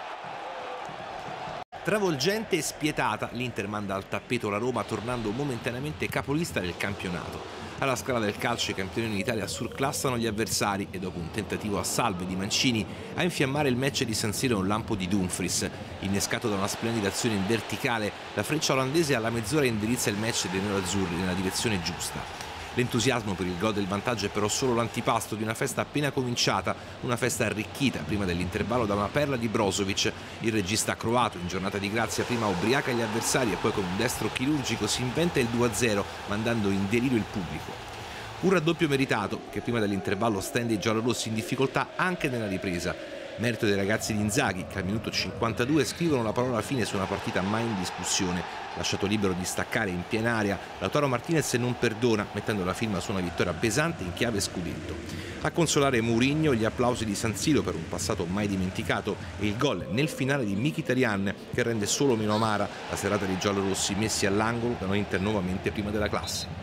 Travolgente e spietata, l'Inter manda al tappeto la Roma tornando momentaneamente capolista del campionato. Alla scala del calcio i campioni d'Italia surclassano gli avversari e dopo un tentativo a salve di Mancini a infiammare il match di San Siro un lampo di Dumfries. Innescato da una splendida azione in verticale, la freccia olandese alla mezz'ora indirizza il match dei nerazzurri nella direzione giusta. L'entusiasmo per il gol del vantaggio è però solo l'antipasto di una festa appena cominciata, una festa arricchita prima dell'intervallo da una perla di Brozovic. Il regista croato in giornata di grazia prima ubriaca gli avversari e poi con un destro chirurgico si inventa il 2-0 mandando in delirio il pubblico. Un raddoppio meritato che prima dell'intervallo stende i giallorossi in difficoltà anche nella ripresa. Merito dei ragazzi di Inzaghi che al minuto 52 scrivono la parola fine su una partita mai in discussione. Lasciato libero di staccare in piena aria, Lautaro Martinez non perdona mettendo la firma su una vittoria pesante in chiave scudetto. A consolare Mourinho gli applausi di San Siro per un passato mai dimenticato e il gol nel finale di Mkhitaryan che rende solo meno amara la serata dei giallorossi messi all'angolo da un Inter nuovamente prima della classe.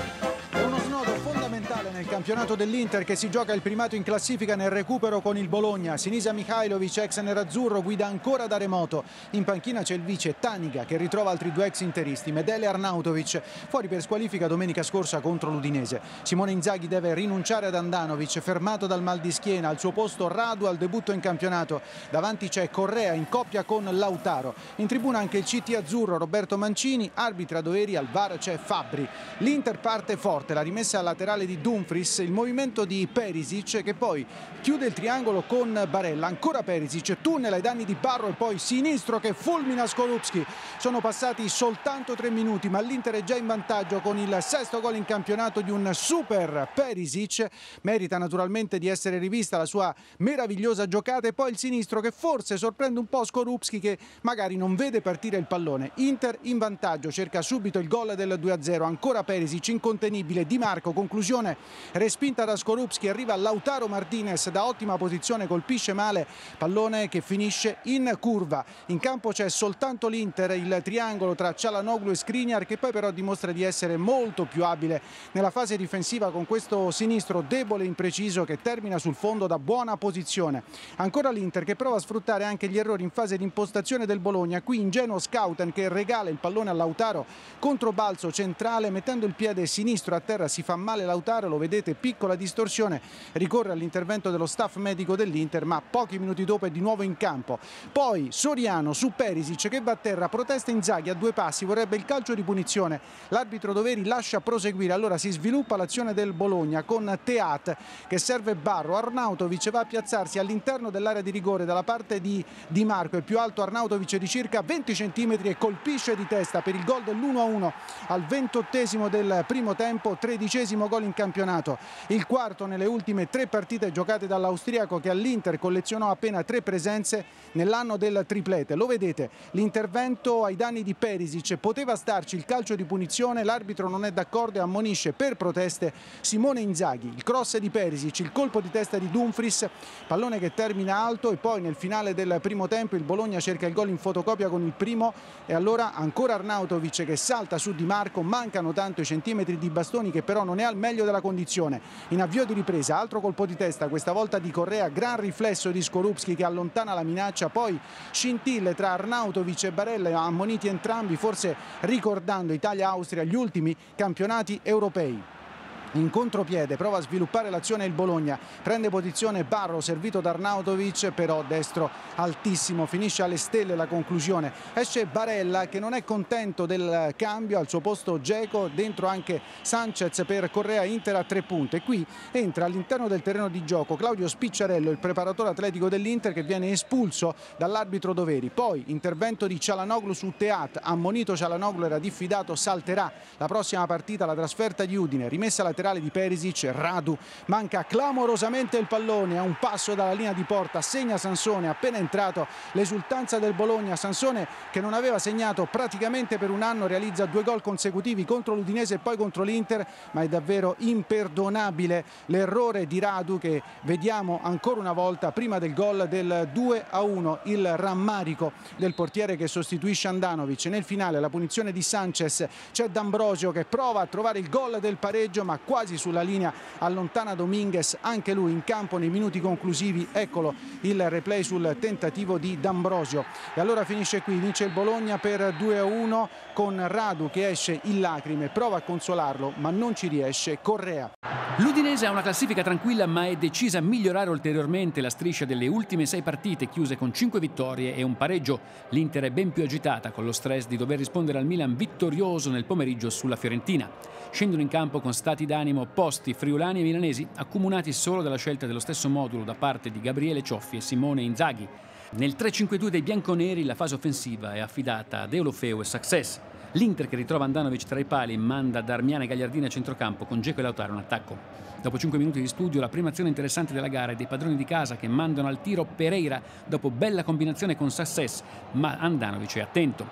Nel campionato dell'Inter che si gioca il primato in classifica nel recupero con il Bologna. Sinisa Mihajlovic, ex nerazzurro, guida ancora da remoto. In panchina c'è il vice Taniga che ritrova altri due ex interisti, Medel e Arnautovic, fuori per squalifica domenica scorsa contro l'Udinese. Simone Inzaghi deve rinunciare ad Andanovic, fermato dal mal di schiena. Al suo posto Radu al debutto in campionato. Davanti c'è Correa in coppia con Lautaro. In tribuna anche il CT azzurro Roberto Mancini, arbitra doveri, al VAR c'è Fabbri. L'Inter parte forte, la rimessa laterale di Dumfries, il movimento di Perisic che poi chiude il triangolo con Barella, ancora Perisic, tunnel ai danni di Barro e poi sinistro che fulmina Skorupski. Sono passati soltanto 3 minuti ma l'Inter è già in vantaggio con il 6º gol in campionato di un super Perisic. Merita naturalmente di essere rivista la sua meravigliosa giocata e poi il sinistro che forse sorprende un po' Skorupski che magari non vede partire il pallone. Inter in vantaggio, cerca subito il gol del 2-0, ancora Perisic incontenibile, Di Marco, conclusione respinta da Skorupski, arriva Lautaro Martinez da ottima posizione, colpisce male, pallone che finisce in curva. In campo c'è soltanto l'Inter, il triangolo tra Çalhanoğlu e Skriniar che poi però dimostra di essere molto più abile nella fase difensiva con questo sinistro debole e impreciso che termina sul fondo da buona posizione. Ancora l'Inter che prova a sfruttare anche gli errori in fase di impostazione del Bologna, qui ingenuo Schouten che regala il pallone a Lautaro, controbalzo centrale, mettendo il piede sinistro a terra si fa male Lautaro, lo vedete, piccola distorsione, ricorre all'intervento dello staff medico dell'Inter ma pochi minuti dopo è di nuovo in campo. Poi Soriano su Perisic che va a terra, protesta Inzaghi a 2 passi, vorrebbe il calcio di punizione, l'arbitro doveri lascia proseguire, allora si sviluppa l'azione del Bologna con Teat che serve Barro, Arnautovic va a piazzarsi all'interno dell'area di rigore dalla parte di Di Marco, è più alto Arnautovic di circa 20 cm e colpisce di testa per il gol dell'1-1 al 28esimo del primo tempo, 13° gol in campionato, il 4º nelle ultime 3 partite giocate dall'austriaco che all'Inter collezionò appena 3 presenze nell'anno del triplete. Lo vedete, l'intervento ai danni di Perisic, poteva starci il calcio di punizione, l'arbitro non è d'accordo e ammonisce per proteste Simone Inzaghi. Il cross di Perisic, il colpo di testa di Dumfries, pallone che termina alto e poi nel finale del primo tempo il Bologna cerca il gol in fotocopia con il primo e allora ancora Arnautovic che salta su Di Marco, mancano tanto i centimetri di Bastoni che però non è al meglio della condizione. In avvio di ripresa, altro colpo di testa, questa volta di Correa, gran riflesso di Skorupski che allontana la minaccia, poi scintille tra Arnautovic e Barella, ammoniti entrambi, forse ricordando Italia-Austria, gli ultimi campionati europei. In contropiede prova a sviluppare l'azione il Bologna, prende posizione Barro servito da Arnautovic, però destro altissimo, finisce alle stelle la conclusione, esce Barella che non è contento del cambio, al suo posto Dzeko, dentro anche Sanchez per Correa, Inter a 3 punti e qui entra all'interno del terreno di gioco Claudio Spicciarello, il preparatore atletico dell'Inter che viene espulso dall'arbitro doveri, poi intervento di Çalhanoğlu su Teat, ammonito Çalhanoğlu, era diffidato, salterà la prossima partita, la trasferta di Udine, rimessa laterale di Perisic, Radu manca clamorosamente il pallone a un passo dalla linea di porta, segna Sansone appena entrato, l'esultanza del Bologna, Sansone che non aveva segnato praticamente per un anno, realizza 2 gol consecutivi contro l'Udinese e poi contro l'Inter, ma è davvero imperdonabile l'errore di Radu che vediamo ancora una volta prima del gol del 2-1, il rammarico del portiere che sostituisce Andanovic. Nel finale la punizione di Sanchez, c'è D'Ambrosio che prova a trovare il gol del pareggio ma quasi sulla linea allontana Dominguez, anche lui in campo nei minuti conclusivi, eccolo il replay sul tentativo di D'Ambrosio e allora finisce qui, vince il Bologna per 2-1 con Radu che esce in lacrime, prova a consolarlo ma non ci riesce Correa. L'Udinese ha una classifica tranquilla ma è decisa a migliorare ulteriormente la striscia delle ultime 6 partite chiuse con 5 vittorie e un pareggio. L'Inter è ben più agitata con lo stress di dover rispondere al Milan vittorioso nel pomeriggio sulla Fiorentina. Scendono in campo con stati d'animo opposti friulani e milanesi, accomunati solo dalla scelta dello stesso modulo da parte di Gabriele Cioffi e Simone Inzaghi. Nel 3-5-2 dei bianconeri la fase offensiva è affidata a Deulofeu e Success. L'Inter che ritrova Andanovic tra i pali manda Darmian e Gagliardini a centrocampo con Dzeko e Lautaro in attacco. Dopo 5 minuti di studio la prima azione interessante della gara è dei padroni di casa che mandano al tiro Pereira dopo bella combinazione con Success, ma Andanovic è attento.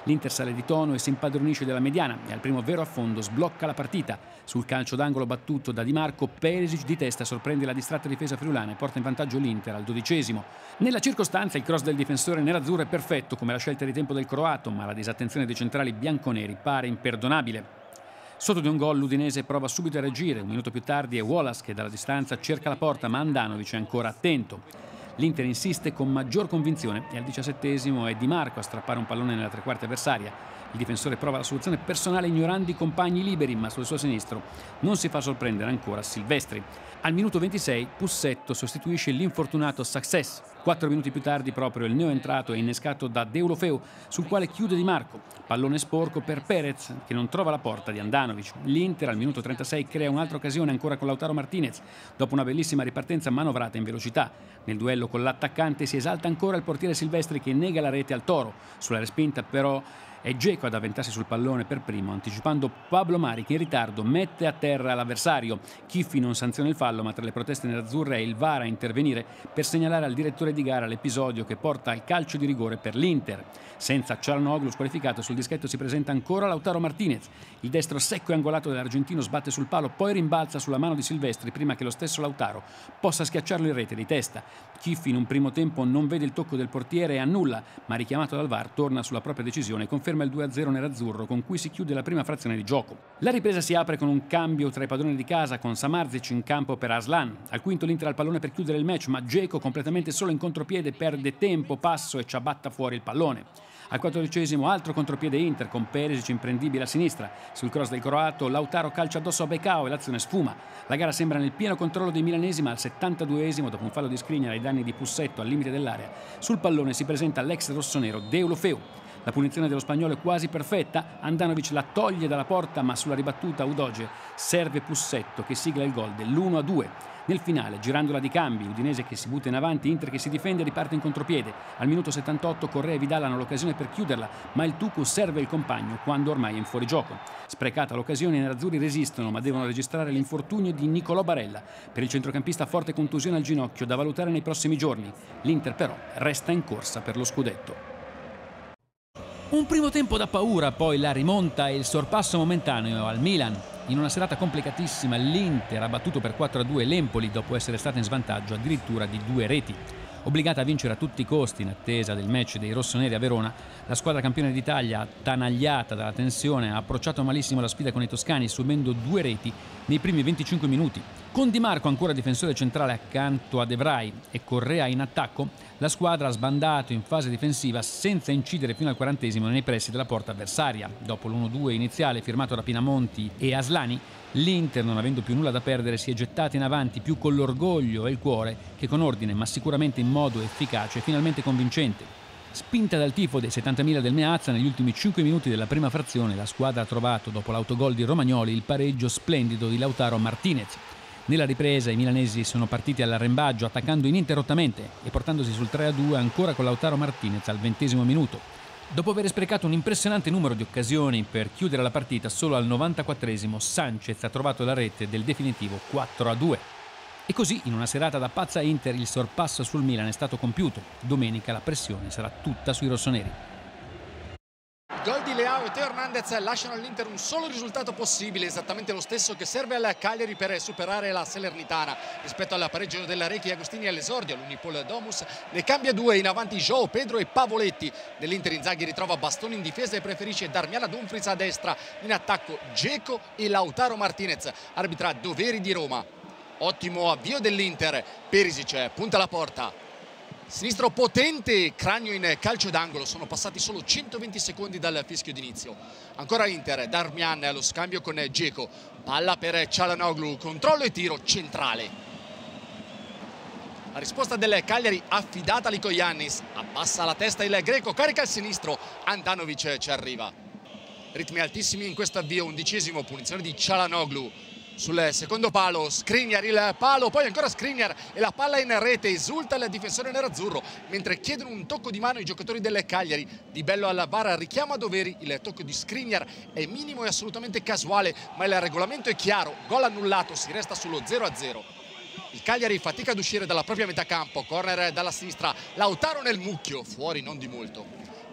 L'Inter sale di tono e si impadronisce della mediana e al primo vero affondo sblocca la partita. Sul calcio d'angolo battuto da Di Marco, Perisic di testa sorprende la distratta difesa friulana e porta in vantaggio l'Inter al 12°. Nella circostanza il cross del difensore nerazzurro è perfetto come la scelta di tempo del croato, ma la disattenzione dei centrali bianconeri pare imperdonabile. Sotto di un gol l'Udinese prova subito a reagire, un minuto più tardi è Wallace che dalla distanza cerca la porta ma Andanovic è ancora attento. L'Inter insiste con maggior convinzione e al 17° è Di Marco a strappare un pallone nella tre quarti avversaria. Il difensore prova la soluzione personale ignorando i compagni liberi, ma sul suo sinistro non si fa sorprendere ancora Silvestri. Al minuto 26 Pussetto sostituisce l'infortunato Success. 4 minuti più tardi proprio il neoentrato è innescato da Deulofeu, sul quale chiude Di Marco. Pallone sporco per Perez che non trova la porta di Andanovic. L'Inter al minuto 36 crea un'altra occasione ancora con Lautaro Martinez, dopo una bellissima ripartenza manovrata in velocità. Nel duello con l'attaccante si esalta ancora il portiere Silvestri che nega la rete al Toro. Sulla respinta però è Dzeko ad avventarsi sul pallone per primo, anticipando Pablo Mari che in ritardo mette a terra l'avversario. Chiffi non sanziona il fallo, ma tra le proteste nerazzurre è il VAR a intervenire per segnalare al direttore di gara l'episodio che porta al calcio di rigore per l'Inter. Senza Çalhanoğlu squalificato, sul dischetto si presenta ancora Lautaro Martinez. Il destro secco e angolato dell'argentino sbatte sul palo, poi rimbalza sulla mano di Silvestri prima che lo stesso Lautaro possa schiacciarlo in rete di testa. Chiffi in un primo tempo non vede il tocco del portiere e annulla, ma richiamato dal VAR torna sulla propria decisione e conferma il 2-0 nerazzurro con cui si chiude la prima frazione di gioco. La ripresa si apre con un cambio tra i padroni di casa con Samardzic in campo per Aslan. Al quinto l'Inter ha il pallone per chiudere il match, ma Dzeko completamente solo in contropiede perde tempo, passo e ciabatta fuori il pallone. Al 14° altro contropiede Inter con Perisic imprendibile a sinistra. Sul cross del croato Lautaro calcia addosso a Becao e l'azione sfuma. La gara sembra nel pieno controllo dei milanesi, ma al 72° dopo un fallo di Skriniar ai danni di Pussetto al limite dell'area sul pallone si presenta l'ex rossonero Deulofeu. La punizione dello spagnolo è quasi perfetta, Andanovic la toglie dalla porta ma sulla ribattuta Udogie serve Pussetto che sigla il gol dell'1-2. Nel finale, girandola di cambi, Udinese che si butta in avanti, Inter che si difende e riparte in contropiede. Al minuto 78 Correa e Vidal hanno l'occasione per chiuderla, ma il Tucu serve il compagno quando ormai è in fuorigioco. Sprecata l'occasione, i nerazzurri resistono, ma devono registrare l'infortunio di Nicolò Barella. Per il centrocampista forte contusione al ginocchio da valutare nei prossimi giorni. L'Inter però resta in corsa per lo scudetto. Un primo tempo da paura, poi la rimonta e il sorpasso momentaneo al Milan. In una serata complicatissima l'Inter ha battuto per 4-2 l'Empoli dopo essere stata in svantaggio addirittura di 2 reti. Obbligata a vincere a tutti i costi in attesa del match dei rossoneri a Verona, la squadra campione d'Italia, attanagliata dalla tensione, ha approcciato malissimo la sfida con i toscani subendo 2 reti nei primi 25 minuti. Con Di Marco ancora difensore centrale accanto a De Vrij e Correa in attacco, la squadra ha sbandato in fase difensiva senza incidere fino al 40° nei pressi della porta avversaria. Dopo l'1-2 iniziale firmato da Pinamonti e Aslani, l'Inter, non avendo più nulla da perdere, si è gettata in avanti più con l'orgoglio e il cuore che con ordine, ma sicuramente in modo efficace e finalmente convincente. Spinta dal tifo dei 70.000 del Meazza, negli ultimi 5 minuti della prima frazione la squadra ha trovato, dopo l'autogol di Romagnoli, il pareggio splendido di Lautaro Martinez. Nella ripresa i milanesi sono partiti all'arrembaggio attaccando ininterrottamente e portandosi sul 3-2 ancora con Lautaro Martinez al 20° minuto. Dopo aver sprecato un impressionante numero di occasioni per chiudere la partita, solo al 94° Sanchez ha trovato la rete del definitivo 4-2. E così, in una serata da pazza Inter, il sorpasso sul Milan è stato compiuto. Domenica la pressione sarà tutta sui rossoneri. Gol di Leao e Teo Hernandez lasciano all'Inter un solo risultato possibile, esattamente lo stesso che serve al Cagliari per superare la Salernitana. Rispetto al pareggio della Rechi Agostini all'esordio, l'Unipol Domus ne cambia 2, in avanti João Pedro e Pavoletti. Nell'Inter Inzaghi ritrova Bastoni in difesa e preferisce Darmian Dumfries a destra, in attacco Dzeko e Lautaro Martinez. Arbitra Doveri di Roma. Ottimo avvio dell'Inter, Perisic punta la porta. Sinistro potente, cranio in calcio d'angolo, sono passati solo 120 secondi dal fischio d'inizio. Ancora Inter, Darmian allo scambio con Dzeko, palla per Çalhanoğlu, controllo e tiro centrale. La risposta del Cagliari affidata a Lykoyannis, abbassa la testa il greco, carica il sinistro, Andanovic ci arriva. Ritmi altissimi in questo avvio, 11°, punizione di Çalhanoğlu. Sul secondo palo, Skriniar il palo, poi ancora Skriniar e la palla in rete, esulta il difensore nerazzurro, mentre chiedono un tocco di mano i giocatori del Cagliari. Di Bello alla VAR richiama a Doveri, il tocco di Skriniar è minimo e assolutamente casuale, ma il regolamento è chiaro, gol annullato, si resta sullo 0-0. Il Cagliari fatica ad uscire dalla propria metà campo, corner dalla sinistra, Lautaro nel mucchio, fuori non di molto.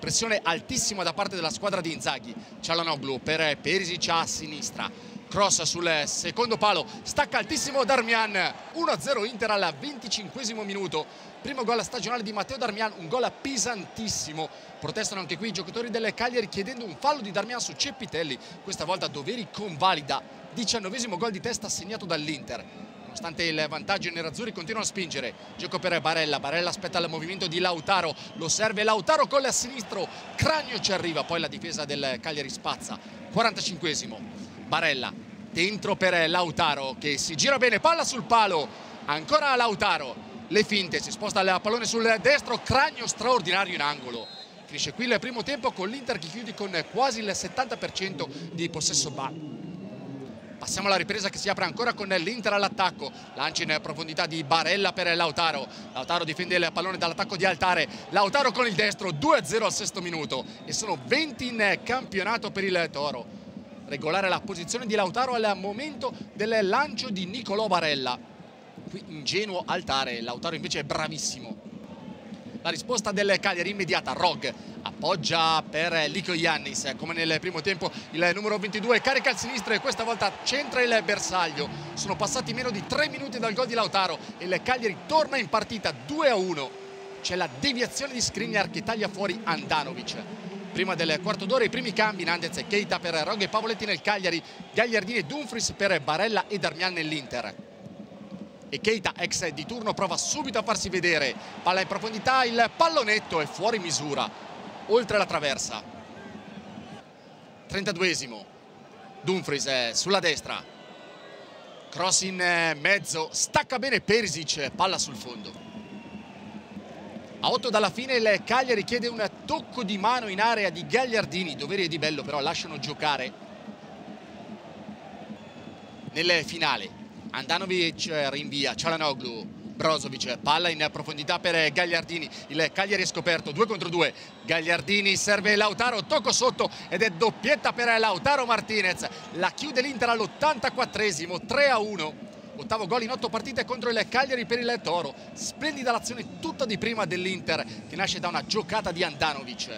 Pressione altissima da parte della squadra di Inzaghi. Çalhanoğlu per Perisic a sinistra. Cross sul secondo palo, stacca altissimo Darmian. 1-0 Inter al 25esimo minuto. Primo gol stagionale di Matteo Darmian, un gol pesantissimo. Protestano anche qui i giocatori del Cagliari chiedendo un fallo di Darmian su Ceppitelli. Questa volta Doveri convalida. 19esimo gol di testa segnato dall'Inter. Nonostante il vantaggio, i nerazzurri continuano a spingere. Gioco per Barella. Barella aspetta il movimento di Lautaro. Lo serve Lautaro con il sinistro. Cragno ci arriva. Poi la difesa del Cagliari spazza. 45esimo. Barella dentro per Lautaro che si gira bene. Palla sul palo. Ancora Lautaro. Le finte. Si sposta il pallone sul destro. Cragno straordinario in angolo. Finisce qui il primo tempo con l'Inter che chiude con quasi il 70% di possesso palla. Passiamo alla ripresa che si apre ancora con l'Inter all'attacco. Lancio in profondità di Barella per Lautaro. Lautaro difende il pallone dall'attacco di Altare. Lautaro con il destro, 2-0 al sesto minuto. E sono 20 in campionato per il Toro. Regolare la posizione di Lautaro al momento del lancio di Nicolò Barella. Qui ingenuo Altare. Lautaro invece è bravissimo. La risposta del Cagliari immediata. Rog appoggia per Lico Iannis, come nel primo tempo il numero 22 carica al sinistro e questa volta centra il bersaglio. Sono passati meno di 3 minuti dal gol di Lautaro e il Cagliari torna in partita 2-1. C'è la deviazione di Skriniar che taglia fuori Andanovic. Prima del quarto d'ora i primi cambi: Nandez e Keita per Rog e Pavoletti nel Cagliari, Gagliardini e Dumfries per Barella e Darmian nell'Inter. E Keita, ex di turno, prova subito a farsi vedere. Palla in profondità, il pallonetto è fuori misura, oltre la traversa. 32esimo. Dumfries sulla destra. Cross in mezzo, stacca bene Perisic, palla sul fondo. A 8 dalla fine il Cagliari chiede un tocco di mano in area di Gagliardini. Doveri e Di Bello però lasciano giocare. Nel finale Andanovic rinvia, Çalhanoğlu, Brozovic, palla in profondità per Gagliardini, il Cagliari è scoperto, 2 contro 2, Gagliardini serve Lautaro, tocco sotto ed è doppietta per Lautaro Martinez, la chiude l'Inter all'84esimo, 3-1, ottavo gol in 8 partite contro il Cagliari per il Toro. Splendida l'azione tutta di prima dell'Inter che nasce da una giocata di Andanovic.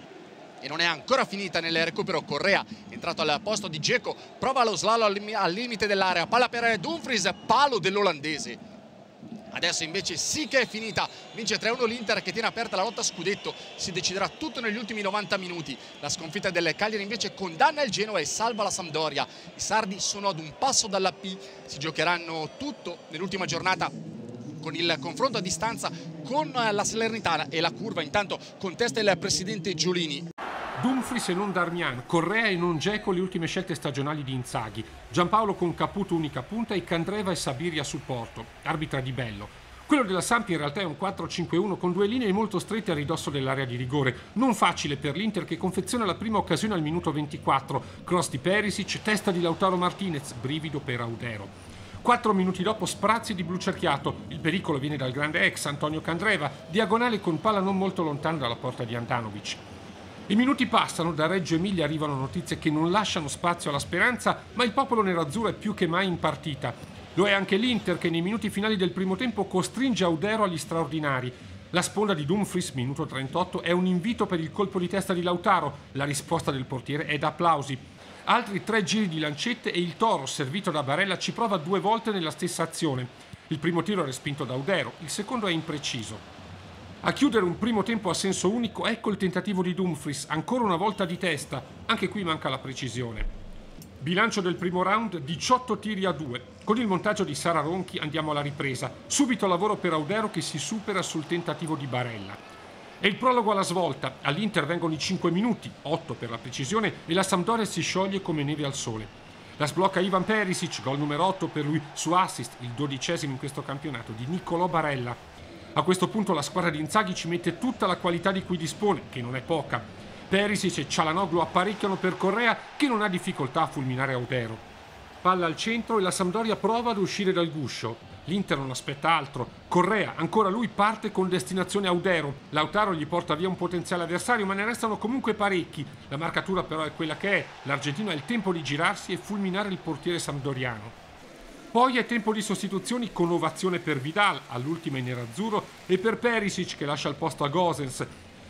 E non è ancora finita nel recupero. Correa, entrato al posto di Dzeko, prova lo slalom al limite dell'area, palla per Dumfries, palo dell'olandese. Adesso invece sì che è finita, vince 3-1 l'Inter che tiene aperta la lotta a scudetto, si deciderà tutto negli ultimi 90 minuti. La sconfitta del Cagliari invece condanna il Genoa e salva la Sampdoria. I sardi sono ad un passo dalla P, si giocheranno tutto nell'ultima giornata con il confronto a distanza con la Salernitana e la Curva. Intanto contesta il presidente Giulini. Dumfries e non Darmian, Correa e non Dzeko le ultime scelte stagionali di Inzaghi, Giampaolo con Caputo unica punta e Candreva e Sabiri a supporto, arbitra Di Bello. Quello della Samp in realtà è un 4-5-1 con 2 linee molto strette a ridosso dell'area di rigore, non facile per l'Inter che confeziona la prima occasione al minuto 24, cross di Perisic, testa di Lautaro Martinez, brivido per Audero. 4 minuti dopo sprazzi di blu cerchiato, il pericolo viene dal grande ex Antonio Candreva, diagonale con palla non molto lontana dalla porta di Andanovic. I minuti passano, da Reggio Emilia arrivano notizie che non lasciano spazio alla speranza, ma il popolo nerazzurro è più che mai in partita. Lo è anche l'Inter che nei minuti finali del primo tempo costringe Audero agli straordinari. La sponda di Dumfries, minuto 38, è un invito per il colpo di testa di Lautaro, la risposta del portiere è da applausi. Altri 3 giri di lancette e il Toro, servito da Barella, ci prova 2 volte nella stessa azione. Il primo tiro è respinto da Audero, il secondo è impreciso. A chiudere un primo tempo a senso unico, ecco il tentativo di Dumfries, ancora una volta di testa, anche qui manca la precisione. Bilancio del primo round, 18 tiri a 2. Con il montaggio di Sara Ronchi andiamo alla ripresa, subito lavoro per Audero che si supera sul tentativo di Barella. E il prologo alla svolta, all'Inter vengono i 5 minuti, 8 per la precisione, e la Sampdoria si scioglie come neve al sole. La sblocca Ivan Perisic, gol numero 8 per lui su assist, il 12esimo in questo campionato, di Nicolò Barella. A questo punto la squadra di Inzaghi ci mette tutta la qualità di cui dispone, che non è poca. Perisic e Çalhanoğlu apparecchiano per Correa, che non ha difficoltà a fulminare Audero. Palla al centro e la Sampdoria prova ad uscire dal guscio. L'Inter non aspetta altro. Correa, ancora lui, parte con destinazione Audero. Lautaro gli porta via un potenziale avversario, ma ne restano comunque parecchi. La marcatura però è quella che è. L'argentino ha il tempo di girarsi e fulminare il portiere sampdoriano. Poi è tempo di sostituzioni con ovazione per Vidal, all'ultima in nerazzurro, e per Perisic che lascia il posto a Gosens.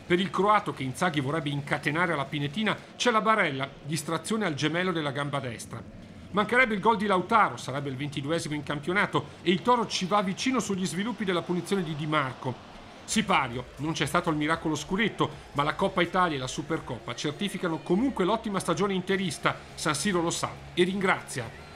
Per il croato, che Inzaghi vorrebbe incatenare alla Pinetina, c'è la Barella, distrazione al gemello della gamba destra. Mancherebbe il gol di Lautaro, sarebbe il 22esimo in campionato, e il Toro ci va vicino sugli sviluppi della punizione di Di Marco. Sipario, non c'è stato il miracolo scudetto, ma la Coppa Italia e la Supercoppa certificano comunque l'ottima stagione interista. San Siro lo sa e ringrazia.